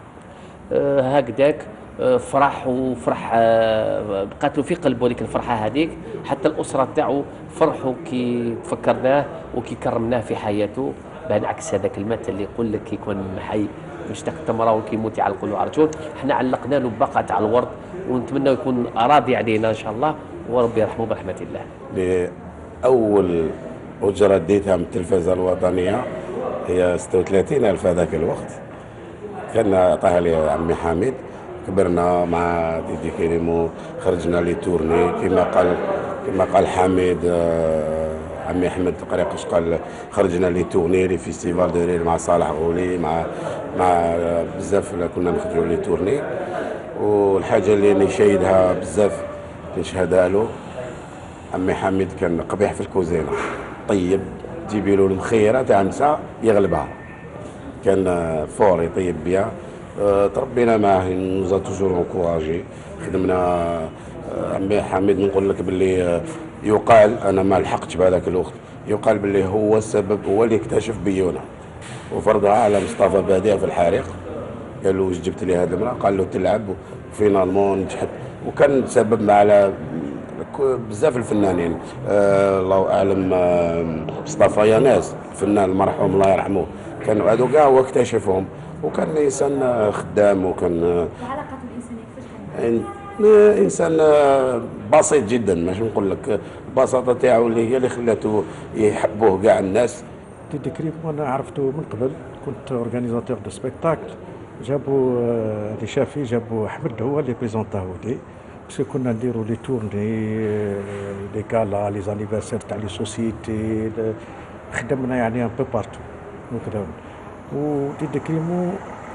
[SPEAKER 2] هكذاك، فرح وفرح بقات له في قلبه ديك الفرحه هذيك. حتى الاسره تاعو فرحوا كي تفكرناه وكي كرمناه في حياته، بالعكس هذاك المثل اللي يقول لك كي يكون حي مشتاق تمره وكي يموت يعلقوا له عرجون. احنا علقنا له باقه تاع الورد، ونتمنى يكون راضي علينا ان شاء الله، وربي يرحمه برحمه الله.
[SPEAKER 5] اول اجره ديتها من التلفزه الوطنيه هي 36,000 هذاك الوقت، كان عطاها لي عمي حميد. كبرنا مع ديدي كريمو، خرجنا لي تورني كما قال حميد، عمي احمد قريقش قال خرجنا لي تورني لي فيستيفال دو ريل مع صالح غولي، مع بزاف كنا نخرجوا لي تورني. والحاجه اللي نشيدها بزاف نشهدها له، عمي حميد كان قبيح في الكوزينه، طيب تجيبي له المخيره تاع نساء يغلبها، كان فور يطيب بها. تربينا معاه، نوزا توجور انكوراجي، خدمنا. عمي حميد نقول لك باللي يقال، انا ما لحقتش بهذاك الوقت، يقال باللي هو السبب، هو اللي اكتشف بيونا وفرضها على مصطفى بديع في الحريق. قال له واش جبت لي هذه المراه؟ قال له تلعب، وفينالمون نجحت. وكان تسبب على بزاف الفنانين، الله اعلم مصطفى ياناس الفنان المرحوم الله يرحمه، كانوا هذو كاع هو اكتشفهم، وكان انسان خدام، وكان
[SPEAKER 6] وعلاقته الانسانيه كيفاش
[SPEAKER 5] انسان بسيط جدا. ماشي نقول لك البساطه تاعو اللي هي اللي خلاته يحبوه كاع الناس.
[SPEAKER 10] ديدي كريم وانا عرفته من قبل، كنت اورغانيزاتور دو سبيكتاكل، جابوا اللي شافي جابوا احمد هو اللي بريزونطاه لي، باسكو كنا نديروا لي تورني لي كالا لي زانيفرسير تاع لي سوسيتي، خدمنا يعني ان بو بارتو وكذا. وديدي كريمو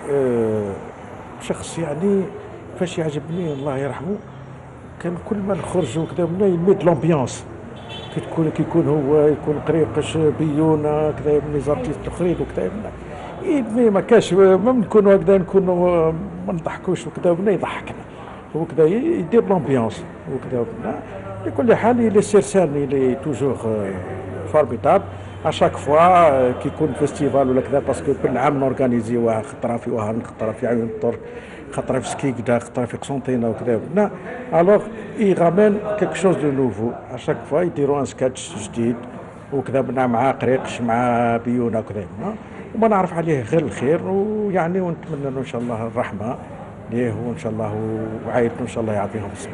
[SPEAKER 10] شخص يعني فاش يعجبني الله يرحمه، كان كل ما نخرج وكذا يمد لامبيونس، كي يكون هو يكون قريقش بيونا كذا من لي زارتيست الاخرين وكذا، ما كاش ما نكونوا هكذا نكونوا ما نضحكوش وكذا، يضحكنا وكذا يدير لامبيونس وكذا. بكل حال لي سيرسان لي توجور فورميدابل اشاك فوا كي يكون فيستيفال ولا كذا، باسكو كل عام نورغانيزيوها، خطره في وهران، خطره في عيون الطر، خطره في سكيكدا، خطره في قسنطينه وكذا. الوغ اي غامين كيك شوز دو نوفو اشاك فوا، يديروا ان سكاتش جديد وكذا، مع قريقش مع بيونا وكذا، وما نعرف عليه غير الخير، ويعني ونتمنى له ان شاء الله الرحمه ليه، وان شاء الله وعائلته ان شاء الله يعطيهم الصبر.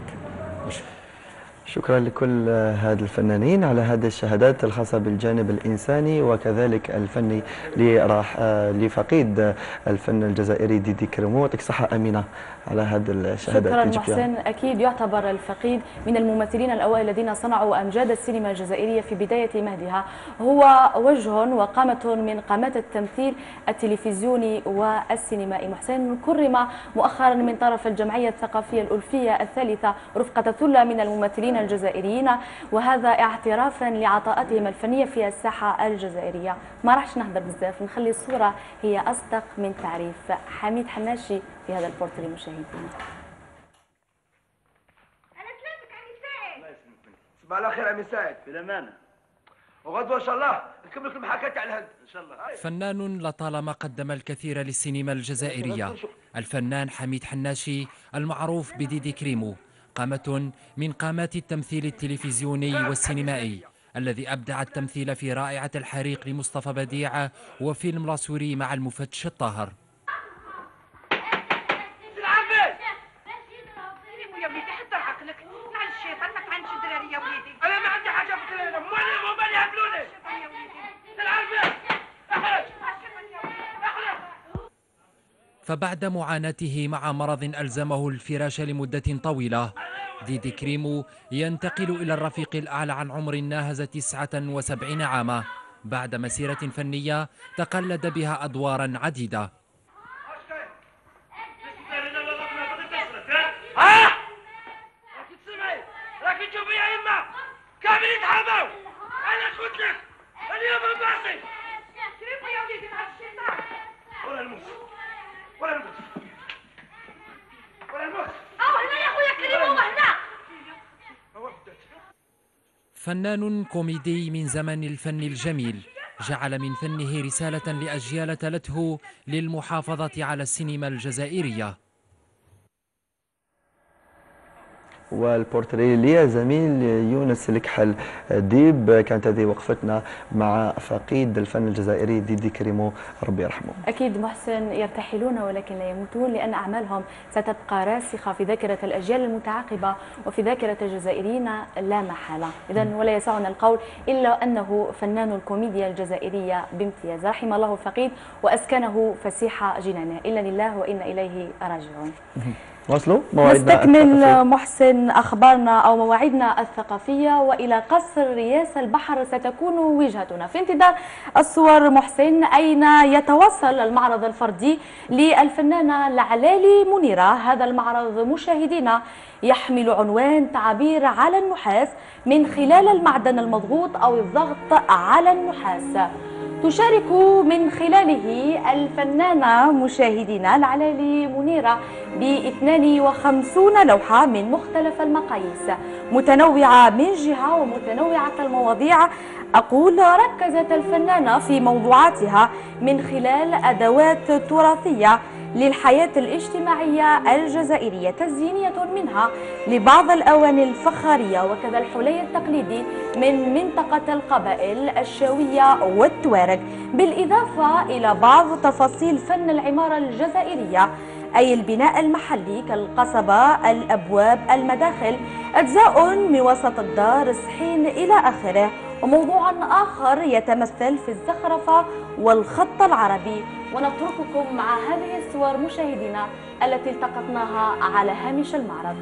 [SPEAKER 1] شكرا لكل هاد الفنانين على هذه الشهادات الخاصة بالجانب الإنساني وكذلك الفني لفقيد الفن الجزائري ديدي كريمو. يعطيك الصحة أمينة على هذه الشهادات.
[SPEAKER 6] شكرا محسن. أكيد يعتبر الفقيد من الممثلين الأوائل الذين صنعوا أمجاد السينما الجزائرية في بداية مهدها، هو وجه وقامة من قامات التمثيل التلفزيوني والسينمائي. محسن كرم مؤخرا من طرف الجمعية الثقافية الألفية الثالثة رفقة ثلة من الممثلين الجزائريين، وهذا اعترافا لعطاءاتهم الفنية في الساحة الجزائرية. ما راحش نهضر بزاف، نخلي الصورة هي أصدق من تعريف. حميد حناشي في هذا البورتري مشاهدينا.
[SPEAKER 7] صباح الخير عمي سعيد. بالامانه. وغدوه ان شاء الله نكمل لك المحاكاه على الهند ان شاء الله.
[SPEAKER 11] فنان لطالما قدم الكثير للسينما الجزائرية، الفنان حميد حناشي المعروف بديدي كريمو، قامة من قامات التمثيل التلفزيوني والسينمائي، الذي أبدع التمثيل في رائعة الحريق لمصطفى بديع وفيلم لاسوري مع المفتش الطاهر. فبعد معاناته مع مرض ألزمه الفراش لمدة طويلة، ديدي كريمو ينتقل إلى الرفيق الأعلى عن عمر ناهز 79 عاما بعد مسيرة فنية تقلد بها أدوارا عديدة. فنان كوميدي من زمن الفن الجميل، جعل من فنه رسالة لأجيال تلته للمحافظة على السينما الجزائرية.
[SPEAKER 1] والبورتري لي زميل يونس الكحل ديب. كانت هذه وقفتنا مع فقيد الفن الجزائري ديدي كريمو، ربي يرحمه.
[SPEAKER 6] أكيد محسن، يرتحلون ولكن لا يموتون، لأن أعمالهم ستبقى راسخة في ذاكرة الأجيال المتعاقبة وفي ذاكرة الجزائريين لا محالة. إذن ولا يسعنا القول إلا أنه فنان الكوميديا الجزائرية بامتياز، رحم الله الفقيد وأسكنه فسيح جنانه. إلا لله وإنا إليه راجعون.
[SPEAKER 1] واصلوا موعدنا
[SPEAKER 6] نستكمل محسن أخبارنا أو مواعيدنا الثقافية، وإلى قصر رياس البحر ستكون وجهتنا. في انتظار الصور محسن، أين يتوصل المعرض الفردي للفنانة العلالي منيرة؟ هذا المعرض مشاهدينا يحمل عنوان تعبير على النحاس من خلال المعدن المضغوط أو الضغط على النحاس. تشارك من خلاله الفنانة مشاهدينا العلالي منيرة ب 52 لوحة من مختلف المقاييس، متنوعة من جهة ومتنوعة المواضيع. أقول ركزت الفنانة في موضوعاتها من خلال أدوات تراثية للحياة الاجتماعية الجزائرية تزيينية منها لبعض الأواني الفخارية وكذا الحلي التقليدي من منطقة القبائل الشاوية والتوارق، بالإضافة إلى بعض تفاصيل فن العمارة الجزائرية أي البناء المحلي كالقصبة، الأبواب، المداخل، أجزاء من وسط الدار، الصحين إلى آخره. وموضوع آخر يتمثل في الزخرفة والخط العربي. ونترككم مع هذه الصور مشاهدينا التي التقطناها على هامش المعرض.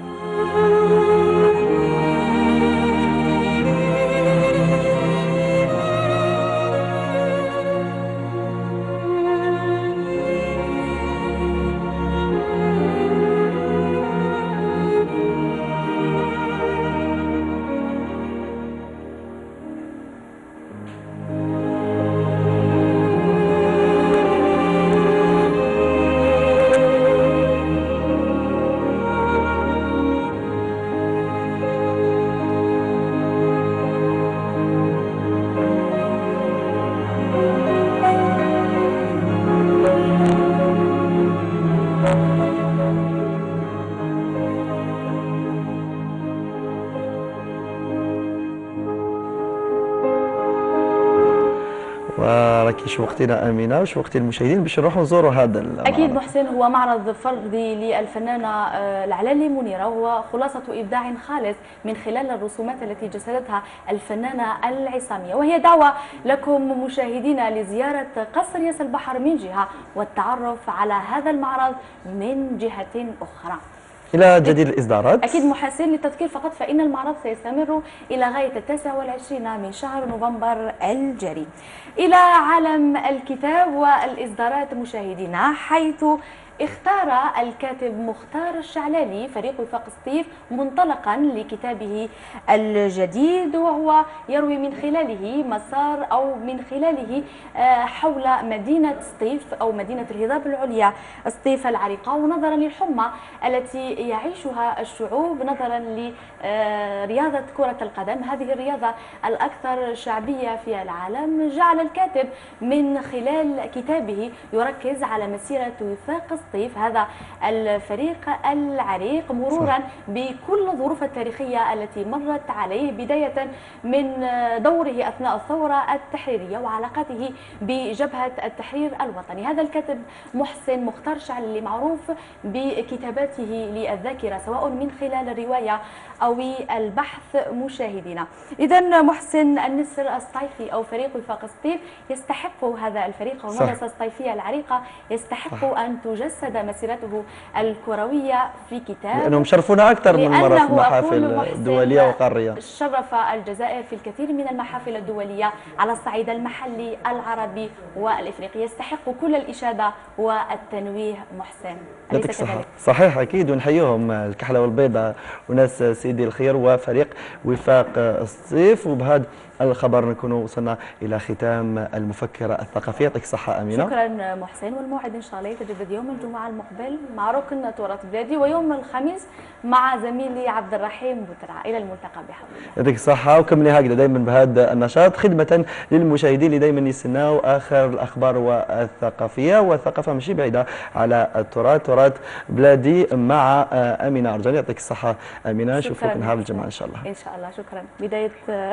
[SPEAKER 1] وراكي شوقتينا امينه وشوقتي المشاهدين باش نروحوا نزوروا هذا المعرض.
[SPEAKER 6] اكيد محسن، هو معرض فردي للفنانه العلالي منيره، وهو خلاصه ابداع خالص من خلال الرسومات التي جسدتها الفنانه العصاميه، وهي دعوه لكم مشاهدينا لزياره قصر ياس البحر من جهه والتعرف على هذا المعرض من جهه اخرى.
[SPEAKER 1] إلى جديد الإصدارات.
[SPEAKER 6] أكيد محسن، للتذكير فقط فإن المعرض سيستمر إلى غاية 29 من شهر نوفمبر الجاري. إلى عالم الكتاب والإصدارات مشاهدينا، حيث اختار الكاتب مختار الشعلالي فريق وفاق سطيف منطلقا لكتابه الجديد، وهو يروي من خلاله مسار أو من خلاله حول مدينة سطيف أو مدينة الهضاب العليا سطيف العريقة، ونظرا للحمى التي يعيشها الشعوب، نظرا لرياضة كرة القدم، هذه الرياضة الأكثر شعبية في العالم، جعل الكاتب من خلال كتابه يركز على مسيرة وفاق سطيف هذا الفريق العريق مرورا بكل الظروف التاريخية التي مرت عليه، بداية من دوره أثناء الثورة التحريرية وعلاقته بجبهة التحرير الوطني. هذا الكاتب محسن مختار شعلالي معروف بكتاباته للذاكرة سواء من خلال الرواية أو البحث مشاهدينا. إذا محسن النسر الصيفي أو فريق وفاق سطيف يستحق هذا الفريق والمدرسة الصيفية العريقة يستحق أن تجسد مسيرته الكروية في كتاب،
[SPEAKER 1] لأنهم شرفونا أكثر من مرة في المحافل الدولية وقارية.
[SPEAKER 6] شرف الجزائر في الكثير من المحافل الدولية على الصعيد المحلي العربي والإفريقي، يستحق كل الإشادة والتنويه محسن، أليس كذلك؟
[SPEAKER 1] صحيح أكيد، ونحييهم الكحلة والبيضة وناس سيدي الخير وفريق وفاق سطيف. وبهذا الخبر نكون وصلنا إلى ختام المفكرة الثقافية. يعطيك الصحة أمينة.
[SPEAKER 6] شكرا محسن، والموعد إن شاء الله يتجدد يوم الجمعة المقبل مع ركن تراث بلادي، ويوم الخميس مع زميلي عبد الرحيم بوترع. إلى الملتقى بحول الله.
[SPEAKER 1] يعطيك الصحة، وكملي هكذا دائما بهذا النشاط خدمة للمشاهدين اللي دائما يستناوا آخر الأخبار والثقافية، والثقافة ماشي بعيدة على التراث، تراث بلادي مع أمينة أرجاني. يعطيك الصحة أمينة، نشوفك نهار الجمعة إن شاء الله.
[SPEAKER 6] إن شاء الله، شكرا. بداية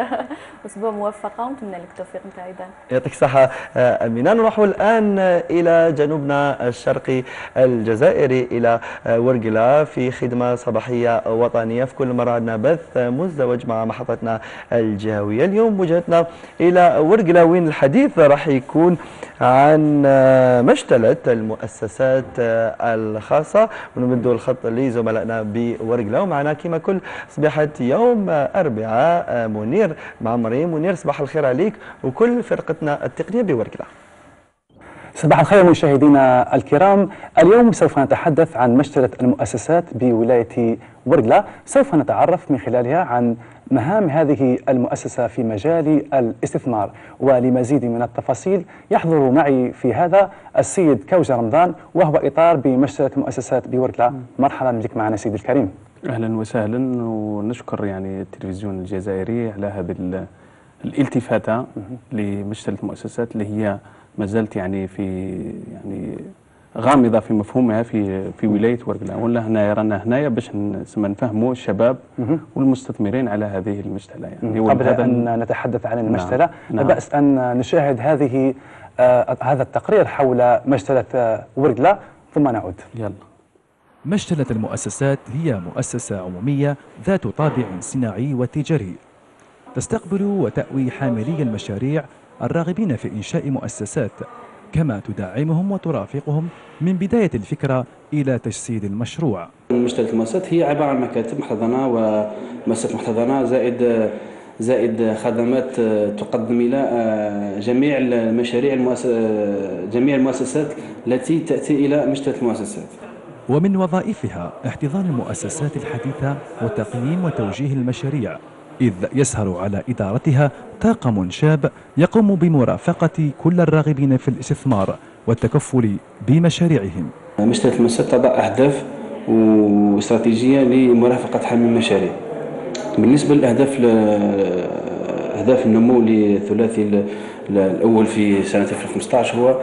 [SPEAKER 6] أسبوع موفقة ونتمنى لك التوفيق أنت أيضا.
[SPEAKER 1] يعطيك الصحة أمينة. نروح الآن إلى جنوبنا الشرقي الجزائري، إلى ورقلة، في خدمة صباحية وطنية. في كل مرة عندنا بث مزدوج مع محطتنا الجهوية. اليوم وجهتنا إلى ورقلة، وين الحديث راح يكون عن مشتلة المؤسسات الخاصة، ونمد الخط لزملائنا بورقلة. ومعنا كما كل صباحة يوم أربعاء منير معمري. منير، صباح الخير عليك وكل فرقتنا التقنية بورقلة.
[SPEAKER 13] صباح الخير مشاهدينا الكرام. اليوم سوف نتحدث عن مشتلة المؤسسات بولاية ورقلة. سوف نتعرف من خلالها عن مهام هذه المؤسسة في مجال الاستثمار، ولمزيد من التفاصيل يحضر معي في هذا السيد كوجة رمضان، وهو إطار بمشتلة المؤسسات بورقلة. مرحبا بك معنا سيدي الكريم.
[SPEAKER 15] أهلا وسهلا، ونشكر يعني التلفزيون الجزائري على هذه الالتفاتة لمشتلة المؤسسات اللي هي ما زالت يعني غامضة في مفهومها في ولاية ورقلة. ولا هنا رانا هنايا باش نفهموا الشباب والمستثمرين على هذه المشتلة. يعني
[SPEAKER 13] قبل أن نتحدث عن المشتلة لا بأس أن نشاهد هذا التقرير حول مشتلة ورقلة ثم نعود.
[SPEAKER 15] يلا.
[SPEAKER 16] مشتلة المؤسسات هي مؤسسة عمومية ذات طابع صناعي وتجاري، تستقبل وتأوي حاملي المشاريع الراغبين في إنشاء مؤسسات، كما تدعمهم وترافقهم من بداية الفكرة إلى تجسيد المشروع.
[SPEAKER 15] مشتلة المؤسسات هي عبارة عن مكاتب محتضنة ومؤسسات محتضنة زائد خدمات تقدم إلى جميع المشاريع جميع المؤسسات التي تأتي إلى مشتلة المؤسسات.
[SPEAKER 16] ومن وظائفها احتضان المؤسسات الحديثة وتقييم وتوجيه المشاريع، إذ يسهر على إدارتها طاقم شاب يقوم بمرافقة كل الراغبين في الاستثمار والتكفل بمشاريعهم.
[SPEAKER 15] مشتلة المؤسسات تضع أهداف واستراتيجية لمرافقة حامل المشاريع. بالنسبة لأهداف أهداف النمو الثلاثي الأول في سنة 2015 هو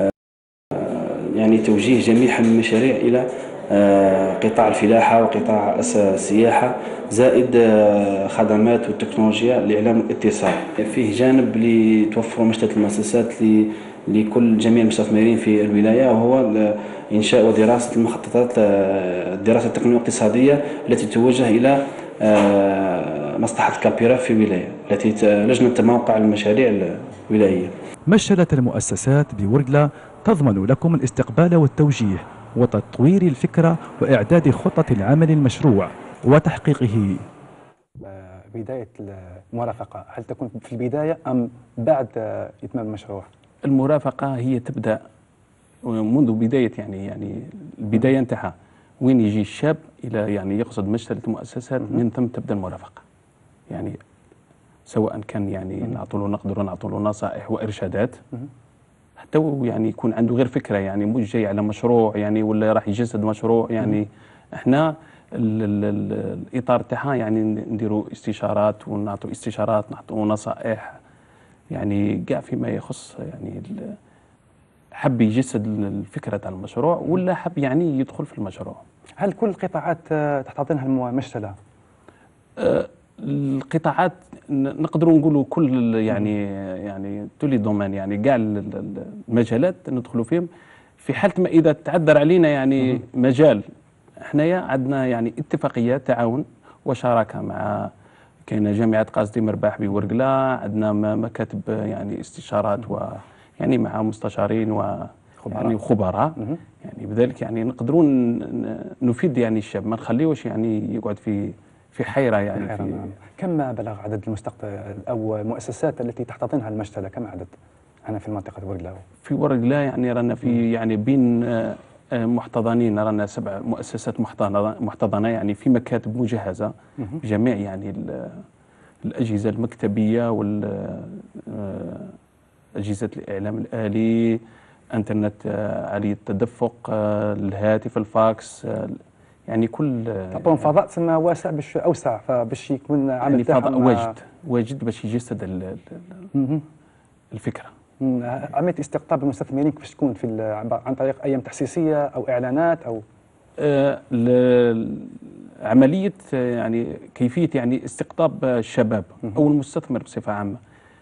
[SPEAKER 15] يعني توجيه جميع حامل المشاريع إلى قطاع الفلاحة وقطاع السياحة، زائد خدمات والتكنولوجيا الإعلام والاتصال. فيه جانب لتوفر مشتلة المؤسسات لكل جميع المستثمرين في الولاية، وهو إنشاء ودراسة المخططات الدراسة التقنية والاقتصادية التي توجه إلى مصلحة كابيرا في الولاية، التي لجنة موقع المشاريع الولائية.
[SPEAKER 16] مشتلة المؤسسات بورقلة تضمن لكم الاستقبال والتوجيه وتطوير الفكرة وإعداد خطة العمل المشروع وتحقيقه.
[SPEAKER 13] بداية المرافقة هل تكون في البداية أم بعد إتمام المشروع؟
[SPEAKER 15] المرافقة هي تبدأ منذ بدايه يعني البدايه نتاعها وين يجي الشاب الى يعني يقصد مشتله المؤسسات، من ثم تبدا المرافقه. يعني سواء كان يعني نقدروا نعطوا له نصائح وارشادات، حتى يعني يكون عنده غير فكره، يعني مش جاي على مشروع يعني ولا راح يجسد مشروع. يعني احنا الاطار تاعها يعني نديروا استشارات ونعطوا استشارات، نعطوا نصائح، يعني كاع فيما يخص يعني حب يجسد الفكره تاع المشروع ولا حب يعني يدخل في المشروع.
[SPEAKER 13] هل كل القطاعات تحتضنها المشتله؟
[SPEAKER 15] القطاعات نقدروا نقولوا كل يعني تولي دومين، يعني كاع المجالات ندخلوا فيهم. في حاله ما اذا تعذر علينا يعني مجال، حنايا عندنا يعني اتفاقيات تعاون وشراكه مع كاينه جامعه قاصدي مرباح بورقله، عندنا مكاتب يعني استشارات ويعني مع مستشارين يعني خبراء. يعني بذلك يعني نقدروا نفيد يعني الشاب، ما نخليوش يعني يقعد في حيره يعني.
[SPEAKER 13] نعم. كم بلغ عدد او المؤسسات التي تحتضنها المشتله؟ كم عدد هنا في منطقه ورقله؟
[SPEAKER 15] في ورقله يعني رانا في يعني بين محتضنين رانا 7 مؤسسات محتضنه، يعني في مكاتب مجهزه بجميع يعني الاجهزه المكتبيه واجهزه الاعلام الالي، انترنت عالي التدفق، الهاتف، الفاكس، يعني كل
[SPEAKER 13] تعطون فضاء تسمى واسع باش اوسع، فباش يكون عمل
[SPEAKER 15] يعني فضاء واجد باش يجسد الفكره.
[SPEAKER 13] عمليه استقطاب المستثمرين كيفاش تكون عن طريق ايام تحسيسيه او اعلانات او
[SPEAKER 15] عمليه يعني كيفيه يعني استقطاب الشباب او المستثمر بصفه عامه.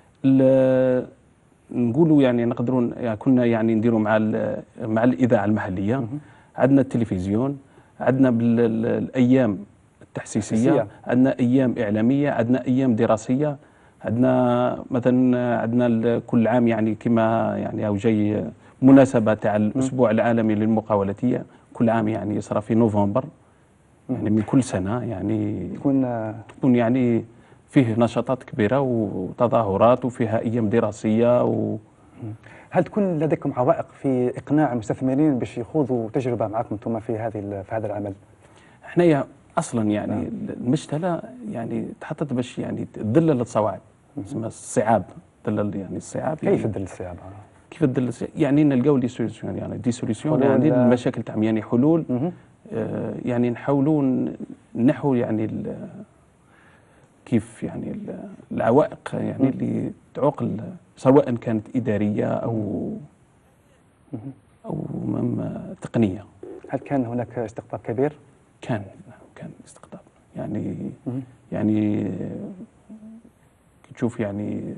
[SPEAKER 15] نقولوا يعني نقدروا يعني كنا يعني نديروا مع الاذاعه المحليه، عندنا التلفزيون، عندنا بالايام التحسيسيه، عندنا ايام اعلاميه، عندنا ايام دراسيه، عندنا مثلا عندنا كل عام يعني كما يعني او جاي مناسبه تاع الاسبوع العالمي للمقاولاتيه، كل عام يعني يصرى في نوفمبر يعني من كل سنه، يعني تكون يعني فيه نشاطات كبيره وتظاهرات وفيها ايام دراسيه
[SPEAKER 13] هل تكون لديكم عوائق في اقناع المستثمرين باش يخوضوا تجربه معكم انتم في هذا العمل؟
[SPEAKER 15] حنايا اصلا يعني المشتله يعني تحطت باش يعني تذلل الصواعب، اسمها الصعاب، تذلل يعني الصعاب.
[SPEAKER 13] كيف تذلل الصعاب؟
[SPEAKER 15] كيف تذلل الصعاب؟ يعني نلقاو لي سوليسيون، يعني دي سوليسيون يعني المشاكل تاع يعني حلول. يعني نحاولوا نحو يعني كيف يعني العوائق يعني اللي تعوق سواء كانت اداريه او تقنيه.
[SPEAKER 13] هل كان هناك استقطاب كبير؟
[SPEAKER 15] كان استقطاب يعني تشوف يعني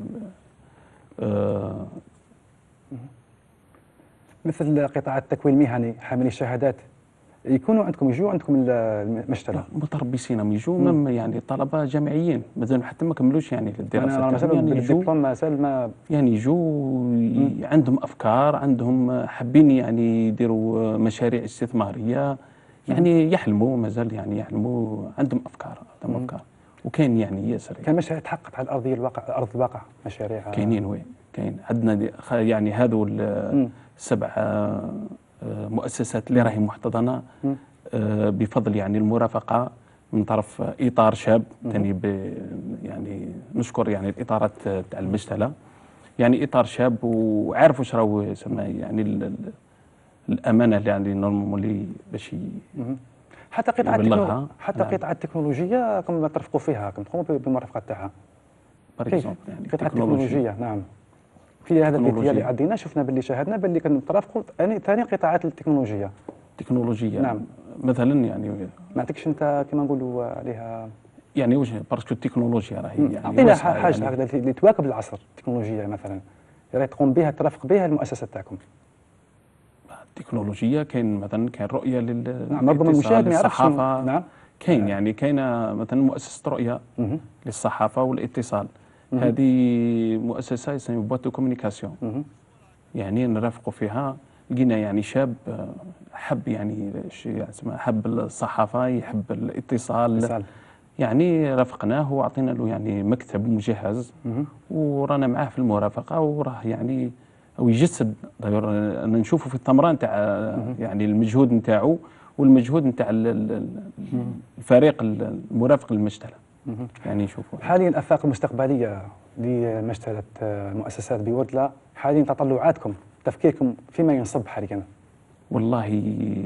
[SPEAKER 13] مثل قطاع التكوين المهني، حاملي الشهادات يكونوا عندكم، يجوا عندكم المشتله؟
[SPEAKER 15] متربصين يجوا يعني طلبه جامعيين مازال حتى ما كملوش يعني الدراسه
[SPEAKER 13] يعني يجوا مازال ما
[SPEAKER 15] يعني يجوا عندهم افكار، عندهم حابين يعني يديروا مشاريع استثماريه، يعني يحلموا مازال يعني يحلموا، عندهم افكار وكاين يعني ياسر.
[SPEAKER 13] كان مشاريع تحققت على ارض الواقع مشاريع
[SPEAKER 15] كاينين وين كاين عندنا يعني هذو ال7 مؤسسات اللي راهي محتضنه بفضل يعني المرافقه من طرف اطار شاب ثاني يعني نشكر يعني الاطارات تاع المشتله، يعني اطار شاب وعارف واش راهو يسمى يعني الامانه اللي عندي نورمالي باش
[SPEAKER 13] حتى قطاع التكنولوجيا راكم ترفقوا فيها، راكم تقوموا بالمرافقه تاعها.
[SPEAKER 15] يعني
[SPEAKER 13] قطاع التكنولوجيا نعم. في هذا الفيديو اللي عدينا شفنا باللي شاهدنا باللي كنترافقوا ثاني قطاعات التكنولوجيا.
[SPEAKER 15] نعم. مثلا يعني
[SPEAKER 13] ما عندكش انت كما نقولوا عليها
[SPEAKER 15] يعني واش باسكو التكنولوجيا راهي يعني
[SPEAKER 13] اعطينا حاجه يعني اللي تواكب العصر، التكنولوجيا مثلا اللي تقوم بها ترافق بها المؤسسه تاعكم.
[SPEAKER 15] التكنولوجيا كاين مثلا كاين رؤيه
[SPEAKER 13] نعم، ربما المشاهد ما يعرفش.
[SPEAKER 15] نعم كاين يعني كاينه مثلا مؤسسه رؤيه للصحافه والاتصال، هذه مؤسسه يسمى بوات دو كومونيكاسيون، يعني نرافقوا فيها. لقينا يعني شاب حب يعني حب الصحافه، يحب الاتصال، يعني رافقناه وعطينا له يعني مكتب مجهز ورانا معاه في المرافقه، وراه يعني
[SPEAKER 12] او يجسد انا نشوفه في الثمره نتاع يعني المجهود نتاعو والمجهود نتاع الفريق المرافق للمجتلى. يعني نشوفوا
[SPEAKER 13] حاليا الافاق المستقبليه لمجتلى المؤسسات بورقلا، حاليا تطلعاتكم تفكيركم فيما ينصب حاليا؟
[SPEAKER 12] والله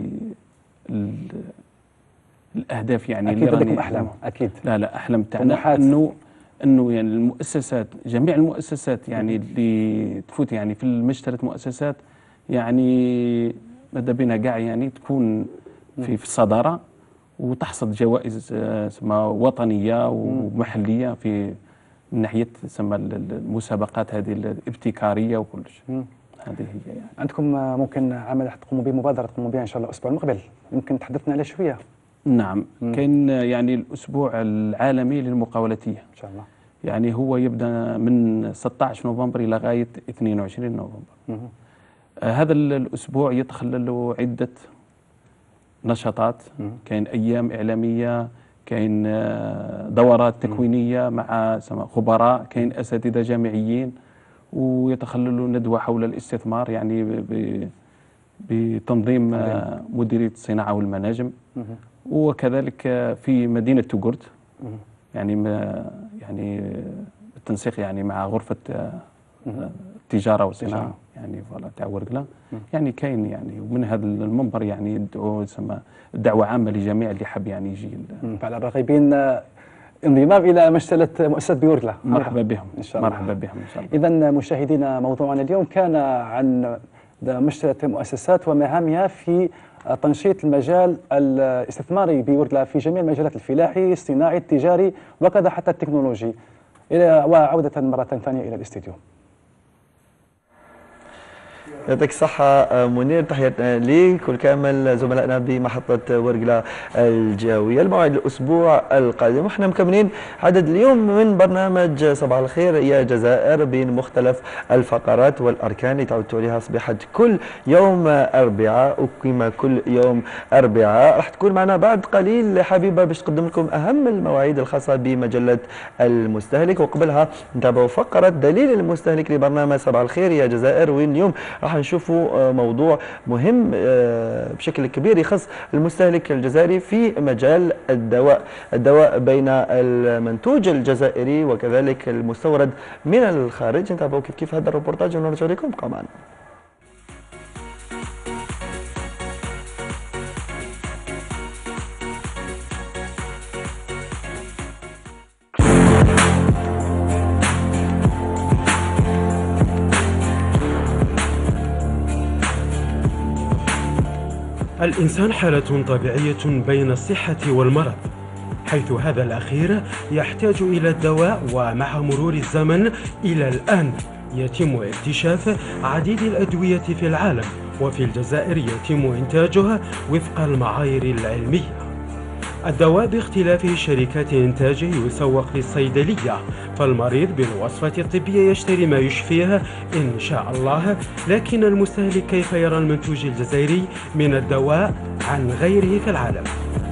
[SPEAKER 12] الاهداف يعني
[SPEAKER 13] اكيد لديكم احلام. اكيد
[SPEAKER 12] لا احلام تاعنا انه يعني المؤسسات، جميع المؤسسات يعني اللي تفوت يعني في المجتلى مؤسسات يعني ماذا بينا كاع يعني تكون في الصداره وتحصد جوائز وطنيه ومحليه في من ناحيه تسمى المسابقات هذه الابتكاريه وكل شيء. هذه هي يعني.
[SPEAKER 13] عندكم ممكن عمل تقوموا به، مبادره تقوموا بها ان شاء الله الاسبوع المقبل، يمكن تحدثنا عليه شويه؟
[SPEAKER 12] نعم، كاين يعني الاسبوع العالمي للمقاولاتيه
[SPEAKER 13] ان شاء الله.
[SPEAKER 12] يعني هو يبدا من 16 نوفمبر الى غايه 22 نوفمبر. هذا الاسبوع يتخلل عده نشاطات، كاين ايام اعلاميه، كاين دورات تكوينيه مع خبراء، كاين اساتذه جامعيين، ويتخلل ندوه حول الاستثمار يعني بتنظيم مديريه الصناعه والمناجم، وكذلك في مدينه توغورت يعني بالتنسيق يعني مع غرفه التجاره والصناعه يعني فوالا تاع ورقلا. يعني كاين يعني ومن هذا المنبر يعني يدعو يسمى دعوه عامه لجميع اللي حاب يعني يجي
[SPEAKER 13] على الراغبين انضمام الى مجتلى مؤسسات بورقلا.
[SPEAKER 12] مرحبا بهم ان شاء الله. مرحبا بهم ان شاء الله.
[SPEAKER 13] اذا مشاهدينا، موضوعنا اليوم كان عن مجتلى المؤسسات ومهامها في تنشيط المجال الاستثماري بورقلا في جميع المجالات، الفلاحي، الصناعي، التجاري، وكذا حتى التكنولوجي. وعودة مرة ثانية إلى الاستديو.
[SPEAKER 1] يعطيك الصحة منير، تحياتنا ليك ولكامل زملائنا بمحطة ورقلا الجوية. الموعد الأسبوع القادم وإحنا مكملين عدد اليوم من برنامج صباح الخير يا جزائر بين مختلف الفقرات والأركان اللي تعودتوا عليها صبيحة كل يوم أربعاء، وكما كل يوم أربعاء راح تكون معنا بعد قليل حبيبة باش تقدم لكم أهم المواعيد الخاصة بمجلة المستهلك، وقبلها نتابعوا فقرة دليل المستهلك لبرنامج صباح الخير يا جزائر، وين اليوم راح نشوفوا موضوع مهم بشكل كبير يخص المستهلك الجزائري في مجال الدواء بين المنتوج الجزائري وكذلك المستورد من الخارج. نتابعوا كيف هذا الروبورتاج ونرجع لكم، بقوا معنا.
[SPEAKER 14] الإنسان حالة طبيعية بين الصحة والمرض، حيث هذا الأخير يحتاج إلى الدواء، ومع مرور الزمن إلى الآن يتم اكتشاف عديد الأدوية في العالم، وفي الجزائر يتم إنتاجها وفق المعايير العلمية. الدواء باختلاف شركات إنتاجه يسوق في الصيدلية، فالمريض بالوصفة الطبية يشتري ما يشفيه إن شاء الله، لكن المستهلك كيف يرى المنتوج الجزائري من الدواء عن غيره في العالم؟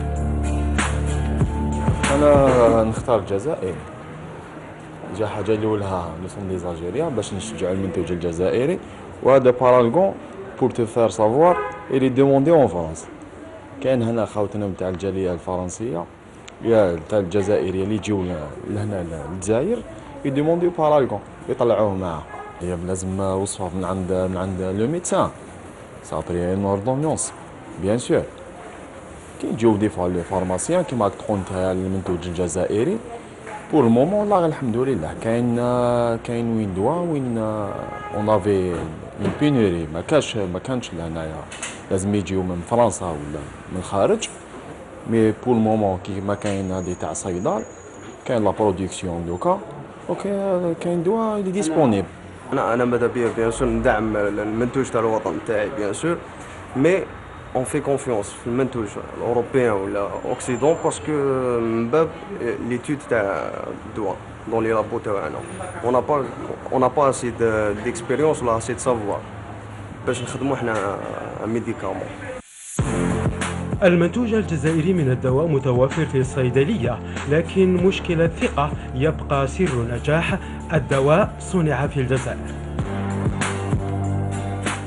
[SPEAKER 18] أنا نختار الجزائر. جا حاجة الأولها نسون دي زالجيريان باش نشجعوا المنتوج الجزائري، وهذا بارالغون بور تو فار سافوار إلي دوموندي أون فرنسا. كاين هنا خاوتنا نتاع الجاليه الفرنسيه يا تاع الجزائريه اللي يجيو لهنا للجزائر يديمونديو بارالغون يطلعوه معاه. هي لازم وصفه من عند لو ميدسان سابري ان اوردونونس بيان سور. كي يجيو دي فوا لي فارماسيان كيما راك تقول نتا المنتوج الجزائري بور المومون والله الحمد لله كاين وين دوا وين اون افي اون بينوري ما كانش لهنايا لازم يجيو من فرنسا ولا من الخارج. مي بور المومون كيما كاين هادي تاع صيدال كاين لا برودكسيون دوكا اوكي كاين دوا لي ديسپونيبل.
[SPEAKER 19] انا ماذا بيا بيان سور ندعم المنتوج تاع الوطن تاعي بيان سور، مي اون في كونفيونس في المنتوج الاوروبيان ولا اوكسيدون باسكو من باب ليتود تاع الدواء دون لي لابو تاعنا اون با اسي ديكسبيريونس ولا اسي سافوار باش نخدموا حنا ميديكامون.
[SPEAKER 14] المنتوج الجزائري من الدواء متوفر في الصيدلية، لكن مشكل الثقة يبقى سر نجاح الدواء صنع في الجزائر.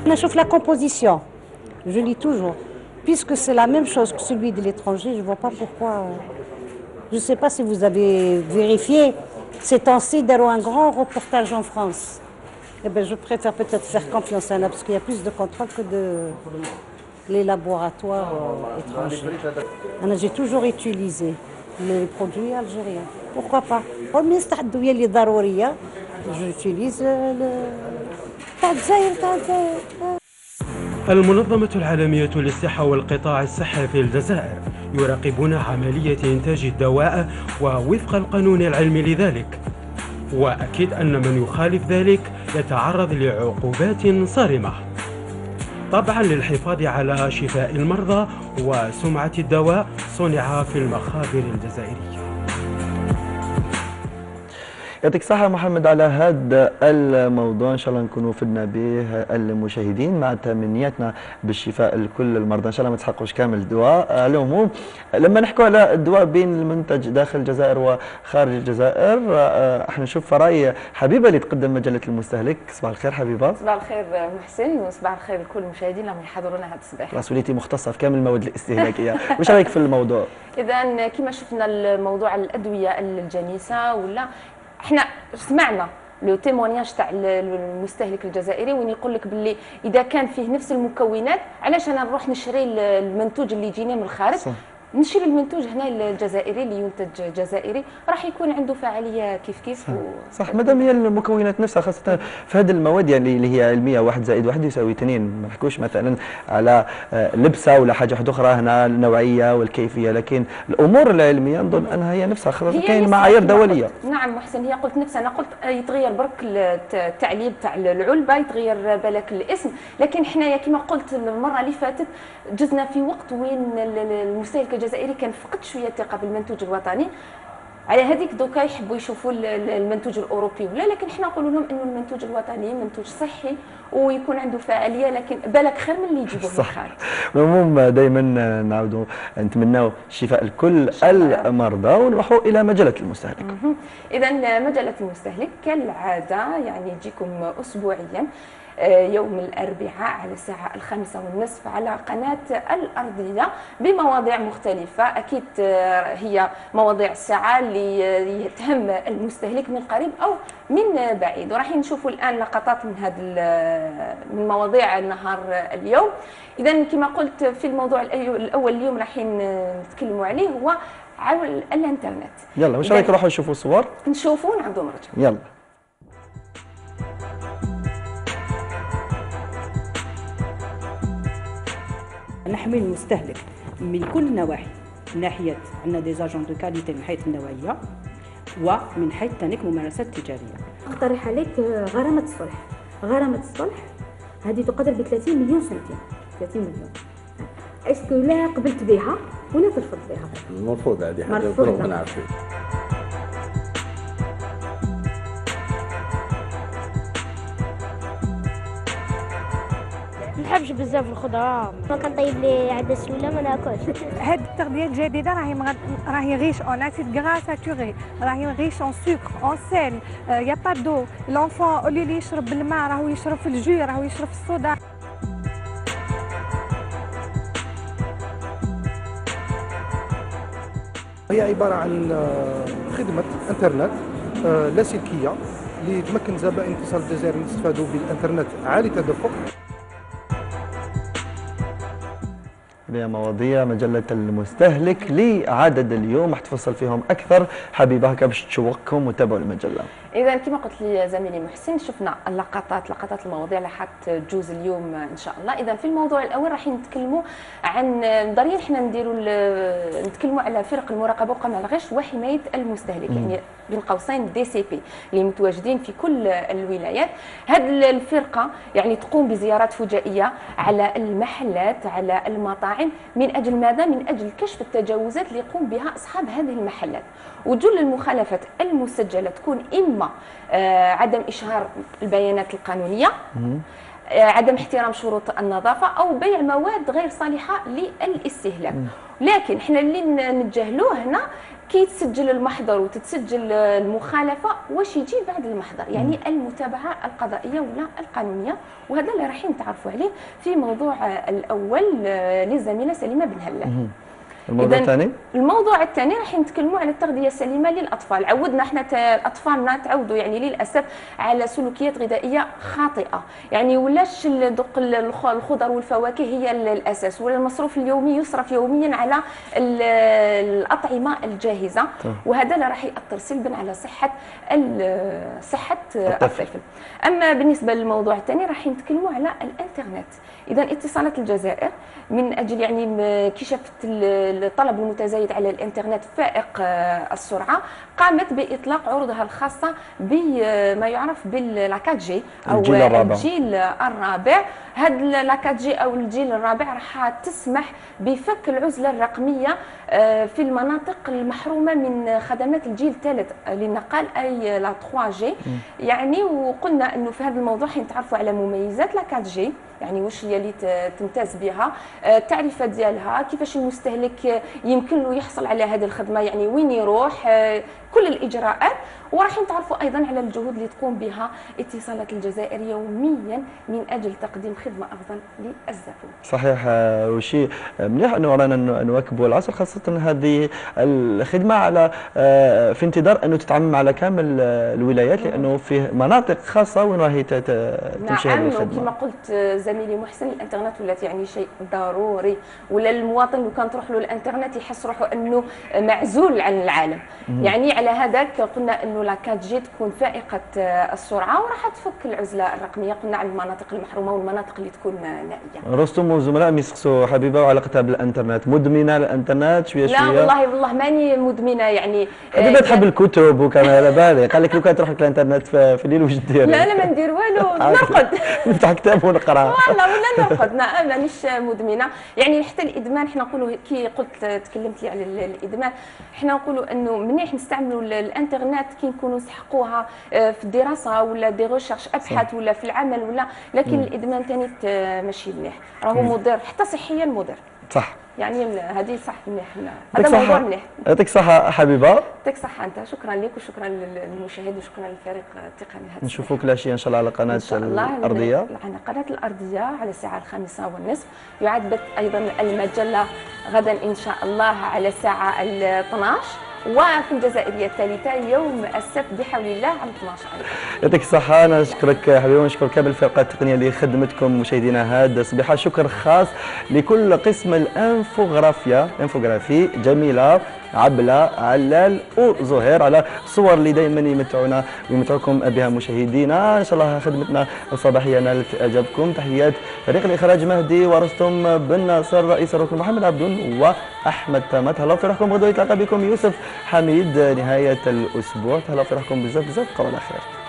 [SPEAKER 17] Je trouve la composition, je lis toujours. Puisque c'est la même chose que celui de l'étranger, je ne vois pas pourquoi. Je ne sais pas si vous avez vérifié. Ces temps-ci, d'avoir un grand reportage en France. Eh bien, je préfère peut-être faire confiance à là, parce qu'il y a plus de contrôle que les laboratoires étrangers. J'ai toujours utilisé les produits algériens. Pourquoi pas? J'utilise le
[SPEAKER 14] المنظمة العالمية للصحة والقطاع الصحي في الجزائر يراقبون عملية إنتاج الدواء ووفق القانون العلمي لذلك، وأكيد أن من يخالف ذلك يتعرض لعقوبات صارمة. طبعا للحفاظ على شفاء المرضى وسمعة الدواء صنع في المخابر الجزائرية.
[SPEAKER 1] يعطيك الصحة محمد على هذا الموضوع، إن شاء الله نكونوا فدنا به المشاهدين مع تمنياتنا بالشفاء لكل المرضى، إن شاء الله ما تحققوش كامل الدواء. على العموم لما نحكوا على الدواء بين المنتج داخل الجزائر وخارج الجزائر، احنا نشوف راي حبيبة اللي تقدم مجلة المستهلك. صباح الخير حبيبة.
[SPEAKER 20] صباح الخير محسن، وصباح الخير لكل المشاهدين اللي يحضرونا هذا الصباح.
[SPEAKER 1] خلاص وليتي مختصة في كامل المواد الاستهلاكية، وش رايك في الموضوع؟
[SPEAKER 20] إذا كما شفنا الموضوع الأدوية الجنيسة ولا احنا سمعنا لو تيمونياج تاع المستهلك الجزائري وين يقول لك باللي اذا كان فيه نفس المكونات علاش انا نروح نشري المنتوج اللي يجيني من الخارج؟ صح. نشري المنتوج هنا الجزائري اللي ينتج جزائري راح يكون عنده فعاليه كيف
[SPEAKER 1] صح مادام هي المكونات نفسها، خاصه في هذه المواد يعني اللي هي علميه 1 زائد 1 يساوي 2. ما نحكوش مثلا على لبسه ولا حاجه واحده اخرى، هنا النوعيه والكيفيه، لكن الامور العلميه نظن انها هي نفسها، خاصه كاين معايير دوليه.
[SPEAKER 20] نعم محسن، هي قلت نفسها، انا قلت يتغير برك التعليب تاع العلبه، يتغير بالك الاسم، لكن حنايا كما قلت المره اللي فاتت جزنا في وقت وين المستهلك الجزائري كان فقد شويه الثقه بالمنتوج الوطني، على هذيك دوكا يحبوا يشوفوا المنتوج الاوروبي ولا، لكن حنا نقولوا لهم انه المنتوج الوطني منتوج صحي ويكون عنده فعاليه، لكن بالك خير من اللي يجيبوه من الخارج.
[SPEAKER 1] العموم دائما نعاودوا نتمناو الشفاء لكل المرضى، ونروحوا الى مجله المستهلك.
[SPEAKER 20] اذا مجله المستهلك كالعاده يعني تجيكم اسبوعيا يوم الأربعاء على الساعة 5:30 على قناة الأرضية بمواضيع مختلفة. أكيد هي مواضيع الساعة اللي تهم المستهلك من قريب أو من بعيد، وراح نشوفوا الآن لقطات من من مواضيع النهار اليوم. إذا كما قلت في الموضوع الأول اليوم راح نتكلموا عليه هو على الإنترنت.
[SPEAKER 1] يلا واش رايك نروحوا نشوفوا الصور؟
[SPEAKER 20] نشوفوا ونعاودوا نرجعوا.
[SPEAKER 1] يلا.
[SPEAKER 17] نحمي المستهلك من كل النواحي، من ناحيه عندنا دي زاجون دو كاليتي من حيث النوعيه ومن حيث تانيك ممارسات تجاريه.
[SPEAKER 22] اقترح عليك غرامه الصلح. غرامه الصلح هذه تقدر ب 30 مليون سنتيم. 30 مليون. اسكو لا قبلت بها ولا ترفض بها؟
[SPEAKER 5] مرفوض، هذه حاجه مفروغ من عارفين.
[SPEAKER 24] ما نحبش بزاف الخضره، ما كنطيب لي عدس ولا ما ناكلش.
[SPEAKER 25] هاد التغذيه الجديده راهي غيش اون اسيد غرا ساتوري، راهي غيش اون سكر اون سيل، يا با دو. لونفون اولي لي يشرب الماء راهو يشرب في الجو، راهو يشرب في الصودا.
[SPEAKER 26] هي عباره عن خدمه انترنت لاسلكيه اللي تمكن زبائن اتصال الجزائر يستفادوا بالانترنت عالي التدفق.
[SPEAKER 1] هذه مواضيع مجلة المستهلك لعدد اليوم راح تفصل فيهم أكثر. حبيبة هكا باش تشوقكم وتابعوا المجلة.
[SPEAKER 20] إذا كما قلت لي زميلي محسن شفنا لقطات المواضيع اللي حتجوز اليوم إن شاء الله. إذا في الموضوع الأول راح نتكلموا عن ضروري حنا نتكلموا على فرق المراقبة وقمع الغش وحماية المستهلك، يعني بين قوسين DCP اللي متواجدين في كل الولايات. هذه الفرقة يعني تقوم بزيارات فجائية على المحلات على المطاعم، من أجل ماذا؟ من أجل كشف التجاوزات اللي يقوم بها أصحاب هذه المحلات. وجل المخالفات المسجلة تكون إما عدم إشهار البيانات القانونية، عدم احترام شروط النظافة، أو بيع مواد غير صالحة للاستهلاك. لكن احنا اللي نتجاهلوه هنا كي تسجل المحضر وتتسجل المخالفه واش يجي بعد المحضر، يعني المتابعه القضائيه ولا القانونيه، وهذا اللي راح نتعرفوا عليه في موضوع الاول للزميله سليمه بن هلال.
[SPEAKER 1] الموضوع الثاني؟
[SPEAKER 20] الموضوع الثاني راح نتكلموا على التغذيه السليمه للاطفال. عودنا احنا اطفالنا تعودوا يعني للاسف على سلوكيات غذائيه خاطئه، يعني ولاش دوك الخضر والفواكه هي الاساس، ولا المصروف اليومي يصرف يوميا على الاطعمه الجاهزه، وهذا اللي راح ياثر سلبا على صحه الطفل. اما بالنسبه للموضوع الثاني راح نتكلموا على الانترنت. اذا اتصالات الجزائر من اجل يعني كي شافت الطلب المتزايد على الانترنت فائق السرعه قامت باطلاق عروضها الخاصه بما يعرف بال 4G او الجيل الرابع. هذا ال 4G او الجيل الرابع راح تسمح بفك العزله الرقميه في المناطق المحرومه من خدمات الجيل الثالث للنقل اي لا 3G. يعني وقلنا انه في هذا الموضوع حنتعرفوا على مميزات لا 4G، يعني واش هي اللي تمتاز بها، التعريفات ديالها، كيفاش المستهلك يمكن له يحصل على هذه الخدمه، يعني وين يروح، كل الاجراءات. وراح نتعرفوا ايضا على الجهود اللي تقوم بها اتصالات الجزائر يوميا من اجل تقديم خدمه افضل للزبون.
[SPEAKER 1] صحيح، وشيء مليح انه رانا نواكبوا العصر، خاصه هذه الخدمه على في انتظار انه تتعمم على كامل الولايات، لانه فيه مناطق خاصه وين راهي تمشي هذه الخدمه.
[SPEAKER 20] كما قلت زميلي محسن، الانترنت ولات يعني شيء ضروري، ولا المواطن لو كان تروح له الانترنت يحس روحه انه معزول عن العالم. يعني على هذاك قلنا انه لا 4G تكون فائقه السرعه وراح تفك العزله الرقميه. قلنا على المناطق المحرومه والمناطق اللي تكون نائيه.
[SPEAKER 1] رستم والزملاء ميسقسوا حبيبه وعلاقتها بالانترنت، مدمنه الانترنت شويه شويه؟
[SPEAKER 20] لا والله ماني مدمنه، يعني
[SPEAKER 1] حبيبه تحب الكتب وكان على بالي، قال لك لو كانت تروح لك الانترنت في الليل واش دير؟
[SPEAKER 20] لا ما ندير والو، نرقد
[SPEAKER 1] نفتح كتاب ونقرا
[SPEAKER 20] والله، ولا نرقد. مانيش مدمنه، يعني حتى الادمان حنا نقولوا كي قلت تكلمت لي على الادمان، حنا نقولوا انه منيح نستعملوا الانترنت كي نكونوا نسحقوها في الدراسه ولا دي ريشيرش ابحاث ولا في العمل ولا، لكن الادمان ثاني ماشي مليح، راهو مضر حتى صحيا مضر.
[SPEAKER 1] صح،
[SPEAKER 20] يعني هذه صح مليح، هذا موضوع مليح.
[SPEAKER 1] يعطيك الصحة حبيبة.
[SPEAKER 20] يعطيك الصحة أنت، شكرا لك وشكرا للمشاهد وشكرا للفريق التقني.
[SPEAKER 1] نشوفوك العشية إن شاء الله على قناة الأرضية.
[SPEAKER 20] على قناة الأرضية على الساعة 5:30. يعاد بث أيضا المجلة غدا إن شاء الله على الساعة 12، وفي الجزائرية الثالثة يوم السبت بحول الله على 12 أيضا.
[SPEAKER 1] يعطيك الصحة، أنا أشكرك حبيبي ونشكر كامل الفرقة التقنية اللي خدمتكم مشاهدينا هذا الصباح. شكر خاص لكل قسم الانفوغرافي جميلة، عبلة، علال وزهير على الصور اللي دائما يمتعونا ويمتعوكم بها مشاهدينا. ان شاء الله خدمتنا الصباحيه نالت اعجابكم. تحيات فريق الاخراج مهدي ورستم بن ناصر، رئيس الركن محمد عبدون واحمد تامات. تهلاو في روحكم، غدوه يتلاقى بكم يوسف حميد نهايه الاسبوع. تهلاو في روحكم بزاف بزاف، بقاو على خير.